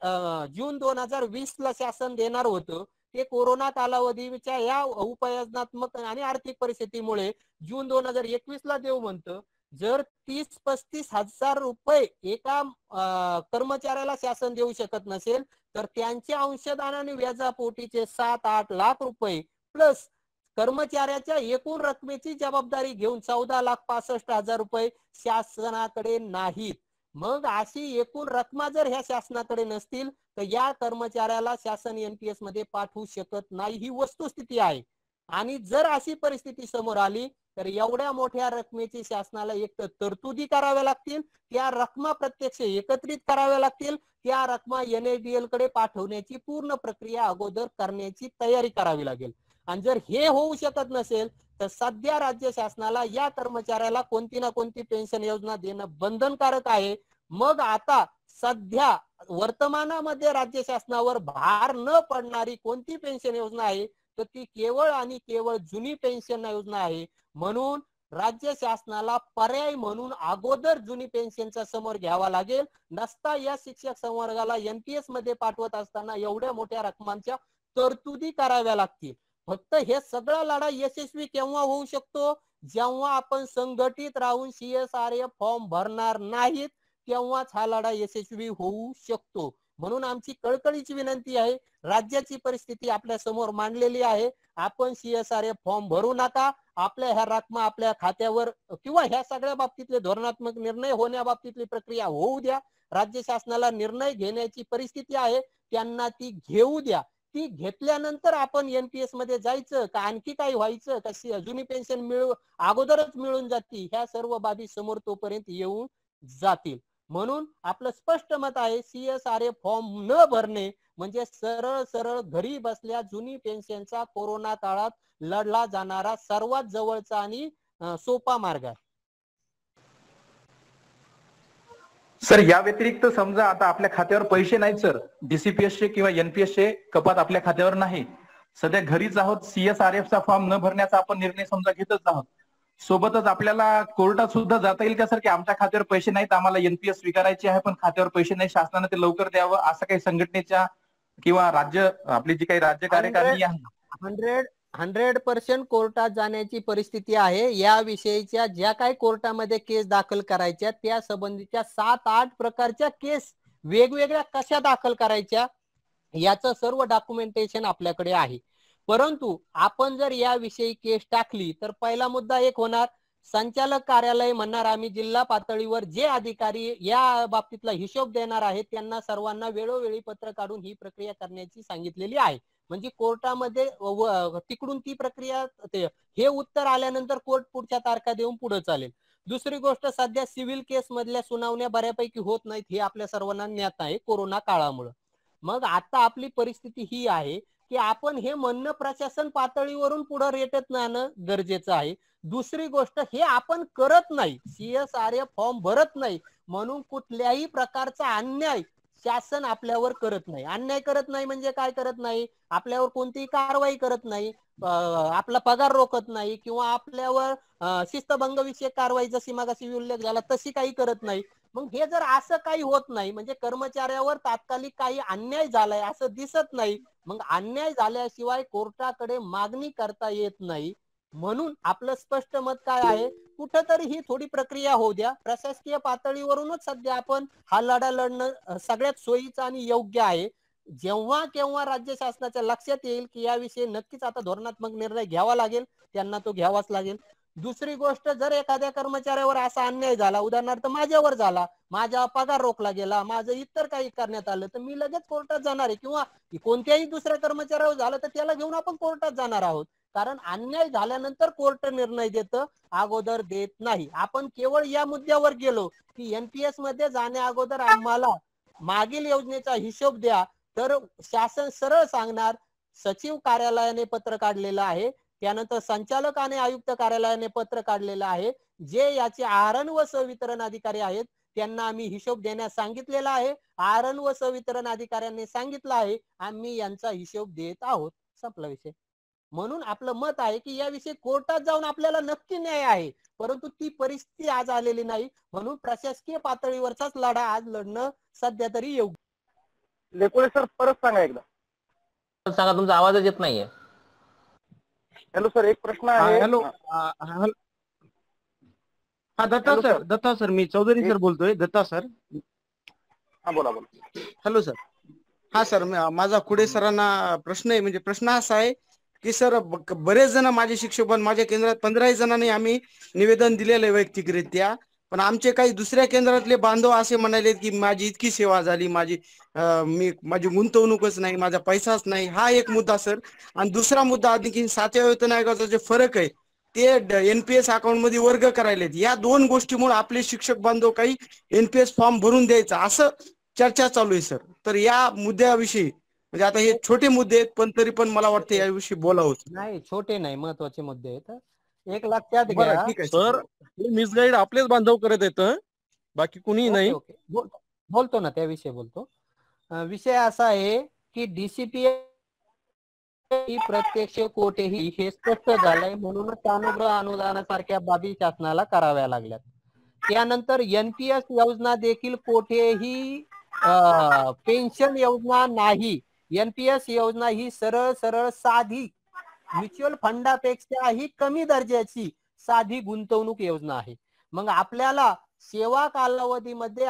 जून 2020 ला शासन देणार होतं. ते कोरोना कालावधीच्या या उपाययोजनात्मक आणि आर्थिक परिस्थितीमुळे जून 2021 ला देऊ म्हणतं. जर 30-35 हजार रुपये एका कर्मचाऱ्याला शासन देऊ शकत नसेल तर त्यांच्या अंशदान आणि व्याजापोटीचे 7-8 लाख रुपये प्लस कर्मचाऱ्याच्या एकूण रकमेची जबाबदारी घेऊन 14,65,000 रुपये शासनाकडे नाहीत. मग अशी एकूण रक्कम जर ह्या शासनाकडे नसतील तर या कर्मचाऱ्याला शासन NPS मध्ये पाठवू शकत नाही, ही वस्तुस्थिती आहे. आणि जर अशी परिस्थिती समोर आली तर एवढ्या मोठ्या रकमेची शासनाला एक तर तरतुदी कराव्या लागतील, त्या रकमा प्रत्यक्ष एकत्रित कराव्या लागतील, त्या रकमा NADL कडे पाठवण्याची पूर्ण प्रक्रिया अगोदर करण्याची तयारी करावी लागेल. आणि जर हे होऊ शकत नसेल तर सध्या राज्य शासनाला या कर्मचाऱ्याला कोणती ना कोणती पेन्शन योजना देणं बंधनकारक आहे. मग आता सध्या वर्तमानामध्ये राज्य शासनावर भार न पडणारी कोणती पेन्शन योजना आहे तर ती केवळ आणि केवळ जुनी पेन्शन योजना आहे. म्हणून राज्य शासनाला पर्याय म्हणून अगोदर जुनी पेन्शनचा समोर घ्यावा लागेल. नसता या शिक्षक संवर्गाला NPS मध्ये पाठवत असताना एवढ्या मोठ्या रकमांच्या तरतुदी कराव्या लागतील. फक्त हे सगळा लढा यशस्वी केव्हा होऊ शकतो, जेव्हा आपण संघटित राहून CSRF फॉर्म भरणार नाहीत तेव्हाच हा लढा यशस्वी होऊ शकतो. म्हणून आमची कळकळीची विनंती आहे, राज्याची परिस्थिती आपल्या समोर मांडलेली आहे, आपण CSRF फॉर्म भरू नका. आपल्या ह्या रकमा आपल्या खात्यावर किंवा ह्या सगळ्या बाबतीतले धोरणात्मक निर्णय होण्याबाबतीतली प्रक्रिया होऊ द्या. राज्य शासनाला निर्णय घेण्याची परिस्थिती आहे, त्यांना ती घेऊ द्या. ती घेतल्यानंतर आपण NPS मध्ये जायचं का आणखी काही व्हायचं का जुनी पेन्शन अगोदरच मिळून जाती, ह्या सर्व बाबी समोर तोपर्यंत येऊन जातील. म्हणून आपलं स्पष्ट मत आहे CSRF फॉर्म न भरणे म्हणजे सरळ सरळ घरी बसल्या जुनी पेन्शनचा कोरोना काळात लढला जाणारा सर्वात जवळचा आणि सोपा मार्ग आहे. सर या व्यतिरिक्त समजा आता आपल्या खात्यावर पैसे नाहीत सर, DCPS चे किंवा NPS चे कपात आपल्या खात्यावर नाही, सध्या घरीच आहोत, CSRF चा फॉर्म न भरण्याचा आपण निर्णय समजा घेतच आहोत, सोबतच आपल्याला कोर्टात सुद्धा जाता येईल का सर, की आमच्या खात्यावर पैसे नाहीत, आम्हाला एनपीएस स्वीकारायचे आहे पण खात्यावर पैसे नाही, शासनाने ते लवकर द्यावं, असं काही संघटनेच्या किंवा राज्य आपली जी काही राज्य कार्यकारिणी आहे 100% कोर्टात जाण्याची परिस्थिती आहे. याविषयीच्या ज्या काही कोर्टामध्ये केस दाखल करायच्या त्या संबंधीच्या 7-8 प्रकारच्या केस वेगवेगळ्या कशा दाखल करायच्या याचं सर्व डॉक्युमेंटेशन आपल्याकडे आहे. परंतु आपण जर याविषयी केस टाकली तर पहिला मुद्दा एक होणार, संचालक कार्यालय म्हणणार आम्ही जिल्हा पातळीवर जे अधिकारी या बाबतीतला हिशोब देणार आहेत त्यांना सर्वांना वेळोवेळी पत्र काढून ही प्रक्रिया करण्याची सांगितलेली आहे. म्हणजे कोर्टामध्ये तिकडून ती प्रक्रिया हे उत्तर आल्यानंतर कोर्ट पुढच्या तारखा देऊन पुढे चालेल. दुसरी गोष्ट, सध्या सिव्हिल केस मधल्या सुनावण्या बऱ्यापैकी होत नाहीत हे आपल्या सर्वांना ज्ञात आहे कोरोना काळामुळे. मग आता आपली परिस्थिती ही आहे की आपण हे म्हणणं प्रशासन पातळीवरून पुढे रेटत नेणं गरजेचं आहे. दुसरी गोष्ट, हे आपण करत नाही, CSRF फॉर्म भरत नाही म्हणून कुठल्याही प्रकारचा अन्याय शासन आपल्यावर करत नाही. अन्याय करत नाही म्हणजे काय करत नाही, आपल्यावर कोणतीही कारवाई करत नाही, आपला पगार रोखत नाही किंवा आपल्यावर शिस्तभंग विषयक कारवाई जशी मागाशी उल्लेख झाला तशी काही करत नाही. मग हे जर असं काही होत नाही म्हणजे कर्मचाऱ्यावर तात्कालिक काही अन्याय झालाय असं दिसत नाही, मग अन्याय झाल्याशिवाय कोर्टाकडे मागणी करता येत नाही. म्हणून आपलं स्पष्ट मत काय आहे, कुठंतरी ही थोडी प्रक्रिया होऊ द्या. प्रशासकीय पातळीवरूनच सध्या आपण हा लढा लढणं सगळ्यात सोयीचं आणि योग्य आहे. जेव्हा केव्हा राज्य शासनाच्या लक्षात येईल की याविषयी नक्कीच आता धोरणात्मक निर्णय घ्यावा लागेल, त्यांना तो घ्यावाच लागेल. दुसरी गोष्ट, जर एखाद्या कर्मचाऱ्यावर असा अन्याय झाला, उदाहरणार्थ माझ्यावर झाला, माझा पगार रोखला गेला, माझं इतर काही करण्यात आलं, तर मी लगेच कोर्टात जाणार आहे किंवा कोणत्याही दुसऱ्या कर्मचाऱ्यावर झालं तर त्याला घेऊन आपण कोर्टात जाणार आहोत. कारण अन्याय झाल्यानंतर कोर्ट निर्णय देतं, अगोदर देत नाही. आपण केवळ या मुद्द्यावर गेलो की एनपीएस मध्ये जाण्या अगोदर आम्हाला मागील योजनेचा हिशोब द्या, तर शासन सरळ सांगणार सचिव कार्यालयाने पत्र काढलेलं आहे, त्यानंतर संचालक आणि आयुक्त कार्यालयाने पत्र काढलेलं आहे, जे याचे आहरण व संवितरण अधिकारी आहेत त्यांना आम्ही हिशोब देण्यास सांगितलेला आहे. आहरण व संवितरण अधिकाऱ्यांनी सांगितलं आहे आम्ही यांचा हिशोब देत आहोत, संपला विषय. म्हणून आपलं मत आहे की याविषयी कोर्टात जाऊन आपल्याला नक्की न्याय आहे, परंतु ती परिस्थिती आज आलेली नाही. म्हणून प्रशासकीय पातळीवरचाच लढा आज लढणं सध्या तरी योग्य. लेकोळे सर परत सांगा एकदा. सांगा, तुमचा आवाजच येत नाहीये. हॅलो सर, एक प्रश्न आहे. हॅलो, हा दत्ता सर मी चौधरी सर बोलतोय. दत्ता सर, हा बोला बोला. Hello sir. हा सर, माझा खुडे सरांना प्रश्न आहे. म्हणजे प्रश्न असा आहे की सर, बरेच जण माझे शिक्षक, पण माझ्या केंद्रात 15 जणांनी आम्ही निवेदन दिलेलं आहे वैयक्तिकरित्या, पण आमचे काही दुसऱ्या केंद्रातले बांधव असे म्हणाले की माझी इतकी सेवा झाली, माझी गुंतवणूकच नाही, माझा पैसाच नाही. हा एक मुद्दा सर. आणि दुसरा मुद्दा, आणखी 7व्या वेतन आयोगाचा जे फरक आहे ते एनपीएस अकाउंट मध्ये वर्ग करायलेत. या दोन गोष्टीमुळे आपले शिक्षक बांधव काही एनपीएस फॉर्म भरून द्यायचा असं चर्चा चालू आहे सर. तर या मुद्द्याविषयी, म्हणजे आता हे छोटे मुद्दे आहेत पण तरी पण मला वाटतं याविषयी बोलावं. नाही, छोटे नाही, महत्वाचे मुद्दे आहेत. एक लक्षात घ्या सर, मिसगाईड आपलेच बांधव करत येत, बाकी कुणी नाही. बोलतो ना, त्याविषयी बोलतो. विषय असा आहे की डीसीपी प्रत्यक्ष कोठेही हे स्पष्ट झालंय, म्हणूनच अनुग्रह अनुदानासारख्या बाबी शासनाला कराव्या लागल्यात. त्यानंतर एनपीएस योजना देखील कोठेही पेन्शन योजना नाही. एनपीएस योजना ही सरळ सरळ साधी म्युच्युअल फंडापेक्षाही कमी दर्जाची साधी गुंतवणूक योजना आहे. मग आपल्याला सेवा कालावधीमध्ये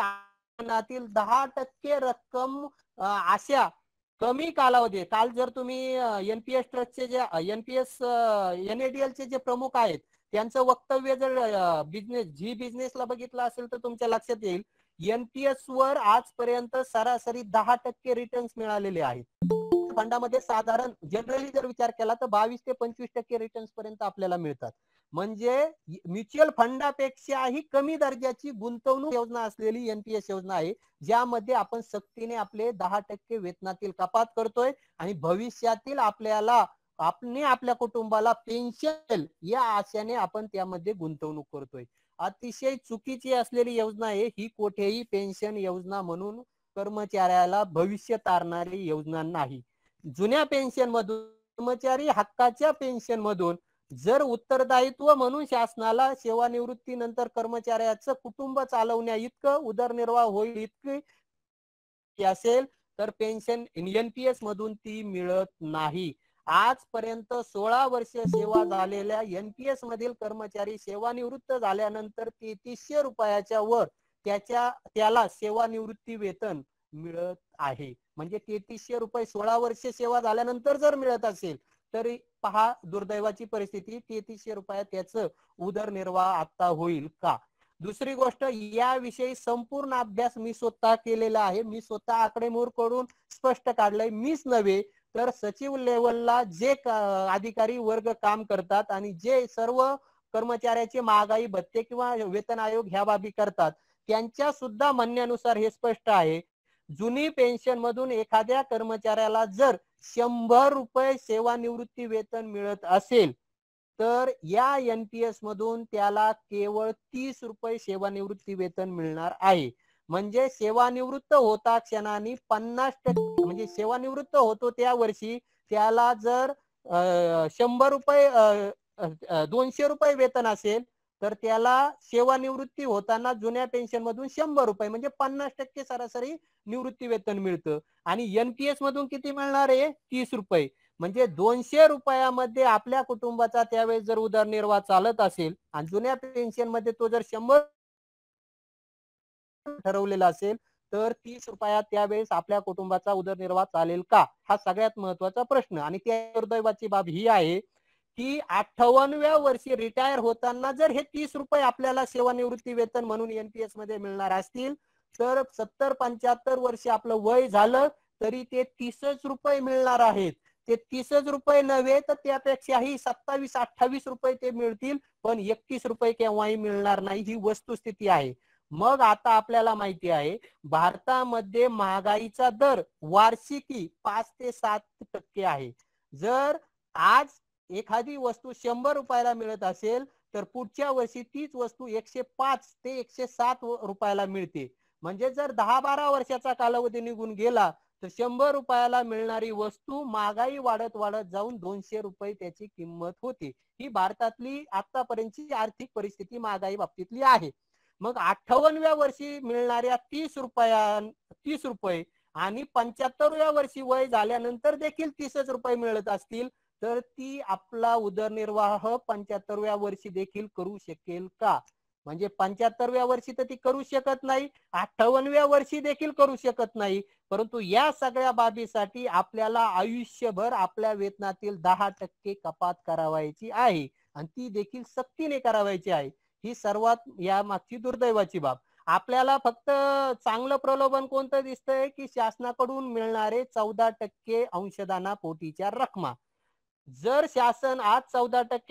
10% रक्कम अशा कमी कालावधी, काल जर तुम्ही एनपीएस ट्रस्टचे जे एनपीएस एनएडीएलचे जे प्रमुख आहेत त्यांचं वक्तव्य जर बिझनेसला बघितलं असेल तर तुमच्या लक्षात येईल एनपीएस वर आजपर्यंत सरासरी 10% रिटर्न्स मिळालेले आहेत. फंडामध्ये साधारण जनरली जर विचार केला तर 22 ते 25% रिटर्न्स पर्यंत आपल्याला मिळतात. म्हणजे म्युच्युअल फंडापेक्षाही कमी दर्जाची गुंतवणूक योजना असलेली एनपीएस योजना आहे, ज्यामध्ये आपण सक्तीने आपले 10% वेतनातील कपात करतोय आणि भविष्यातील आपल्या कुटुंबाला पेन्शन या आशेने आपण त्यामध्ये गुंतवणूक करतोय. अतिशय चुकीची असलेली योजना आहे ही. कोठेही पेन्शन योजना म्हणून कर्मचाऱ्याला भविष्य तारणारी योजना नाही. जुन्या पेन्शन मधून, कर्मचारी हक्काच्या पेन्शन मधून जर उत्तरदायित्व म्हणून शासनाला सेवानिवृत्तीनंतर कर्मचाऱ्याचं कुटुंब चालवण्या इतकं उदरनिर्वाह होईल इतकी असेल तर पेन्शन NPS मधून ती मिळत नाही. आजपर्यंत 16 वर्ष सेवा झालेल्या NPS मधील कर्मचारी सेवानिवृत्त झाल्यानंतर 3300 रुपयाच्या वर त्याला सेवानिवृत्ती वेतन मिळत आहे. म्हणजे 3300 रुपये 16 वर्ष सेवा झाल्यानंतर जर मिळत असेल तरी पहा दुर्दैवाची परिस्थिती, 3300 रुपयात त्याचं उदरनिर्वाह आता होईल का? दुसरी गोष्ट, याविषयी संपूर्ण अभ्यास मी स्वतः केलेला आहे. मी स्वतः आकडेमोड करून स्पष्ट काढलंय. मीच नव्हे तर सचिव लेवलला जे अधिकारी वर्ग काम करतात आणि जे सर्व कर्मचाऱ्याचे महागाई भत्ते किंवा वेतन आयोग ह्या बाबी करतात त्यांच्या सुद्धा म्हणण्यानुसार हे स्पष्ट आहे. जुनी पेन्शन मधून एखाद्या कर्मचाऱ्याला जर 100 रुपये सेवानिवृत्ती वेतन मिळत असेल तर या NPS मधून त्याला केवळ 30 रुपये सेवानिवृत्ती वेतन मिळणार आहे. म्हणजे सेवानिवृत्त होता क्षणाने 50% म्हणजे सेवानिवृत्त होतो त्या वर्षी त्याला जर 100 रुपये 200 रुपये वेतन असेल तर त्याला सेवानिवृत्ती होताना जुन्या पेन्शन मधून 100 रुपये म्हणजे 50% सरासरी निवृत्ती वेतन मिळतं. आणि NPS मधून किती मिळणार आहे? 30 रुपये. म्हणजे 200 रुपयामध्ये आपल्या कुटुंबाचा त्यावेळेस जर उदरनिर्वाह चालत असेल आणि जुन्या पेन्शन मध्ये तो जर 100 ठरवलेला असेल तर 30 रुपयात त्यावेळेस आपल्या कुटुंबाचा उदरनिर्वाह चालेल का? हा सगळ्यात महत्वाचा प्रश्न. आणि त्या दुर्दैवाची बाब ही आहे की 58व्या वर्षी रिटायर होताना जर हे 30 रुपये आपल्याला सेवानिवृत्ती वेतन म्हणून NPS मध्ये मिळणार असतील तर 70-75 वर्ष आपलं वय झालं तरी ते 30 रुपये मिळणार आहेत. ते 30 रुपये नव्हे तर त्यापेक्षाही 27-28 रुपये ते मिळतील, पण 31 रुपये केव्हाही मिळणार नाही. ही वस्तुस्थिती आहे. मग आता आपल्याला माहिती आहे भारतामध्ये महागाईचा दर वार्षिकी 5 ते 7% आहे. जर आज एखादी वस्तू 100 रुपयाला मिळत असेल तर पुढच्या वर्षी तीच वस्तू 105 ते 107 रुपयाला मिळते. म्हणजे जर 10-12 वर्षाचा कालावधी निघून गेला तर 100 रुपयाला मिळणारी वस्तू महागाई वाढत वाढत जाऊन 200 रुपये त्याची किंमत होती. ही भारतातली आतापर्यंतची आर्थिक परिस्थिती महागाई बाबतीतली आहे. मग 58व्या वर्षी मिळणाऱ्या 30 रुपये आणि 75व्या वर्षी वय झाल्यानंतर देखील 30 रुपये मिळत असतील तर ती आपला उदरनिर्वाह 75व्या वर्षी देखील करू शकेल का? म्हणजे 75व्या वर्षी तर ती करू शकत नाही, 58व्या वर्षी देखील करू शकत नाही. परंतु या सगळ्या बाबीसाठी आपल्याला आयुष्यभर आपल्या वेतनातील 10% कपात करावायची आहे आणि ती देखील सक्तीने करावायची आहे. ही सर्वात या मागची दुर्दैवाची बाब. आपल्याला फक्त चांगलं प्रलोभन कोणतं दिसतंय की शासनाकडून मिळणारे 14% अंशदाना पोटीच्या रकमा. जर शासन आज 14%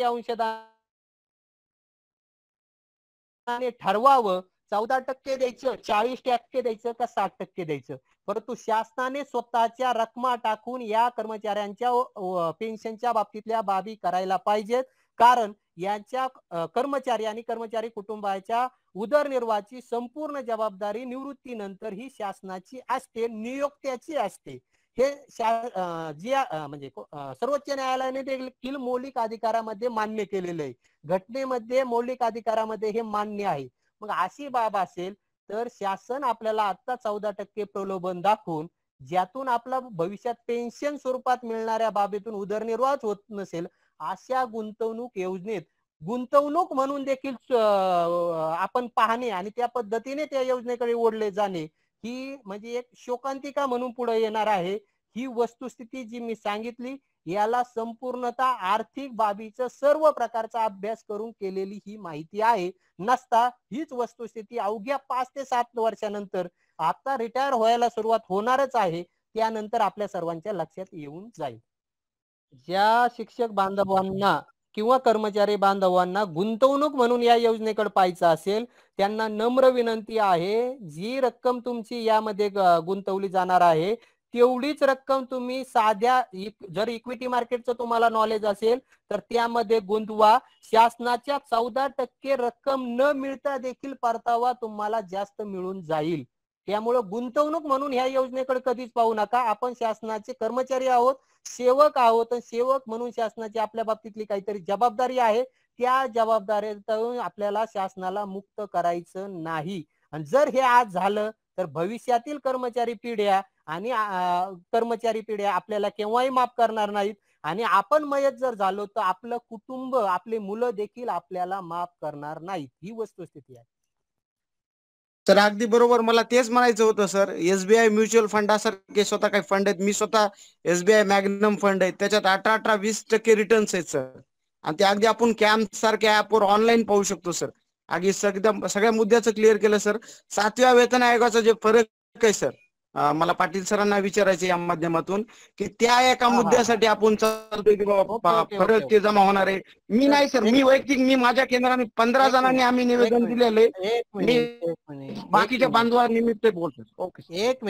अंशदानाने ठरवावं 14% द्यायचं, 40% द्यायचं का 60% द्यायचं, परंतु शासनाने स्वतःच्या रकमा टाकून या कर्मचाऱ्यांच्या पेन्शनच्या बाबतीतल्या बाबी करायला पाहिजेत. कारण यांच्या कर्मचारी आणि कर्मचारी कुटुंबाच्या उदरनिर्वाहाची संपूर्ण जबाबदारी निवृत्तीनंतर ही शासनाची असते, नियोक्त्याची असते. हे म्हणजे सर्वोच्च न्यायालयाने देखील मौलिक अधिकारामध्ये मान्य केलेलं आहे. घटनेमध्ये मौलिक अधिकारामध्ये हे मान्य आहे. मग अशी बाब असेल तर शासन आपल्याला आता 14% प्रलोभन दाखवून ज्यातून आपला भविष्यात पेन्शन स्वरूपात मिळणाऱ्या बाबीतून उदरनिर्वाह होत नसेल अशा गुंतवणूक योजनेत गुंतवणूक म्हणून देखील आपण पाहणे आणि त्या पद्धतीने त्या योजनेकडे ओढले जाणे ही म्हणजे एक शोकांतिका म्हणून पुढे येणार आहे. ही वस्तुस्थिती जी मी सांगितली याला संपूर्णतः आर्थिक बाबीचा सर्व प्रकारचा अभ्यास करून केलेली ही माहिती आहे. नसता हीच वस्तुस्थिती अवघ्या 5 ते 7 वर्षानंतर आता रिटायर व्हायला सुरुवात होणारच आहे, त्यानंतर आपल्या सर्वांच्या लक्षात येऊन जाईल. ज्या शिक्षक बांधवांना किंवा कर्मचारी बांधवांना गुंतवणूक म्हणून या योजनेकडे पाहायचं असेल त्यांना नम्र विनंती आहे, जी रक्कम तुमची यामध्ये गुंतवली जाणार आहे तेवढीच रक्कम तुम्ही साध्या जर इक्विटी मार्केटचं तुम्हाला नॉलेज असेल तर त्यामध्ये गुंतवा. शासनाच्या 14% रक्कम न मिळता देखील परतावा तुम्हाला जास्त मिळून जाईल. त्यामुळं गुंतवणूक म्हणून ह्या योजनेकडे कधीच पाहू नका. आपण शासनाचे कर्मचारी आहोत, सेवक आहोत, आणि सेवक म्हणून शासनाची आपल्या बाबतीतली काहीतरी जबाबदारी आहे. त्या जबाबदारीतून आपल्याला शासनाला मुक्त करायचं नाही. आणि जर हे आज झालं तर भविष्यातील कर्मचारी पिढ्या आपल्याला केव्हाही माफ करणार नाहीत. आणि आपण मयत जर झालो तर आपलं कुटुंब, आपले मुलं देखील आपल्याला माफ करणार नाहीत. ही वस्तुस्थिती आहे. सर अगदी बरोबर. मला तेच म्हणायचं होतं सर. एसबीआय म्युच्युअल फंडासारखे स्वतः काही फंड आहेत. मी स्वतः एसबीआय मॅग्नम फंड आहे, त्याच्यात 18-20% रिटर्न्स आहेत सर. आणि ते अगदी आपण कॅम्प सारख्या ऍपवर ऑनलाईन पाहू शकतो सर. अगदी सगळ्या मुद्द्याचं क्लिअर केलं सर. 7व्या वेतन आयोगाचा जे फरक आहे सर, मला पाटील सरांना विचारायचे या माध्यमातून की त्या एका मुद्द्यासाठी आपण चालतोय की बाबा फरक ते जमा होणार आहे. मी नाही सर, मी वैयक्तिक माझ्या केंद्राने 15 जणांनी आम्ही निवेदन दिलेले. बाकीच्या बांधवांनिमित्त बोलतो. ओके, एक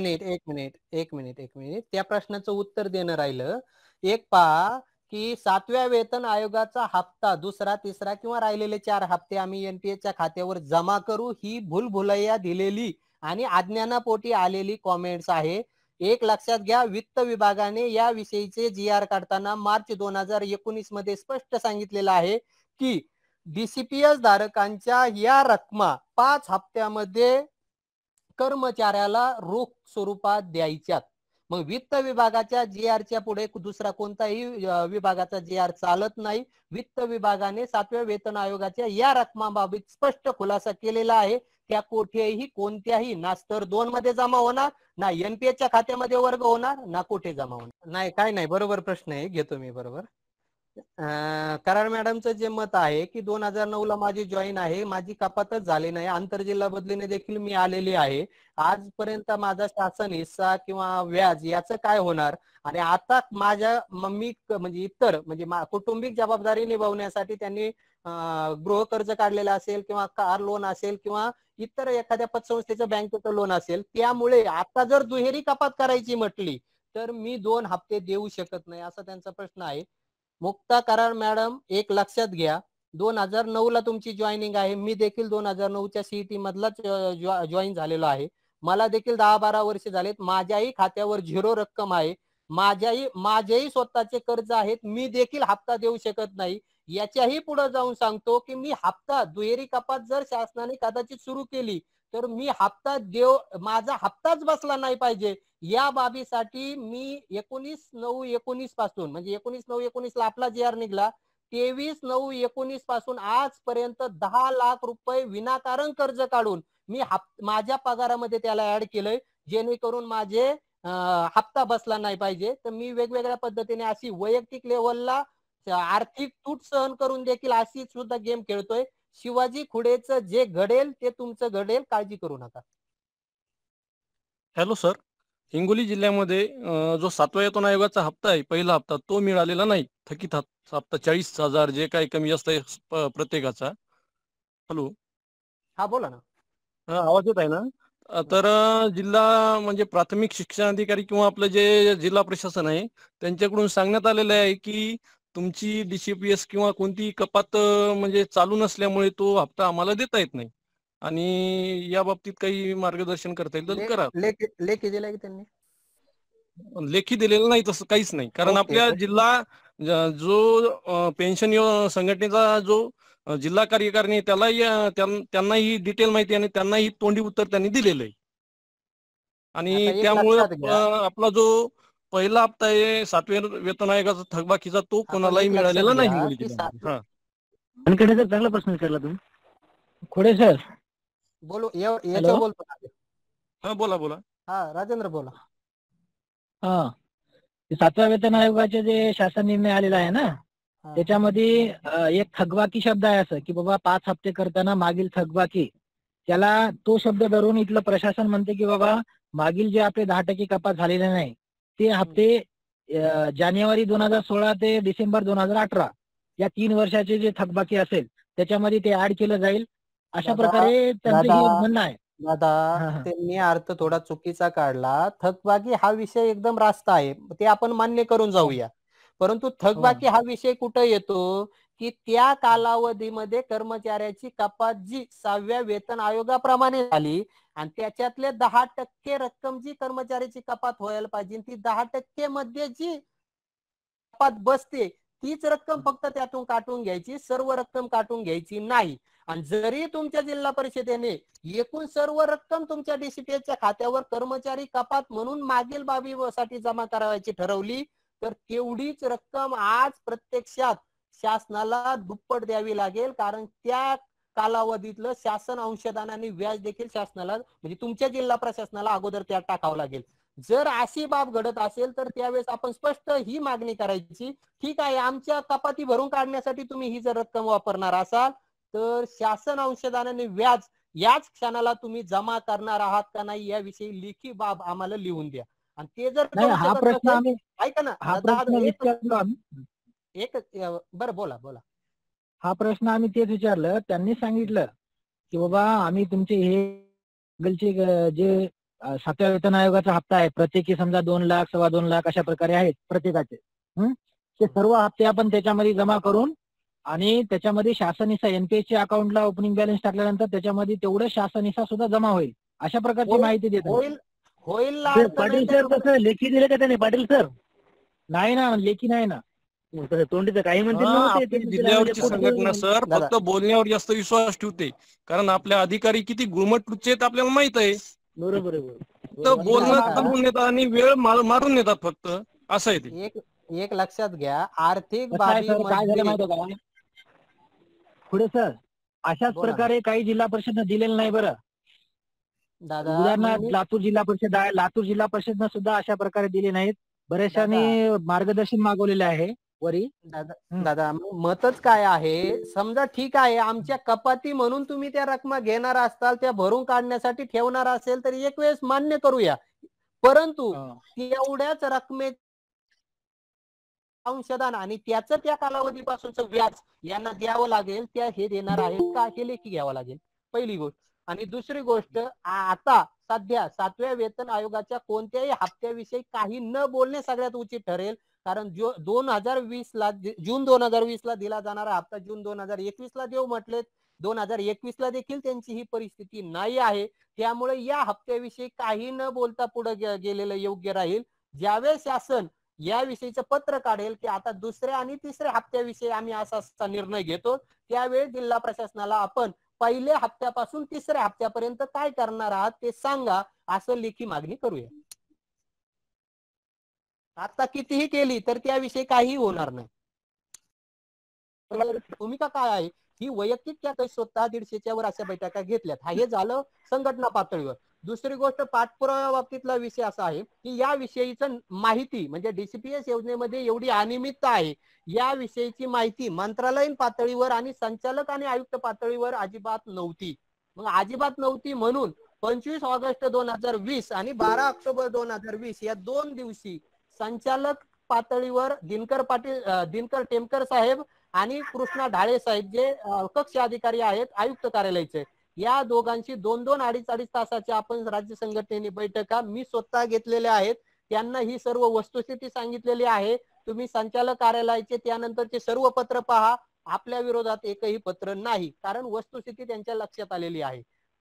मिनिट. त्या प्रश्नाचं उत्तर देणं राहिलं. एक पहा की 7व्या वेतन आयोगाचा हप्ता दुसरा, तिसरा किंवा राहिलेले 4 हप्ते आम्ही एनपीएसच्या खात्यावर जमा करू, ही भूलभुलैया दिलेली आणि अज्ञानापोटी आलेली कॉमेंट्स आहे. एक लक्षात घ्या, वित्त विभागाने या विषयीचे GR काढताना मार्च 2019 मध्ये स्पष्ट सांगितलेलं आहे की डीसीपीएस धारकांच्या या रकमा 5 हप्त्यामध्ये कर्मचाऱ्याला रोख स्वरूपात द्यायच्यात. मग वित्त विभागाच्या GRच्या पुढे दुसरा कोणताही विभागाचा GR चालत नाही. वित्त विभागाने 7व्या वेतन आयोगाच्या या रकमाबाबत स्पष्ट खुलासा केलेला आहे. त्या कोठेही कोणत्याही ना स्तर 2 मध्ये जमा होणार, ना एनपीएसच्या खात्यामध्ये वर्ग होणार, ना कुठे जमा होणार नाही. काय नाही, बरोबर प्रश्न आहे, घेतो मी. बरोबर. कराड मॅडमचं जे मत आहे की 2009 ला माझी जॉईन आहे, माझी कपातच झाली नाही, आंतरजिल्हा बदलीने देखील मी आलेली आहे. आजपर्यंत माझा शासन हिस्सा किंवा व्याज याचं काय होणार? आणि आता माझ्या मम्मी म्हणजे इतर म्हणजे कौटुंबिक जबाबदारी निभावण्यासाठी त्यांनी गृह कर्ज काढलेलं असेल किंवा कार लोन असेल किंवा इतर एखाद्या पतसंस्थेचं बँकेचं लोन असेल, त्यामुळे आता जर दुहेरी कपात करायची म्हटली तर मी 2 हप्ते देऊ शकत नाही, असा त्यांचा प्रश्न आहे. मुक्ता कराड मॅडम, एक लक्षात घ्या, 2009 ला तुमची जॉईनिंग आहे. मी देखील 2009च्या सीईटी मधलाच जॉईन झालेलो आहे. मला देखील 10-12 वर्ष झालेत. माझ्याही खात्यावर 0 रक्कम आहे. माझेही स्वतःचे कर्ज आहेत. मी देखील हप्ता देऊ शकत नाही. याच्याही पुढे जाऊन सांगतो की मी हप्ता दुहेरी कपात जर शासनाने कदाचित सुरू केली तर मी हप्ता माझा हप्ताच बसला नाही पाहिजे. या बाबीसाठी मी 19/9/19 पासून म्हणजे 19/9/19 ला आपला GR निघाला, 23/9/19 पासून आजपर्यंत 10 लाख रुपये विनाकारण कर्ज काढून मी माझ्या पगारामध्ये त्याला ऍड केलंय, जेणेकरून माझे हप्ता बसला नाही पाहिजे. तर मी वेगवेगळ्या पद्धतीने अशी वैयक्तिक लेवलला आर्थिक तूट सहन करून देखील अशी सुद्धा गेम खेळतोय. शिवाजी खुडेचं जे घडेल ते तुमचं घडेल, काळजी करू नका. हॅलो सर, हिंगोली जिल्ह्यामध्ये जो 7व्या वेतन आयोगाचा हप्ता आहे, पहिला हप्ता, तो मिळालेला नाही. थकीत हप्ता 40,000 जे काही कमी जास्त आहे प्रत्येकाचा. हॅलो, हा बोला ना. आवाज येत आहे ना? तर जिल्हा म्हणजे प्राथमिक शिक्षण अधिकारी किंवा आपलं जे जिल्हा प्रशासन आहे त्यांच्याकडून सांगण्यात आलेलं आहे की तुमची डीसीपीएस किंवा कोणती कपात म्हणजे चालू नसल्यामुळे तो हप्ता आम्हाला देता येत नाही, आणि या बाबतीत काही मार्गदर्शन करता येईल तर करा. लेखी दिला की त्यांनी? लेखी दिलेलं नाही, तसं काहीच नाही. कारण आपल्या जिल्हा जो पेन्शन संघटनेचा जो जिल्हा कार्यकारिणी त्यांना ही डिटेल माहिती आणि त्यांना ही तोंडी उत्तर त्यांनी दिलेलं आहे. आणि त्यामुळे आपला जो पहिला हप्ता आहे 7व्या वेतन आयोगाचा थकबाकीचा, तो कोणालाही मिळालेला नाही. आणखी चांगला प्रश्न विचारला तुम्ही खोडे सर. बोलो याचा बोलतो. हा बोला. हा राजेंद्र बोला. हा, 7व्या वेतन आयोगाचे जे शासन निर्णय आलेला आहे ना, त्याच्यामध्ये एक थकबाकी शब्द आहे, असं की बाबा 5 हप्ते करताना मागील थकबाकी, त्याला तो शब्द धरून इथलं प्रशासन म्हणते की बाबा मागील जे आपले 10% कपात झालेले नाही ते हप्ते जानेवारी 2016 ते डिसेंबर 2018 या 3 वर्षाचे जे थकबाकी असेल त्याच्यामध्ये ते ऍड केलं जाईल, अशा प्रकारे त्यांचं म्हणणं आहे. दादा, त्यांनी अर्थ थोडा चुकीचा काढला. थकबाकी हा विषय एकदम रास्त आहे, ते आपण मान्य करून जाऊया. परंतु थकबाकी हा विषय कुठे येतो की त्या कालावधीमध्ये कर्मचाऱ्याची कपात जी 6व्या वेतन आयोगाप्रमाणे झाली आणि त्याच्यातले 10% रक्कम जी कर्मचाऱ्याची कपात व्हायला पाहिजे ती 10% मध्ये जी कपात बसते तीच रक्कम फक्त त्यातून काटून घ्यायची, सर्व रक्कम काटून घ्यायची नाही. आणि जरी तुमच्या जिल्हा परिषदेने एकूण सर्व रक्कम तुमच्या डीसीपीएसच्या खात्यावर कर्मचारी कपात म्हणून मागील बाबीसाठी जमा करायची ठरवली तर तेवढीच रक्कम आज प्रत्यक्षात शासनाला दुप्पट द्यावी लागेल, कारण त्या कालावधीतलं शासन अंशदान आणि व्याज देखील शासनाला म्हणजे तुमच्या जिल्हा प्रशासनाला अगोदर त्यात टाकावं लागेल. जर अशी बाब घडत असेल तर त्यावेळेस आपण स्पष्ट ही मागणी करायची, ठीक आहे आमच्या कपाती भरून काढण्यासाठी तुम्ही ही जर रक्कम वापरणार असाल तर शासन अंशदान आणि व्याज याच क्षणाला तुम्ही जमा करणार आहात का नाही याविषयी लेखी बाब आम्हाला लिहून द्या. आणि ते जर नाही करू हा शकत प्रश्न नसेल, आम्ही ऐका ना हा दादा, प्रश्न विचारलो आम्ही. एक बरं बोला बोला. हा प्रश्न आम्ही तेच विचारलं, त्यांनी सांगितलं की बाबा आम्ही तुमचे हे जे 7व्या वेतन आयोगाचा हप्ता आहे प्रत्येकी समजा 2 लाख 2.25 लाख अशा प्रकारे आहेत प्रत्येकाचे, ते सर्व हप्ते आपण त्याच्यामध्ये जमा करून आणि त्याच्यामध्ये शासन हिस्सा एनपीएसच्या अकाउंटला ओपनिंग बॅलन्स टाकल्यानंतर त्याच्यामध्ये तेवढं शासन हिस्सा सुद्धा जमा होईल अशा प्रकारची माहिती देतात. होईल होईल पाटील सर कसं लेखी दिले का त्याने पाटील सर? नाही ना, लेखी नाही ना. तोंडीचं काही म्हणतील हा, नव्हते आपली जिल्ह्यावरची संघटना सर फक्त बोलण्यावर जास्त विश्वास ठेवते, कारण आपले अधिकारी किती गुळमट आहेत आपल्याला माहित आहे. बरोबर तर बोलणं थांबून नेतात आणि वेळ मारून नेतात फक्त, असं आहे ते. एक लक्षात घ्या, आर्थिक कसं आहे सर, काय झालं माहिती बाबी का पुढे सर अशाच बोला ना. प्रकारे काही जिल्हा परिषदनं दिलेलं नाही बरं. दादा उदाहरणार्थ मी- लातूर जिल्हा परिषद आहे, लातूर जिल्हा परिषदनं सुद्धा अशा प्रकारे दिले नाहीत. बऱ्याचशाने मार्गदर्शन मागवलेले आहे वरी. दादा मतच काय आहे, समजा ठीक आहे आमच्या कपाती म्हणून तुम्ही त्या रकमा घेणार असताल, त्या भरून काढण्यासाठी ठेवणार असेल तर एक वेळेस मान्य करूया, परंतु एवढ्याच रकमे अंशदान आणि त्याचं त्या कालावधीपासूनचं व्याज यांना द्यावं लागेल, त्या हे देणार आहेत का हे लेखी घ्यावं लागेल, पहिली गोष्ट. आणि दुसरी गोष्ट, आता सध्या 7व्या वेतन आयोगाच्या कोणत्याही हप्त्याविषयी काही न बोलणे सगळ्यात उचित ठरेल, कारण जो 2020 ला जून 2020 ला दिला जाणारा हप्ता जून 2021 ला देऊ म्हटले, 2021 ला देखील त्यांची ही परिस्थिती नाही आहे. त्यामुळे या हप्त्याविषयी काही न बोलता पुढे गेलेलं योग्य राहील. ज्यावेळेस शासन याविषयीचं पत्र काढेल की आता दुसऱ्या आणि तिसऱ्या हप्त्याविषयी आम्ही असा निर्णय घेतो, त्यावेळी जिल्हा प्रशासनाला आपण पहिल्या हप्त्यापासून तिसऱ्या हप्त्यापर्यंत काय करणार आहात ते सांगा, असं लेखी मागणी करूया. आता कितीही केली तर त्याविषयी काही होणार नाही. भूमिका काय आहे ही वैयक्तिक त्या काही स्वतः 150च्या वर अशा बैठका घेतल्यात, हा हे झालं संघटना पातळीवर. दुसरी गोष्ट पाठपुराव्या बाबतीतला विषय असा आहे की या विषयीचं माहिती म्हणजे डीसीपीएस योजनेमध्ये एवढी अनियमितता आहे, या विषयीची माहिती मंत्रालयीन पातळीवर आणि संचालक आणि आयुक्त पातळीवर अजिबात नव्हती. मग अजिबात नव्हती म्हणून 25 ऑगस्ट 2020 आणि 12 ऑक्टोबर 2020 या 2 दिवशी संचालक पातळीवर दिनकर टेमकर साहेब आणि कृष्णा ढाळे साहेब जे कक्ष अधिकारी आहेत आयुक्त कार्यालयाचे, या दोघांची 2-2 अडीच तासाच्या आपण राज्य संघटनेने बैठका मी स्वतः घेतलेल्या आहेत. त्यांना ही सर्व वस्तुस्थिती सांगितलेली आहे. तुम्ही संचालक कार्यालयाचे त्यानंतरचे सर्व पत्र पहा, आपल्या विरोधात एकही पत्र नाही, कारण वस्तुस्थिती त्यांच्या लक्षात आलेली आहे.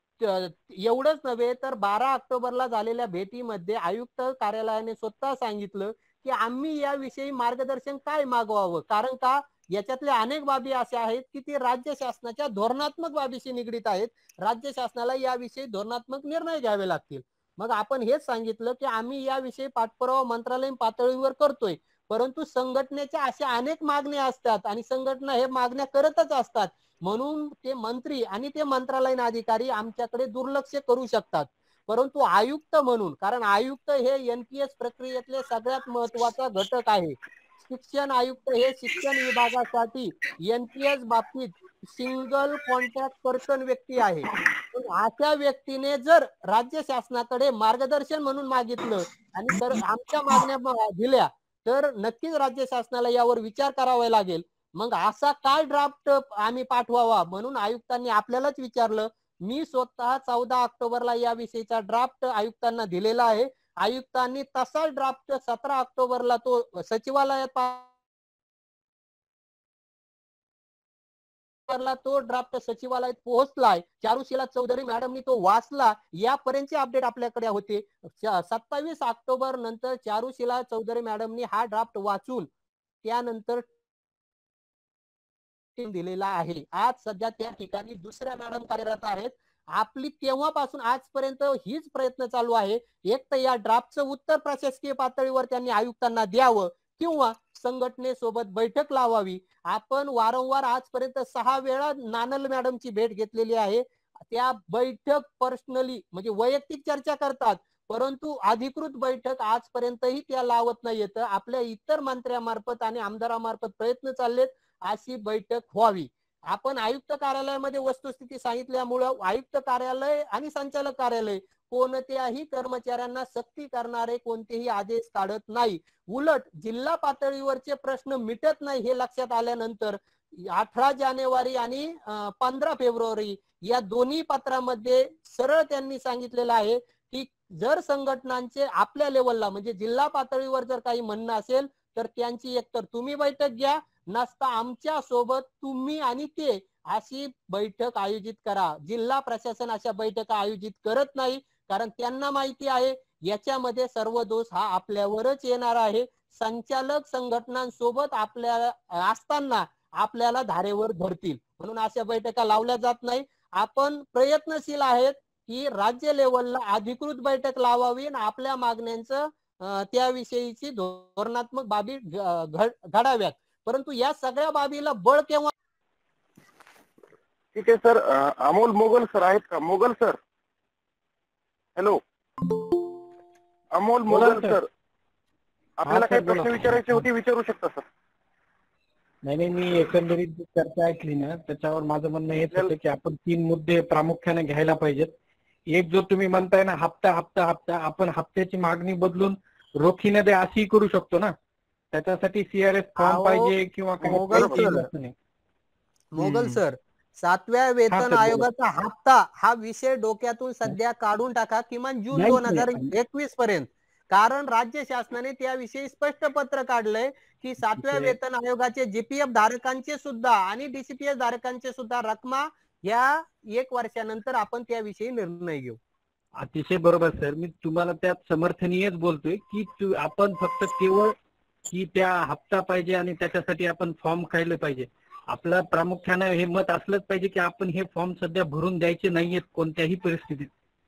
एवढंच नव्हे तर 12 ऑक्टोबरला झालेल्या भेटीमध्ये आयुक्त कार्यालयाने स्वतः सांगितलं की आम्ही याविषयी मार्गदर्शन काय मागवावं, कारण का याच्यातल्या अनेक बाबी अशा आहेत की ते राज्य शासनाच्या धोरणात्मक बाबीशी निगडीत आहेत. राज्य शासनाला याविषयी धोरणात्मक निर्णय घ्यावे लागतील. मग आपण हेच सांगितलं की आम्ही याविषयी पाठपुरावा मंत्रालयीन पातळीवर करतोय, परंतु संघटनेच्या अशा अनेक मागण्या असतात आणि संघटना हे मागण्या करतच असतात, म्हणून ते मंत्री आणि ते मंत्रालयीन अधिकारी आमच्याकडे दुर्लक्ष करू शकतात. परंतु आयुक्त म्हणून, कारण आयुक्त हे एनपीएस प्रक्रियेतले सगळ्यात महत्वाचा घटक आहे. शिक्षण आयुक्त हे शिक्षण विभागासाठी एनपीएस बाबतीत सिंगल कॉन्टॅक्ट पर्सन व्यक्ती आहे. अशा व्यक्तीने जर राज्य शासनाकडे मार्गदर्शन म्हणून मागितलं आणि तर आमच्या मागण्या दिल्या तर नक्कीच राज्य शासनाला यावर विचार करावा लागेल. मग असा काय ड्राफ्ट आम्ही पाठवावा म्हणून आयुक्तांनी आपल्यालाच विचारलं. मी स्वतः 14 ऑक्टोबरला याविषयीचा ड्राफ्ट आयुक्तांना दिलेला आहे. आयुक्तांनी तसा ड्राफ्ट 17 ऑक्टोबरला तो सचिवालयात तो ड्राफ्ट सचिवालयात पोहोचलाय, चारुशीला चौधरी मॅडमनी तो वाचला, यापर्यंतचे अपडेट आपल्याकडे होते. 27 ऑक्टोबर नंतर चारुशीला चौधरी मॅडमनी हा ड्राफ्ट वाचून त्यानंतर दिलेला आहे. आज सध्या त्या ठिकाणी दुसऱ्या मॅडम कार्यरत आहेत. आपली तेव्हापासून आजपर्यंत हीच प्रयत्न चालू आहे. एक तर या ड्राफ्टचं उत्तर प्रशासकीय पातळीवर त्यांनी आयुक्तांना द्यावं किंवा संघटनेसोबत बैठक लावावी. आपण वारंवार आजपर्यंत 6 वेळा नानल मॅडमची भेट घेतलेली आहे. त्या बैठक पर्सनली म्हणजे वैयक्तिक चर्चा करतात, परंतु अधिकृत बैठक आजपर्यंतही त्या लावत नाहीयेत. आपल्या इतर मंत्र्यामार्फत आणि आमदारामार्फत प्रयत्न चाललेत अशी बैठक व्हावी. आपण आयुक्त कार्यालयामध्ये वस्तुस्थिती सांगितल्यामुळं आयुक्त कार्यालय आणि संचालक कार्यालय कोणत्याही कर्मचाऱ्यांना सक्ती करणारे कोणतेही आदेश काढत नाही. उलट जिल्हा पातळीवरचे प्रश्न मिटत नाही हे लक्षात आल्यानंतर 18 जानेवारी आणि 15 फेब्रुवारी या दोन्ही पत्रामध्ये सरळ त्यांनी सांगितलेलं आहे की जर संघटनांचे आपल्या लेवलला म्हणजे जिल्हा पातळीवर जर काही म्हणणं असेल तर त्यांची एकतर तुम्ही बैठक घ्या, नसता आमच्या सोबत तुम्ही आणि ते अशी बैठक आयोजित करा. जिल्हा प्रशासन अशा बैठका आयोजित करत नाही, कारण त्यांना माहिती आहे याच्यामध्ये सर्व दोष हा आपल्यावरच येणार आहे. संचालक संघटनांसोबत आपल्या असताना आपल्याला धारेवर धरतील, म्हणून अशा बैठका लावल्या जात नाही. आपण प्रयत्नशील आहेत की राज्य लेवलला अधिकृत बैठक लावावी आणि आपल्या मागण्यांचं त्याविषयीची धोरणात्मक बाबी घडाव्यात. परंतु या सगळ्या बाबीला बळ केव्हा? ठीक आहे सर. अमोल मोगल सर आहेत का? Mogal sir, hello. Amol Mogal sir, आपल्याला काही प्रश्न विचारायचे होते, विचारू शकता सर. नाही, मी एकंदरीत चर्चा ऐकली ना, त्याच्यावर माझं म्हणणं हेच होतं की आपण 3 मुद्दे प्रामुख्याने घ्यायला पाहिजेत. एक जो तुम्ही म्हणताय ना हप्ता हप्ता हप्ता, आपण हप्त्याची मागणी बदलून रोखीने द्या अशी करू शकतो ना. त्याच्यासाठी सीआरएस फॉर्म पाहिजे किंवा मोगल सर, 7व्या वेतन आयोगाचा हप्ता हा विषय डोक्यातून सध्या काढून टाका, किमान जून 2021 पर्यंत. कारण राज्य शासनाने त्याविषयी स्पष्ट पत्र काढलंय की 7व्या वेतन आयोगाचे जीपीएफ धारकांचे सुद्धा आणि डीसीपीएस धारकांचे सुद्धा रकमा या 1 वर्षानंतर आपण त्याविषयी निर्णय घेऊ. अतिशय बरोबर सर, मी तुम्हाला त्यात समर्थनीयच बोलतोय की आपण फक्त केवळ की त्या हप्ता पाहिजे आणि त्याच्यासाठी आपण फॉर्म काढले पाहिजे. आपलं प्रामुख्याने हे मत असलंच पाहिजे की आपण हे फॉर्म सध्या भरून द्यायचे नाहीयेत कोणत्याही परिस्थितीत.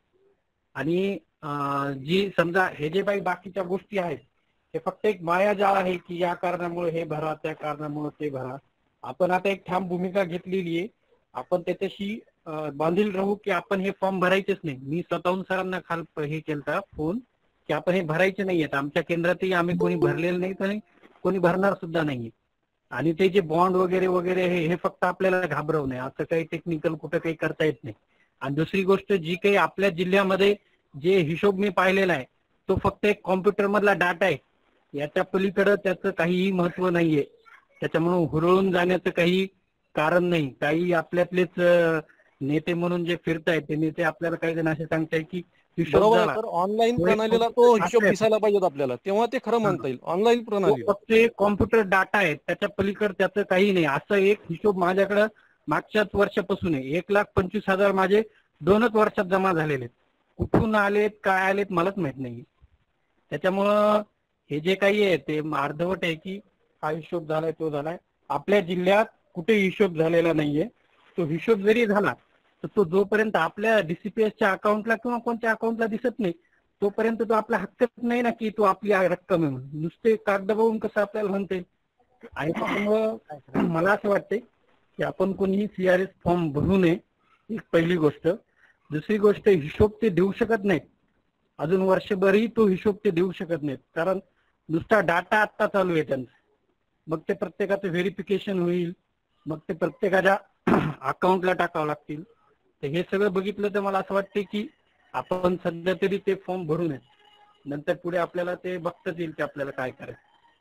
आणि जी समजा हे जे काही बाकीच्या गोष्टी आहेत हे फक्त एक मायाजाळ आहे की या कारणामुळे हे भरा, त्या कारणामुळे ते भरा. आपण आता एक ठाम भूमिका घेतलेली आहे. आपण त्याच्याशी बांधील राहू की आपण हे फॉर्म भरायचेच नाही. मी स्वतःहून सरांना हे केलता फोन की आपण हे भरायचे नाहीयेत. आमच्या केंद्रातही आम्ही कोणी भरलेलं नाहीत आणि कोणी भरणार सुद्धा नाहीये. आणि ते जे बॉन्ड वगैरे वगैरे हे फक्त आपल्याला घाबरवू नये, असं काही टेक्निकल कुठं काही करता येत नाही. आणि दुसरी गोष्ट जी काही आपल्या जिल्ह्यामध्ये जे हिशोब मी पाहिलेला आहे तो फक्त एक कॉम्प्युटर मधला डाटा आहे. याच्या पलीकडे त्याचं काहीही महत्व नाहीये. त्याच्यामुळे हुरळून जाण्याचं काही कारण नाही. काही आपल्यातलेच नेते म्हणून जे फिरतायत ते नेते आपल्याला काही जण असे सांगताय की बरोबर आहे सर, ऑनलाईन प्रणालीला तो हिशोब दिसायला पाहिजेत आपल्याला, तेव्हा ते खरं म्हणता येईल. ऑनलाईन प्रणाली फक्त कॉम्प्युटर डाटा आहे, त्याच्या पलीकडे त्याचं काही नाही. असं एक हिशोब माझ्याकडे मागच्याच वर्षापासून आहे. 1,25,000 माझे 2च वर्षात जमा झालेले. कुठून आलेत काय आलेत मलाच माहित नाही. त्याच्यामुळं हे जे काही आहे ते अर्धवट आहे की हा हिशोब झालाय तो झालाय. आपल्या जिल्ह्यात कुठे हिशोब झालेला नाहीये. तो हिशोब जरी झाला तर तो जोपर्यंत आपल्या डीसीपीएसच्या अकाउंटला किंवा कोणत्या अकाउंटला दिसत नाही तोपर्यंत तो आपला हक्कच नाही ना की तो आपली रक्कम आहे म्हणून. नुसते कागद बघून कसं आपल्याला म्हणता येईल. आणि त्यामुळं मला असं वाटतंय की आपण कोणीही सीआरएस फॉर्म भरू नये, एक पहिली गोष्ट. दुसरी गोष्ट, हिशोब ते देऊ शकत नाहीत. अजून वर्षभरही तो हिशोब ते देऊ शकत नाहीत, कारण नुसता डाटा आत्ता चालू आहे त्यांचा. मग ते प्रत्येकाचं व्हेरिफिकेशन होईल, मग ते प्रत्येकाच्या अकाउंटला टाकावं लागतील. तर हे सगळं बघितलं तर मला असं वाटतं की आपण सध्या तरी ते फॉर्म भरू नये. नंतर पुढे आपल्याला ते बघता येईल की आपल्याला काय करायचं.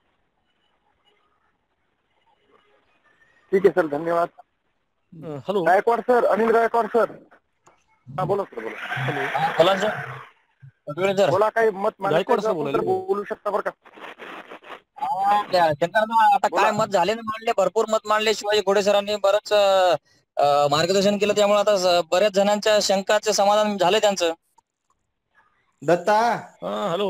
ठीक आहे सर, धन्यवाद. Hello Gaikwad sir, Anil Gaikwad sir. हा बोला सर, बोला. बोला सर. बोला, काही मत गायकवाड सर बोलू शकता बरं का? आता काय मत झाले ना मांडले, भरपूर मत मांडले. शिवाजी घोडे सरांनी बरंच मार्गदर्शन केलं, त्यामुळे आता बऱ्याच जणांच्या शंकाचे समाधान झाले त्यांचं. दत्ता हॅलो,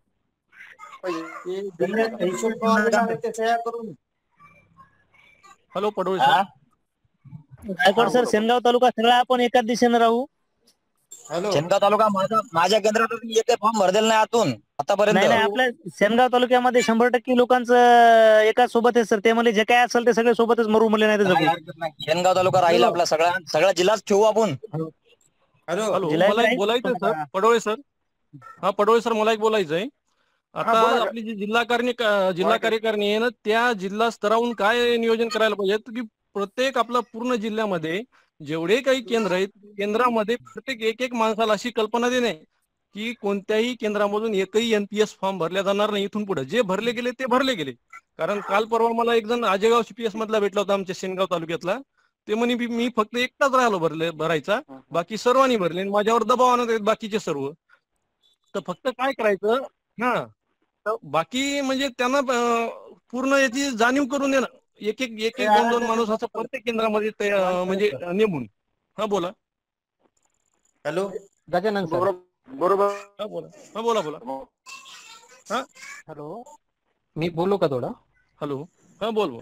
हिशोब कवा देणार ते सह्या करून. Hello Padole sir. Gaikwad sir, Sengaon तालुका सगळा आपण एकाच दिशेने राहू. सेनगाव तालुका माझ्या केंद्रातून एक फॉर्म भरलेला नाही आतून आतापर्यंत. नाही आपल्या सेनगाव तालुक्यामध्ये 100% लोकांचं एकाच सोबत आहे सर. ते म्हणजे जे काय असेल ते सगळे सोबतच मरू म्हणले नाही तर सेनगाव तालुका राहील आपला, सगळा जिल्हाच ठेवू आपण. हॅलो, मला एक बोलायचं सर, पडोळे सर. हा पडोळे सर, मला एक बोलायचंय. आता आपली जी जिल्हा कार्यकारिणी आहे ना, त्या जिल्हा स्तरावरून काय नियोजन करायला पाहिजे की प्रत्येक आपला पूर्ण जिल्ह्यामध्ये जेवढे काही केंद्र आहेत, केंद्रामध्ये प्रत्येक एक माणसाला अशी कल्पना देणे की कोणत्याही केंद्रामधून एकही एनपीएस फॉर्म भरला जाणार नाही इथून पुढे. जे भरले गेले ते भरले गेले. कारण काल परवा मला एक जण आजेगाव सीपीएस मधला भेटला होता, आमच्या सेनगाव तालुक्यातला. ते म्हणे मी फक्त एकटाच राहिलो भरायचा, बाकी सर्वांनी भरले. माझ्यावर दबाव आणत आहेत बाकीचे सर्व. तर फक्त काय करायचं, बाकी म्हणजे त्यांना पूर्ण याची जाणीव करून देणं. एक दोन माणूस असं प्रत्येक केंद्रामध्ये म्हणजे नेमून. हा बोला. Hello Gajanan sir. बरोबर. हा बोला. हा हॅलो, मी बोलू का थोडं? हॅलो, हा बोल.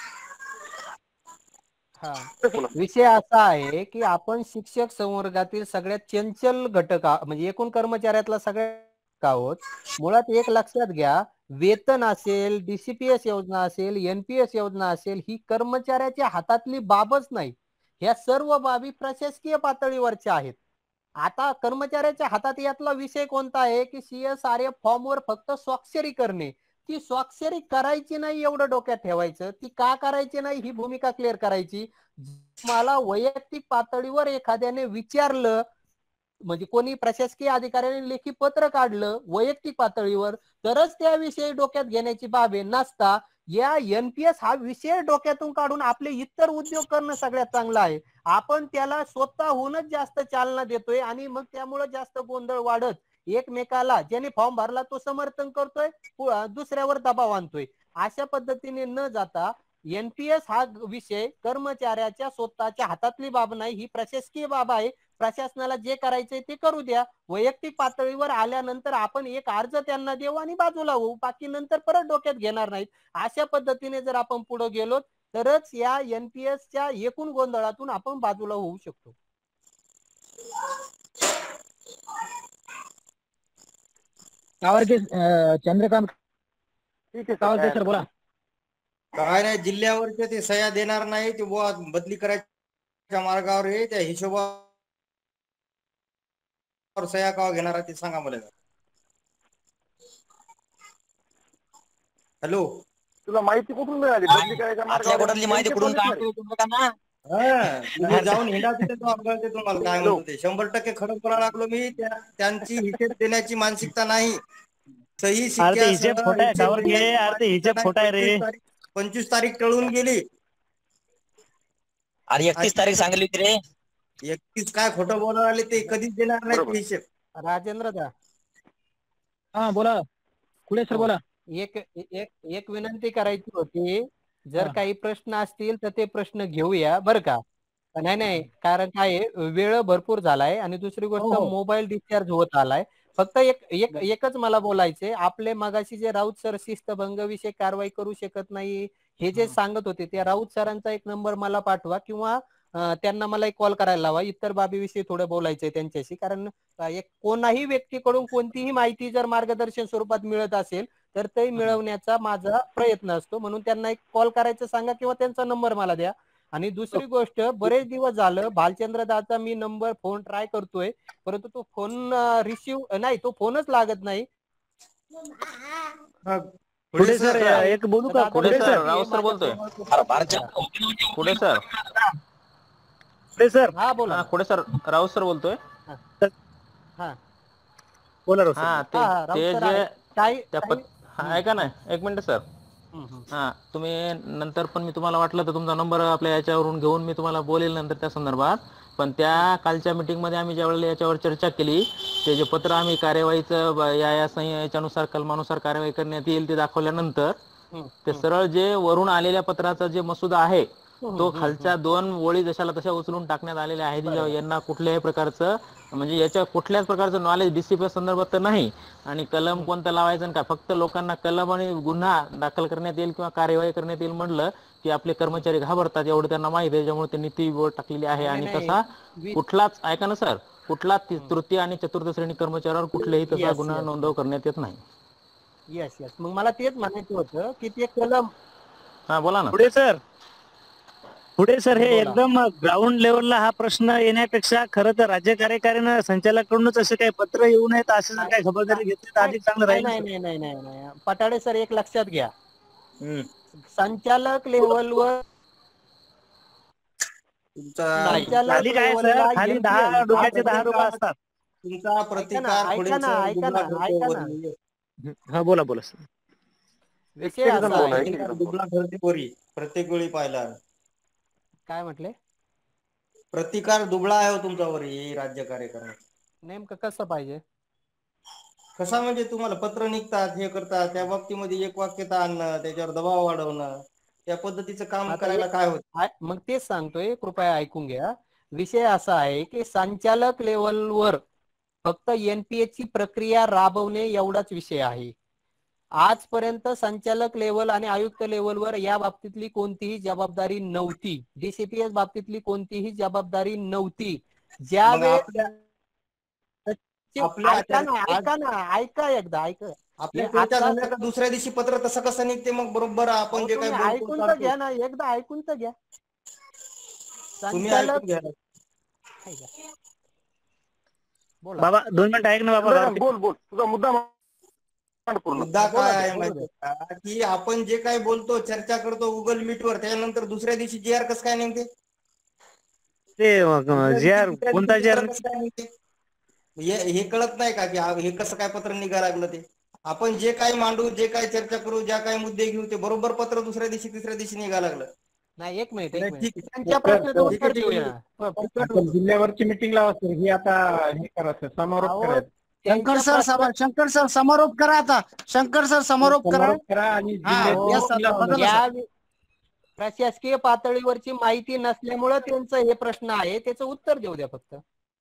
हा, विषय असा आहे की आपण शिक्षक संवर्गातील सगळ्यात चंचल घटक म्हणजे एकूण कर्मचाऱ्यातला सगळ्यात आहोत. मुळात एक लक्षात घ्या, वेतन असेल, डीसीपीएस योजना असेल, एनपीएस योजना असेल, ही कर्मचाऱ्याच्या हातातली बाबच नाही. ह्या सर्व बाबी प्रशासकीय पातळीवरच्या आहेत. आता कर्मचाऱ्याच्या हातात यातला विषय कोणता आहे की CSRF फॉर्मवर फक्त स्वाक्षरी करणे. ती स्वाक्षरी करायची नाही एवढं डोक्यात ठेवायचं. ती का करायची नाही ही भूमिका क्लिअर करायची. मला वैयक्तिक पातळीवर एखाद्याने विचारलं, म्हणजे कोणी प्रशासकीय अधिकाऱ्याने लेखी पत्र काढलं वैयक्तिक पातळीवर, तरच त्याविषयी डोक्यात घेण्याची बाब आहे. नसता या एनपीएस हा विषय डोक्यातून काढून आपले इतर उद्योग करणं सगळ्यात चांगलं आहे. आपण त्याला स्वतःहूनच जास्त चालना देतोय आणि मग त्यामुळे जास्त गोंधळ वाढत एकमेकाला ज्याने फॉर्म भरला तो समर्थन करतोय, दुसऱ्यावर दबाव आणतोय. अशा पद्धतीने न जाता एनपीएस हा विषय कर्मचाऱ्याच्या स्वतःच्या हातातली बाब नाही, ही प्रशासकीय बाब आहे. प्रशासनाला जे करायचंय ते करू द्या. वैयक्तिक पातळीवर आल्यानंतर आपण एक अर्ज त्यांना देऊ आणि बाजूला होऊ, बाकी नंतर परत डोक्यात घेणार नाहीत. अशा पद्धतीने जर आपण पुढे गेलो तरच या एनपीएसच्या एकूण गोंधळातून आपण बाजूला होऊ शकतो. चंद्रकांत सर बोला. काय नाही, जिल्ह्यावरचे ते सह्या देणार नाही, ते बदली करायच्या मार्गावर आहे. त्या हिशोबावर सह्या का घेणार आहे ते सांगा मला. हॅलो, तुला माहिती कुठून मिळाली बदली करायच्या मार्गावर? माहिती कुठून जाऊन हिंडा तिथे तुम्हाला काय म्हणतो ते 100% खरं बोलायला लागलो मी. त्यांची हिशेब देण्याची मानसिकता नाही. सही शिक्क्या 25 तारीख टळून गेली. अरे 31 तारीख सांगली होती रे. 31 काय खोटं बोलायला आले ते कधीच देणार नाही हिशेब. राजेंद्र दा. हा बोला, कुठे सर बोला. एक विनंती करायची होती, जर काही प्रश्न असतील तर ते प्रश्न घेऊया बरं का. नाही, कारण काय वेळ भरपूर झालाय आणि दुसरी गोष्ट मोबाईल डिस्चार्ज होत आलाय. फक्त एकच मला बोलायचंय, आपले मगाशी जे राऊत सर शिस्तभंग विषयी कारवाई करू शकत नाही हे जे सांगत होते, त्या राऊत सरांचा एक नंबर मला पाठवा किंवा त्यांना मला एक कॉल करायला लावा. इतर बाबीविषयी थोडं बोलायचंय त्यांच्याशी. कारण कोणाही व्यक्तीकडून कोणतीही माहिती जर मार्गदर्शन स्वरूपात मिळत असेल तर ते मिळवण्याचा माझा प्रयत्न असतो. म्हणून त्यांना एक कॉल करायचं सांगा किंवा त्यांचा नंबर मला द्या. आणि दुसरी गोष्ट, बरेच दिवस झालं भालचंद्र दाचा मी नंबर फोन ट्राय करतोय, परंतु तो फोन रिसिव्ह नाही, तो फोनच लागत नाही. पुढे सर एक बोलू का? पुढे सर राव सर बोलतोय. पुढे सर सर हा बोला. पुढे सर राव सर बोलतोय. हा बोला. हा ते जे ऐका ना एक मिनिट सर. हा तुम्ही नंतर पण मी तुम्हाला वाटलं तर तुमचा नंबर आपल्या याच्यावरून घेऊन मी तुम्हाला बोलेल नंतर त्या संदर्भात. पण त्या कालच्या मीटिंगमध्ये आम्ही ज्यावेळेला याच्यावर चर्चा केली, ते जे पत्र आम्ही कार्यवाहीचं या याच्यानुसार कलमानुसार कार्यवाही करण्यात येईल ते दाखवल्यानंतर ते सरळ जे वरून आलेल्या पत्राचा जे मसुदा आहे तो खालच्या 2 ओळी जशाला तशा उचलून टाकण्यात आलेल्या आहेत. यांना कुठल्याही प्रकारचं म्हणजे याच्या कुठल्याच प्रकारचं नॉलेज डीसीपीएस संदर्भात तर नाही. आणि कलम कोणता लावायचं आणि काय, फक्त लोकांना कलम आणि गुन्हा दाखल करण्यात येईल किंवा कार्यवाही करण्यात येईल म्हणलं की आपले कर्मचारी घाबरतात, एवढं त्यांना माहिती आहे. त्याच्यामुळे त्यांनी ती बोर्ड टाकलेली आहे. आणि तसा कुठलाच ऐका ना सर, कुठला तृतीय आणि चतुर्थ श्रेणी कर्मचाऱ्यावर कुठलेही तसा गुन्हा नोंदव करण्यात येत नाही. येस येस, मग मला तेच म्हणायचं होतं की ते कलम. हा बोला ना. पुढे सर हे एकदम ग्राउंड लेवलला हा प्रश्न येण्यापेक्षा खरं तर राज्य कार्यकारिणी संचालकाकडूनच असे काही पत्र येऊ नयेत, असे जर काही खबरदारी घेतली तर अधिक चांगलं राहील. नाही पटाडे सर, एक लक्षात घ्या, संचालक लेवलवर खाली काय सर, खाली 10 डोक्याचे 10 लोक असतात. तुमचा प्रतिकार हा बोला बोला सर. विषय असा आहे, प्रत्येक वेळी पाहिला काय म्हटले, प्रतिकार दुबळा आहे तुमचा वरी राज्य कार्यकारिणी. नेमकं कसं पाहिजे, कसा म्हणजे तुम्हाला पत्र निघतात, हे करतात, त्या बाबतीमध्ये एक वाक्यता आणणं, त्याच्यावर दबाव वाढवणं, त्या पद्धतीचं काम करायला काय होत. मग तेच सांगतोय, कृपया ऐकून घ्या. विषय असा आहे की संचालक लेवलवर फक्त एनपीएस ची प्रक्रिया राबवणे एवढाच विषय आहे. आजपर्यंत संचालक लेवल आणि आयुक्त लेवलवर या बाबतीतली कोणतीही जबाबदारी नव्हती. डीसीपीएस बाबतीतली कोणतीही जबाबदारी नव्हती. ज्या ऐका एकदा आपल्या दुसऱ्या दिवशी पत्र तसं कसं निघते मग बरोबर आपण जे काही ऐकून तर घ्या ना, एकदा ऐकून तर घ्या. संचालक बाबा 2 मिनिटं ऐक ना बाबा. बोल तुझा मुद्दा काय आहे माहिती का, की आपण जे काही बोलतो, चर्चा करतो गुगल मीटवर, त्यानंतर दुसऱ्या दिवशी जीआर कसं काय निघते, ते जीआर कोणता जीआर हे कळत नाही का, की हे कसं काय पत्र निघायला लागलं. ते आपण जे काही मांडू, जे काही चर्चा करू, ज्या काही मुद्दे घेऊ, ते बरोबर पत्र दुसऱ्या दिवशी तिसऱ्या दिवशी निघायला लागलं. नाही, एक मिनिट त्यांच्या प्रश्नाचं उत्तर देऊया. जिल्ह्यावरची मिटिंग लावा सर, ही आता हे करायचं, समारोप करायचं. शंकर सर समारोप करा आता. शंकर सर समारोप करा. आणि प्रशासकीय पातळीवरची माहिती नसल्यामुळे त्यांचं हे प्रश्न आहे, त्याचं उत्तर देऊ द्या फक्त.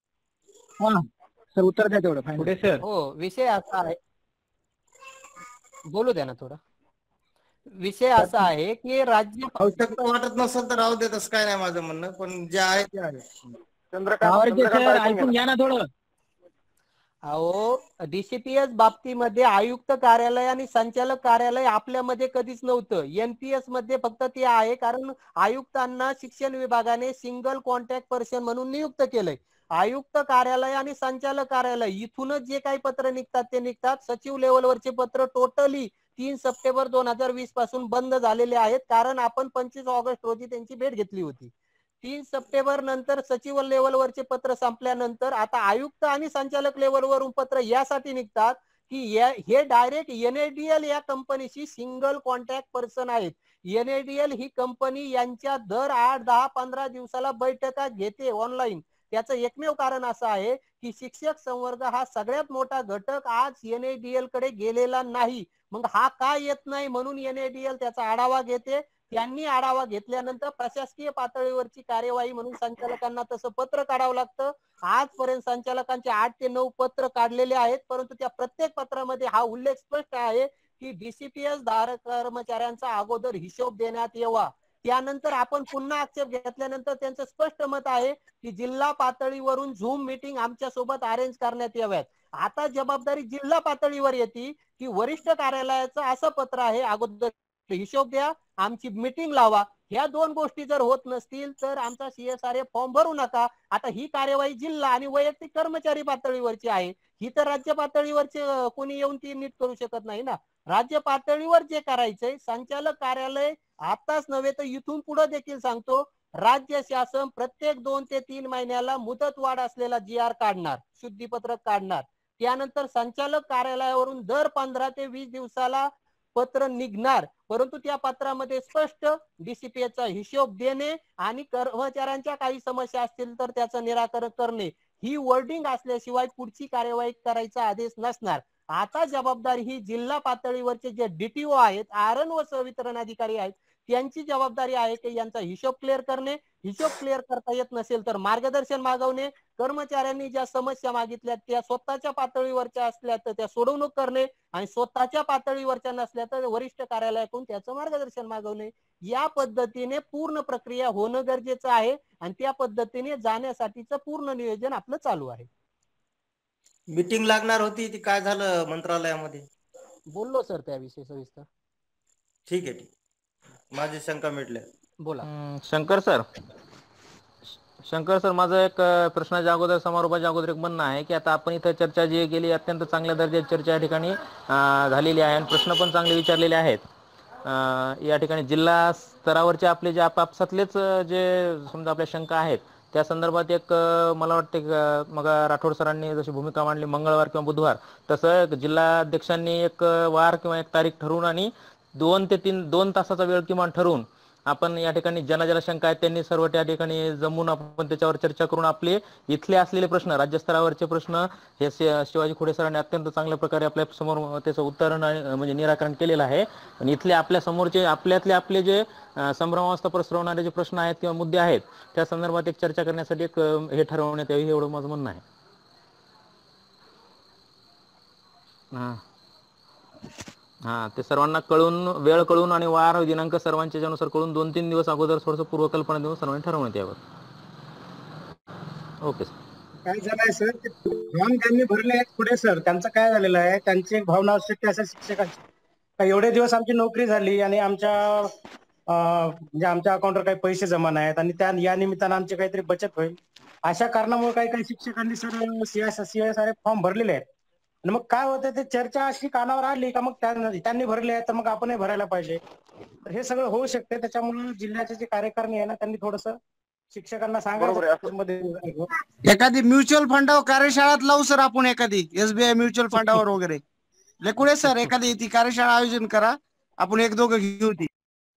सर उत्तर द्या तेवढं. पुढे सर. हो, विषय असा आहे, बोलू द्या ना थोडं. विषय असा आहे की राज्य आवश्यकता वाटत नसेल तर राहू देत, असं काय नाही माझं म्हणणं, पण जे आहे ते आहे. ऐकून घ्या ना थोडं. अहो, डीसीपीएस बाबतीमध्ये आयुक्त कार्यालय आणि संचालक कार्यालय आपल्यामध्ये कधीच नव्हतं. एनपीएस मध्ये फक्त ते आहे, कारण आयुक्तांना शिक्षण विभागाने सिंगल कॉन्टॅक्ट पर्सन म्हणून नियुक्त केलंय. आयुक्त कार्यालय आणि संचालक कार्यालय इथूनच जे काही पत्र निघतात ते निघतात. सचिव लेवलवरचे पत्र टोटली 3 सप्टेंबर 2020 पासून बंद झालेले आहेत, कारण आपण 25 ऑगस्ट रोजी त्यांची भेट घेतली होती. 3 सप्टेंबर नंतर सचिव लेवलवरचे पत्र संपल्यानंतर आता आयुक्त आणि संचालक लेवलवरून पत्र यासाठी निघतात की हे डायरेक्ट एनएडीएल या कंपनीशी सिंगल कॉन्टॅक्ट पर्सन आहेत. एनएडीएल ही कंपनी यांच्या दर 8, 10, 15 दिवसाला बैठका घेते ऑनलाईन. त्याचं एकमेव कारण असं आहे की शिक्षक संवर्ग हा सगळ्यात मोठा घटक आज एनएडीएल कडे गेलेला नाही. मग हा का येत नाही म्हणून एनएडीएल त्याचा आढावा घेते. त्यांनी आढावा घेतल्यानंतर प्रशासकीय पातळीवरची कार्यवाही म्हणून संचालकांना तसं पत्र काढावं लागतं. आजपर्यंत संचालकांचे 8 ते 9 पत्र काढलेले आहेत, परंतु त्या प्रत्येक पत्रामध्ये हा उल्लेख स्पष्ट आहे की डीसीपीएस धारक कर्मचाऱ्यांचा अगोदर हिशोब देण्यात यावा. त्यानंतर आपण पुन्हा आक्षेप घेतल्यानंतर त्यांचं स्पष्ट मत आहे की जिल्हा पातळीवरून झूम मीटिंग आमच्या सोबत अरेंज करण्यात याव्यात. आता जबाबदारी जिल्हा पातळीवर येते की वरिष्ठ कार्यालयाचं असं पत्र आहे, अगोदर हिशोब द्या, आमची मीटिंग लावा. ह्या 2 गोष्टी जर होत नसतील तर आमचा सीएसआरएफ फॉर्म भरू नका. आता ही कार्यवाही जिल्हा आणि वैयक्तिक कर्मचारी पातळीवरची आहे, ही तर राज्य पातळीवरचे कोणी येऊन ती नीट करू शकत नाही ना. राज्य पातळीवर जे करायचंय, संचालक कार्यालय आताच नव्हे तर इथून पुढे देखील सांगतो, राज्य शासन प्रत्येक 2 ते 3 महिन्याला मुदतवाढ असलेला जीआर काढणार, शुद्धीपत्रक काढणार. त्यानंतर संचालक कार्यालयावरून दर 15 ते 20 दिवसाला पत्र निघणार, परंतु त्या पत्रामध्ये स्पष्ट डीसीपीएसचा हिशोब देणे आणि कर्मचाऱ्यांच्या काही समस्या असतील तर त्याचं निराकरण करणे ही वर्डिंग असल्याशिवाय पुढची कार्यवाही करायचा आदेश नसणार. आता जबाबदारी ही जिल्हा पातळीवरचे जे DTO आहेत, आरण व संवितरण अधिकारी आहेत, त्यांची जबाबदारी आहे की यांचा हिशोब क्लिअर करणे. हिशोब क्लिअर करता येत नसेल तर मार्गदर्शन मागवणे. कर्मचाऱ्यांनी ज्या समस्या मागितल्या त्या स्वतःच्या पातळीवरच्या असल्या तर त्या सोडवणूक करणे आणि स्वतःच्या पातळीवरच्या नसल्या तर वरिष्ठ कार्यालयाकडून त्याचं मार्गदर्शन मागवणे. या पद्धतीने पूर्ण प्रक्रिया होणं गरजेचं आहे आणि त्या पद्धतीने जाण्यासाठीचं पूर्ण नियोजन आपलं चालू आहे. मीटिंग लागणार होती ती काय झालं मंत्रालयामध्ये? बोललो सर त्याविषयी सविस्तर. ठीक आहे, माझी शंका मिटल्या. बोला. शंकर सर माझं एक प्रश्नाच्या अगोदर समारोपाच्या अगोदर एक म्हणणं आहे की आता आपण इथं चर्चा जी गेली अत्यंत चांगल्या दर्जाची चर्चा या ठिकाणी झालेली आहे आणि प्रश्न पण चांगले विचारलेले आहेत. या ठिकाणी जिल्हा स्तरावरचे आपले जे आपापसातलेच जे समजा आपल्या शंका आहेत त्या संदर्भात एक मला वाटते मग राठोड सरांनी जशी भूमिका मांडली मंगळवार किंवा बुधवार, तसं जिल्हाध्यक्षांनी एक वार किंवा एक तारीख ठरवून आणि 2 ते 2 तासाचा वेळ किमान ठरवून आपण या ठिकाणी ज्याला शंका आहेत त्यांनी सर्व त्या ठिकाणी जमून आपण त्याच्यावर चर्चा करून आपले इथले असलेले प्रश्न राज्यस्तरावरचे प्रश्न हे शिवाजी खोडे सरांनी अत्यंत चांगल्या प्रकारे आपल्या समोर त्याचं उत्तर म्हणजे निराकरण केलेलं आहे. आणि इथले आपल्या समोरचे आपले जे संभ्रमावस्था पसरवणारे जे प्रश्न आहेत किंवा मुद्दे आहेत त्या संदर्भात एक चर्चा करण्यासाठी एक हे ठरवण्यात यावी एवढं माझं म्हणणं आहे. हा ते सर्वांना वेळ कळून आणि वार दिनांक सर्वांच्या अनुसार कळून 2-3 दिवस अगोदर थोडंसं पूर्वकल्पना देऊन सर्वांनी ठरवण्यात यावं. Okay sir. काय झालंय सर, फॉर्म ज्यांनी भरले आहेत पुढे सर त्यांचं काय झालेलं आहे, त्यांची एक भावना असते अशा शिक्षकांची एवढे दिवस आमची नोकरी झाली आणि आमच्या म्हणजे आमच्या अकाउंटवर काही पैसे जमा नाहीत आणि या निमित्तानं आमची काहीतरी बचत होईल अशा कारणामुळे काही शिक्षकांनी सर सारे फॉर्म भरलेले आहेत. आणि मग काय होतं ते चर्चा अशी कानावर आली का मग त्यांनी भरले आहेत तर मग आपणही भरायला पाहिजे. तर हे सगळं होऊ शकते. त्याच्यामुळे जिल्ह्याचे जे कार्यकारिणी आहे ना त्यांनी थोडस शिक्षकांना सांगायचं एखादी म्युच्युअल फंडावर कार्यशाळात लावू सर आपण, एखादी SBI म्युच्युअल फंडावर वगैरे लेकुडे सर एखादी ती कार्यशाळा आयोजन करा, आपण 1-2 घेऊ ती.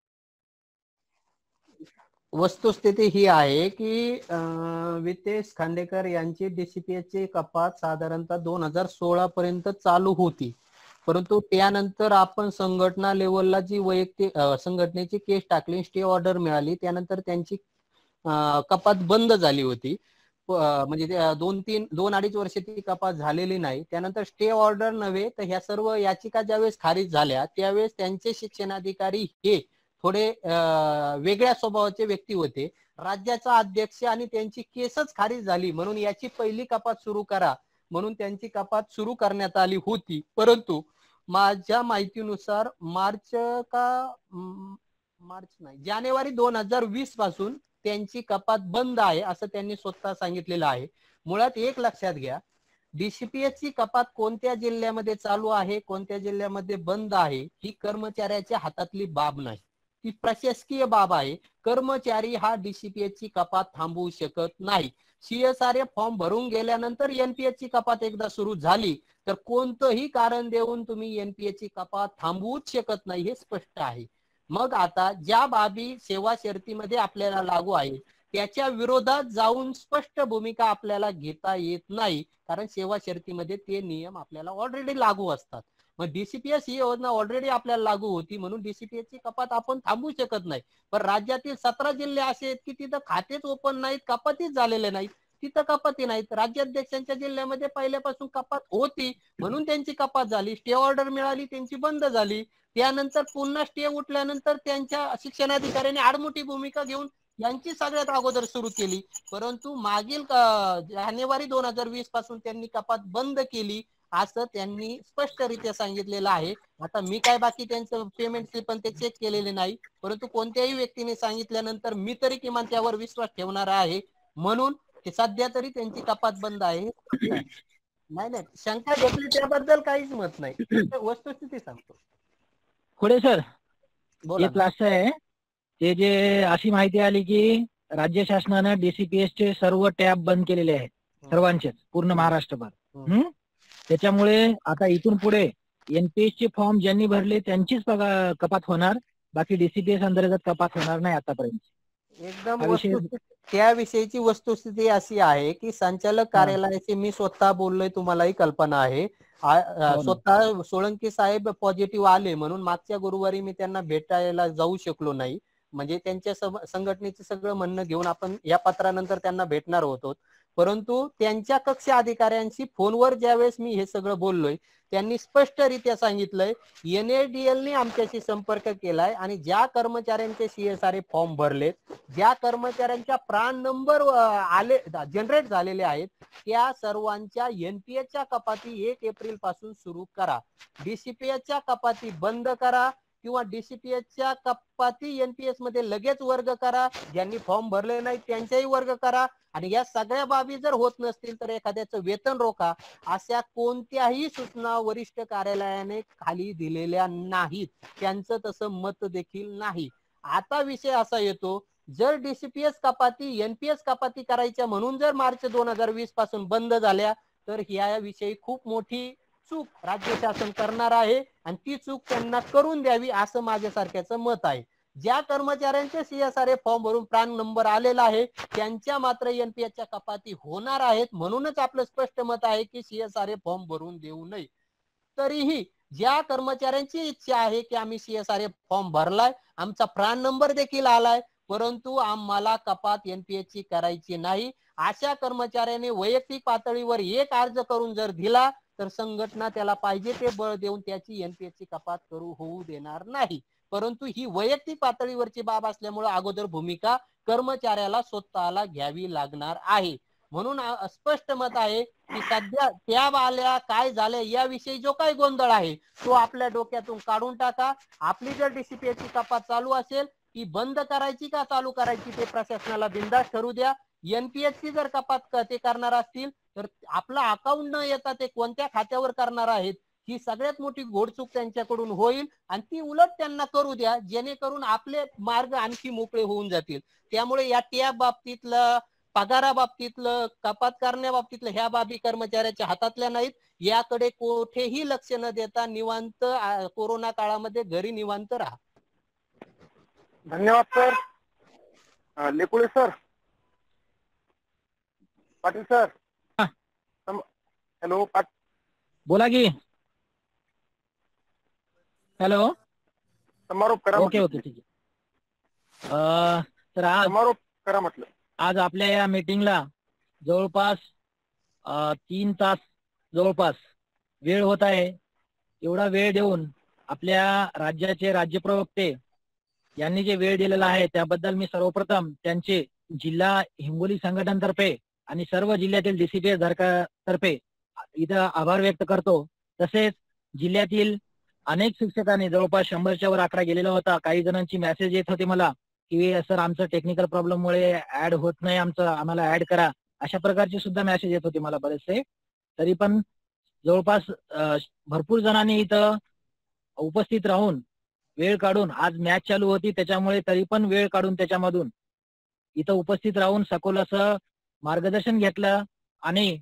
वस्तुस्थिती ही आहे की वितेश खांडेकर यांची DCPS ची कपात साधारणतः 2016 पर्यंत चालू होती, परंतु त्यानंतर आपण संघटना लेवलला जी वैयक्तिक संघटनेची केस टाकली, स्टे ऑर्डर मिळाली, त्यानंतर त्यांची कपात बंद झाली होती. म्हणजे 2-2.5 वर्ष ती कपात झालेली नाही. त्यानंतर स्टे ऑर्डर नव्हे तर ह्या सर्व याचिका ज्यावेळेस खारिज झाल्या त्यावेळेस त्यांचे शिक्षणाधिकारी हे थोडे वेगळ्या स्वभावाचे व्यक्ती होते. राज्याचा अध्यक्ष आणि त्यांची केसच खारिज झाली म्हणून याची पहिली कपात सुरू करा म्हणून त्यांची कपात सुरू करण्यात आली होती. परंतु माझ्या माहितीनुसार जानेवारी 2020 पासून त्यांची कपात बंद आहे असं त्यांनी स्वतः सांगितलेलं आहे. मुळात एक लक्षात घ्या, DCPS ची कपात कोणत्या जिल्ह्यामध्ये चालू आहे कोणत्या जिल्ह्यामध्ये बंद आहे ही कर्मचाऱ्याच्या हातातली बाब नाही, ती प्रशासकीय बाब आहे. कर्मचारी हा DCPS ची कपात थांबवू शकत नाही. CSRF फॉर्म भरून गेल्यानंतर NPS ची कपात एकदा सुरू झाली तर कोणतंही कारण देऊन तुम्ही NPS ची कपात थांबवूच शकत नाही, हे स्पष्ट आहे. मग आता ज्या बाबी सेवा शर्तीमध्ये आपल्याला लागू आहे त्याच्या विरोधात जाऊन स्पष्ट भूमिका आपल्याला घेता येत नाही, कारण सेवा शर्तीमध्ये ते नियम आपल्याला ऑलरेडी लागू असतात. मग DCPS ही योजना ऑलरेडी आपल्याला लागू होती म्हणून DCPS ची कपात आपण थांबवू शकत नाही. पण राज्यातील 17 जिल्हे असे आहेत की तिथं खातेच ओपन नाहीत, कपातीच झालेले नाहीत, तिथं कपाती नाहीत. राज्याध्यक्षांच्या जिल्ह्यामध्ये पहिल्यापासून कपात होती म्हणून त्यांची कपात झाली, स्टे ऑर्डर मिळाली त्यांची बंद झाली. त्यानंतर पुन्हा स्टे उठल्यानंतर त्यांच्या शिक्षणाधिकाऱ्यांनी आडमुठी भूमिका घेऊन यांची सगळ्यात अगोदर सुरू केली. परंतु मागील जानेवारी 2020 पासून त्यांनी कपात बंद केली असं त्यांनी स्पष्टरित्या सांगितलेलं आहे. आता मी काय बाकी त्यांचं पेमेंट स्लिप पण ते चेक केलेले नाही, परंतु कोणत्याही व्यक्तीने सांगितल्यानंतर मी तरी किमान त्यावर विश्वास ठेवणार आहे. म्हणून सध्या तरी त्यांची कपात बंद आहे. नाही शंका घेतली त्याबद्दल काहीच मत नाही, वस्तुस्थिती सांगतो. खोडे सर एक असं आहे, ते जे अशी माहिती आली की राज्य शासनानं DCPS चे सर्व टॅब बंद केलेले आहेत, सर्वांचेच पूर्ण महाराष्ट्रभर. त्याच्यामुळे आता इथून पुढे NPS चे फॉर्म ज्यांनी भरले त्यांचीच कपात होणार, बाकी DCPS अंतर्गत कपात होणार नाही आतापर्यंत. एकदम हा विषय त्याविषयीची वस्तुस्थिती अशी आहे की संचालक कार्यालयाची मी स्वतः बोललोय, तुम्हालाही कल्पना आहे. स्वतः सोळंकी साहेब पॉझिटिव्ह आले म्हणून मागच्या गुरुवारी मी त्यांना भेटायला जाऊ शकलो नाही. म्हणजे त्यांच्या संघटनेचं सगळं म्हणणं घेऊन आपण या पत्रानंतर त्यांना भेटणार होतो. परंतु त्यांच्या कक्ष अधिकाऱ्यांशी फोनवर ज्यावेळेस मी हे सगळं बोललोय, त्यांनी स्पष्टरित्या सांगितलंय NADL ने आमच्याशी संपर्क केलाय आणि ज्या कर्मचाऱ्यांचे CSRA फॉर्म भरलेत, ज्या कर्मचाऱ्यांच्या प्राण नंबर आले जनरेट झालेले आहेत, त्या सर्वांच्या NPS च्या कपाती 1 एप्रिल पासून सुरू करा. DCPS च्या कपाती बंद करा किंवा DCPS च्या कपाती NPS मध्ये लगेच वर्ग करा. ज्यांनी फॉर्म भरले नाही त्यांच्याही वर्ग करा. आणि या सगळ्या बाबी जर होत नसतील तर एखाद्याचं वेतन रोखा. अशा कोणत्याही सूचना वरिष्ठ कार्यालयाने खाली दिलेल्या नाहीत. त्यांचं तसं मत देखील नाही. आता विषय असा येतो, जर DCPS कपाती NPS कपाती करायच्या म्हणून जर मार्च 2020 पासून बंद झाल्या तर याविषयी खूप मोठी चूक राज्य शासन करणार आहे आणि ती चूक त्यांना करून द्यावी असं माझ्यासारख्याचं मत आहे. ज्या कर्मचाऱ्यांचे CSRA फॉर्म भरून प्राण नंबर आलेला आहे त्यांच्या मात्र NPS च्या कपाती होणार आहेत. म्हणूनच आपलं स्पष्ट मत आहे की CSRA फॉर्म भरून देऊ नये. तरीही ज्या कर्मचाऱ्यांची इच्छा आहे की आम्ही CSRA फॉर्म भरलाय, आमचा प्राण नंबर देखील आलाय, परंतु आम्हाला कपात NPS ची करायची नाही, अशा कर्मचाऱ्याने वैयक्तिक पातळीवर एक अर्ज करून जर दिला तर संघटना त्याला पाहिजे ते बळ देऊन त्याची NPS ची कपात होऊ देणार नाही. परंतु ही वैयक्तिक पातळीवरची बाब असल्यामुळे अगोदर भूमिका कर्मचाऱ्याला स्वतःला घ्यावी लागणार आहे. म्हणून स्पष्ट मत आहे की सध्या त्या बाल्या काय झाल्या याविषयी जो काही गोंधळ आहे तो आपल्या डोक्यातून काढून टाका. आपली जर DCPS ची कपात चालू असेल ती बंद करायची का चालू करायची ते प्रशासनाला बिनधास्त ठरवू द्या. NPS ची जर कपात ते करणार असतील तर आपला अकाउंट न येता ते कोणत्या खात्यावर करणार आहेत ही सगळ्यात मोठी घोडचूक त्यांच्याकडून होईल आणि ती उलट त्यांना करू द्या, जेणेकरून आपले मार्ग आणखी मोकळे होऊन जातील. त्यामुळे या त्या बाबतीतलं पगाराबाबतीतलं कपात करण्याबाबतीतलं ह्या बाबी कर्मचाऱ्याच्या हातातल्या नाहीत. याकडे कोठेही लक्ष न देता निवांत कोरोना काळामध्ये घरी निवांत राहा. धन्यवाद sir. Lekule sir, Patil sir, hello. बोला की. हॅलो. समारोप करा. ओके ठीक आहे. तर आज समारोप करा म्हटलं. आज आपल्या या मीटिंगला जवळपास 3 तास जवळपास वेळ होत आहे. एवढा वेळ देऊन आपल्या राज्याचे राज्य प्रवक्ते यांनी जे वेळ दिलेला आहे त्याबद्दल मी सर्वप्रथम त्यांचे जिल्हा हिंगोली संघटनेतर्फे आणि सर्व जिल्ह्यातील DCPS धारकातर्फे इथं आभार व्यक्त करतो. तसेच जिल्ह्यातील अनेक शिक्षकांनी जवळपास 100च्या वर आकडा गेलेला होता. काही जणांची मेसेज येत होते मला की सर आमचं टेक्निकल प्रॉब्लेममुळे ऍड होत नाही, आम्हाला ऍड करा, अशा प्रकारचे सुद्धा मेसेज येत होते मला बरेचसे. तरी पण जवळपास भरपूर जणांनी इथं उपस्थित राहून वेळ काढून, आज मॅच चालू होती त्याच्यामुळे तरी पण वेळ काढून त्याच्यामधून इथं उपस्थित राहून सखोल असं मार्गदर्शन घेतलं आणि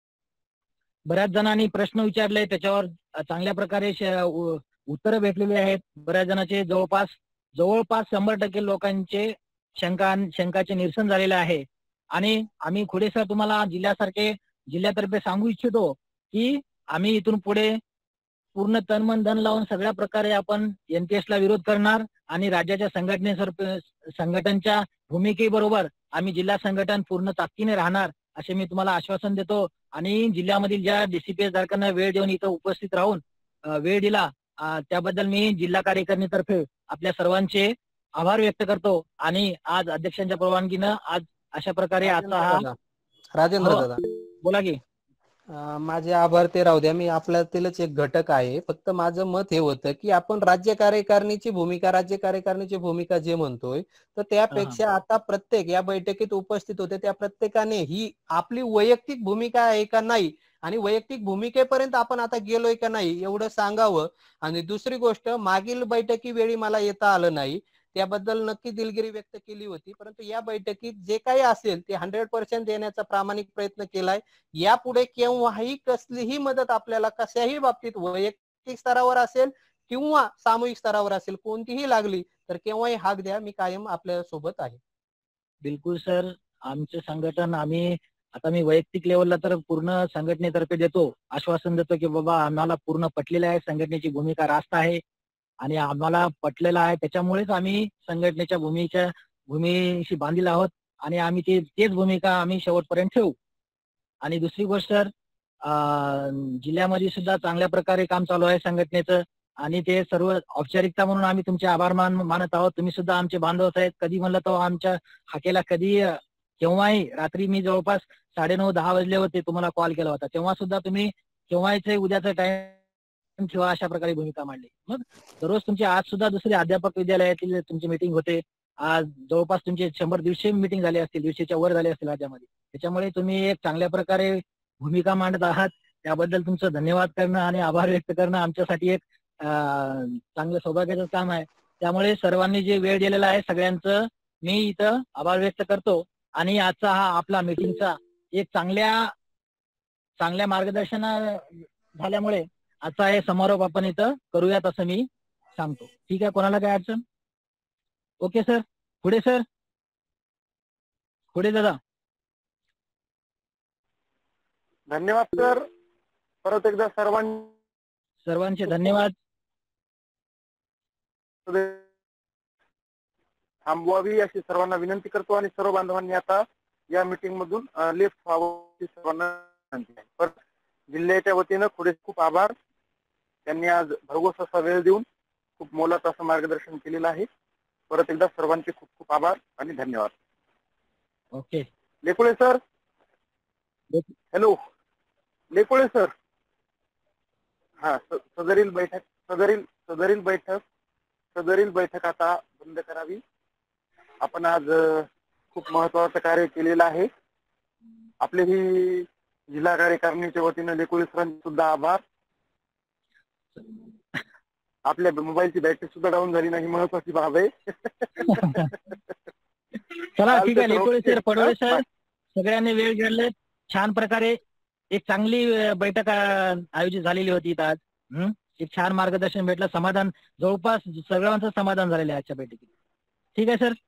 बऱ्याच जणांनी प्रश्न विचारले, त्याच्यावर चांगल्या प्रकारे उत्तरं भेटलेली आहेत. बऱ्याच जणांचे जवळपास 100% लोकांचे शंकाचे निरसन झालेले आहे. आणि आम्ही खुडे सर तुम्हाला जिल्ह्यातर्फे सांगू इच्छितो की आम्ही इथून पुढे पूर्ण तन मन धन लावून सगळ्या प्रकारे आपण NPS ला विरोध करणार आणि राज्याच्या संघटनेच्या भूमिकेबरोबर आम्ही जिल्हा संघटन पूर्ण ताकदीने राहणार असे मी तुम्हाला आश्वासन देतो. आणि जिल्ह्यामधील ज्या DCPS धारकांना वेळ देऊन इथं उपस्थित राहून वेळ दिला त्याबद्दल मी जिल्हा कार्यकारिणीतर्फे आपल्या सर्वांचे आभार व्यक्त करतो. आणि आज अध्यक्षांच्या परवानगीनं आज अशा प्रकारे आजचा हा राजेंद्र दादा बोला की. माझे आभार ते राहू द्या, मी आपल्यातीलच एक घटक आहे. फक्त माझं मत हे होतं की आपण राज्य कार्यकारिणीची भूमिका जे म्हणतोय तर त्यापेक्षा आता प्रत्येक या बैठकीत उपस्थित होते त्या प्रत्येकाने ही आपली वैयक्तिक भूमिका आहे का नाही आणि वैयक्तिक भूमिकेपर्यंत आपण आता गेलोय का नाही एवढं सांगावं. आणि दुसरी गोष्ट, मागील बैठकी वेळी मला येता आलं नाही त्याबद्दल नक्की दिलगिरी व्यक्त केली होती, परंतु या बैठकीत जे काही असेल ते 100% देण्याचा प्रामाणिक प्रयत्न केलाय. यापुढे केव्हाही कसलीही मदत आपल्याला कशाही बाबतीत वैयक्तिक स्तरावर असेल किंवा सामूहिक स्तरावर असेल कोणतीही लागली तर केव्हाही हाक द्या, मी कायम आपल्या सोबत आहे. बिलकुल सर. आमचे संघटन आम्ही आता मी वैयक्तिक लेवलला तर पूर्ण संघटनेतर्फे देतो, आश्वासन देतो की बाबा आम्हाला पूर्ण पटलेलं आहे, संघटनेची भूमिका रास्त आहे आणि आम्हाला पटलेलं आहे, त्याच्यामुळेच आम्ही संघटनेच्या भूमीशी बांधील आहोत आणि आम्ही तेच भूमिका आम्ही शेवटपर्यंत ठेवू. आणि दुसरी गोष्ट सर, जिल्ह्यामध्ये सुद्धा चांगल्या प्रकारे काम चालू आहे संघटनेचं आणि ते सर्व औपचारिकता म्हणून आम्ही तुमचे आभार मानत आहोत. तुम्ही सुद्धा आमचे बांधव आहेत. कधी म्हणलं तर आमच्या हाकेला कधी केव्हाही रात्री मी जवळपास 9:30-10 वाजले होते, तुम्हाला कॉल केला होता, तेव्हा सुद्धा तुम्ही केव्हाचे उद्याचा टाइम ठेवा अशा प्रकारे भूमिका मांडली. मग दररोज तुमचे आज सुद्धा दुसरे अध्यापक विद्यालयातील तुमची मीटिंग होते. आज जवळपास तुमचे 100-150 मीटिंग झाले असतील, 150च्या वर झाले असतील राज्यामध्ये. त्याच्यामुळे तुम्ही एक चांगल्या प्रकारे भूमिका मांडत आहात. त्याबद्दल तुमचं धन्यवाद करणं आणि आभार व्यक्त करणं आमच्यासाठी एक चांगलं सौभाग्याचं काम आहे. त्यामुळे सर्वांनी जे वेळ दिलेला आहे सगळ्यांचं मी इथं आभार व्यक्त करतो आणि आजचा हा आपला मीटिंगचा एक चांगल्या मार्गदर्शन झाल्यामुळे आजचा हे समारोप आपण इथं करूयात असं मी सांगतो. ठीक आहे, कोणाला काय अडचण? Okay sir. पुढे सर, पुढे दादा. धन्यवाद सर. परत एकदा सर्वांचे धन्यवाद. थांबवावी अशी सर्वांना विनंती करतो आणि सर्व बांधवांनी आता या मीटिंग मधून लेफ्ट व्हावं सर्वांना विनंती आहे. परत जिल्ह्याच्या वतीनं खूप आभार. त्यांनी आज भरघोस असा वेळ देऊन खूप मोलाचं असं मार्गदर्शन केलेलं आहे. परत एकदा सर्वांचे खूप आभार आणि धन्यवाद. Okay. Lekule sir. Hello Lekule sir. हा, सदरील बैठक आता बंद करावी. आपण आज खूप महत्वाचं कार्य केलेलं आहे. आपले ही जिल्हा कार्यकारिणीच्या वतीनं लेकुळे सरांचे सुद्धा आभार. आपल्या मोबाईलची बॅटरी सुद्धा डाऊन झाली नाही, महत्वाची बाब आहे. चला ठीक आहे. लेकुळे सर, पडोळे सर, सगळ्यांनी वेळ दिला. छान प्रकारे एक चांगली बैठक आयोजित झालेली होती आज. एक छान मार्गदर्शन भेटलं, समाधान, जवळपास सगळ्यांचं समाधान झालेलं आहे आजच्या बैठकीत. ठीक आहे सर.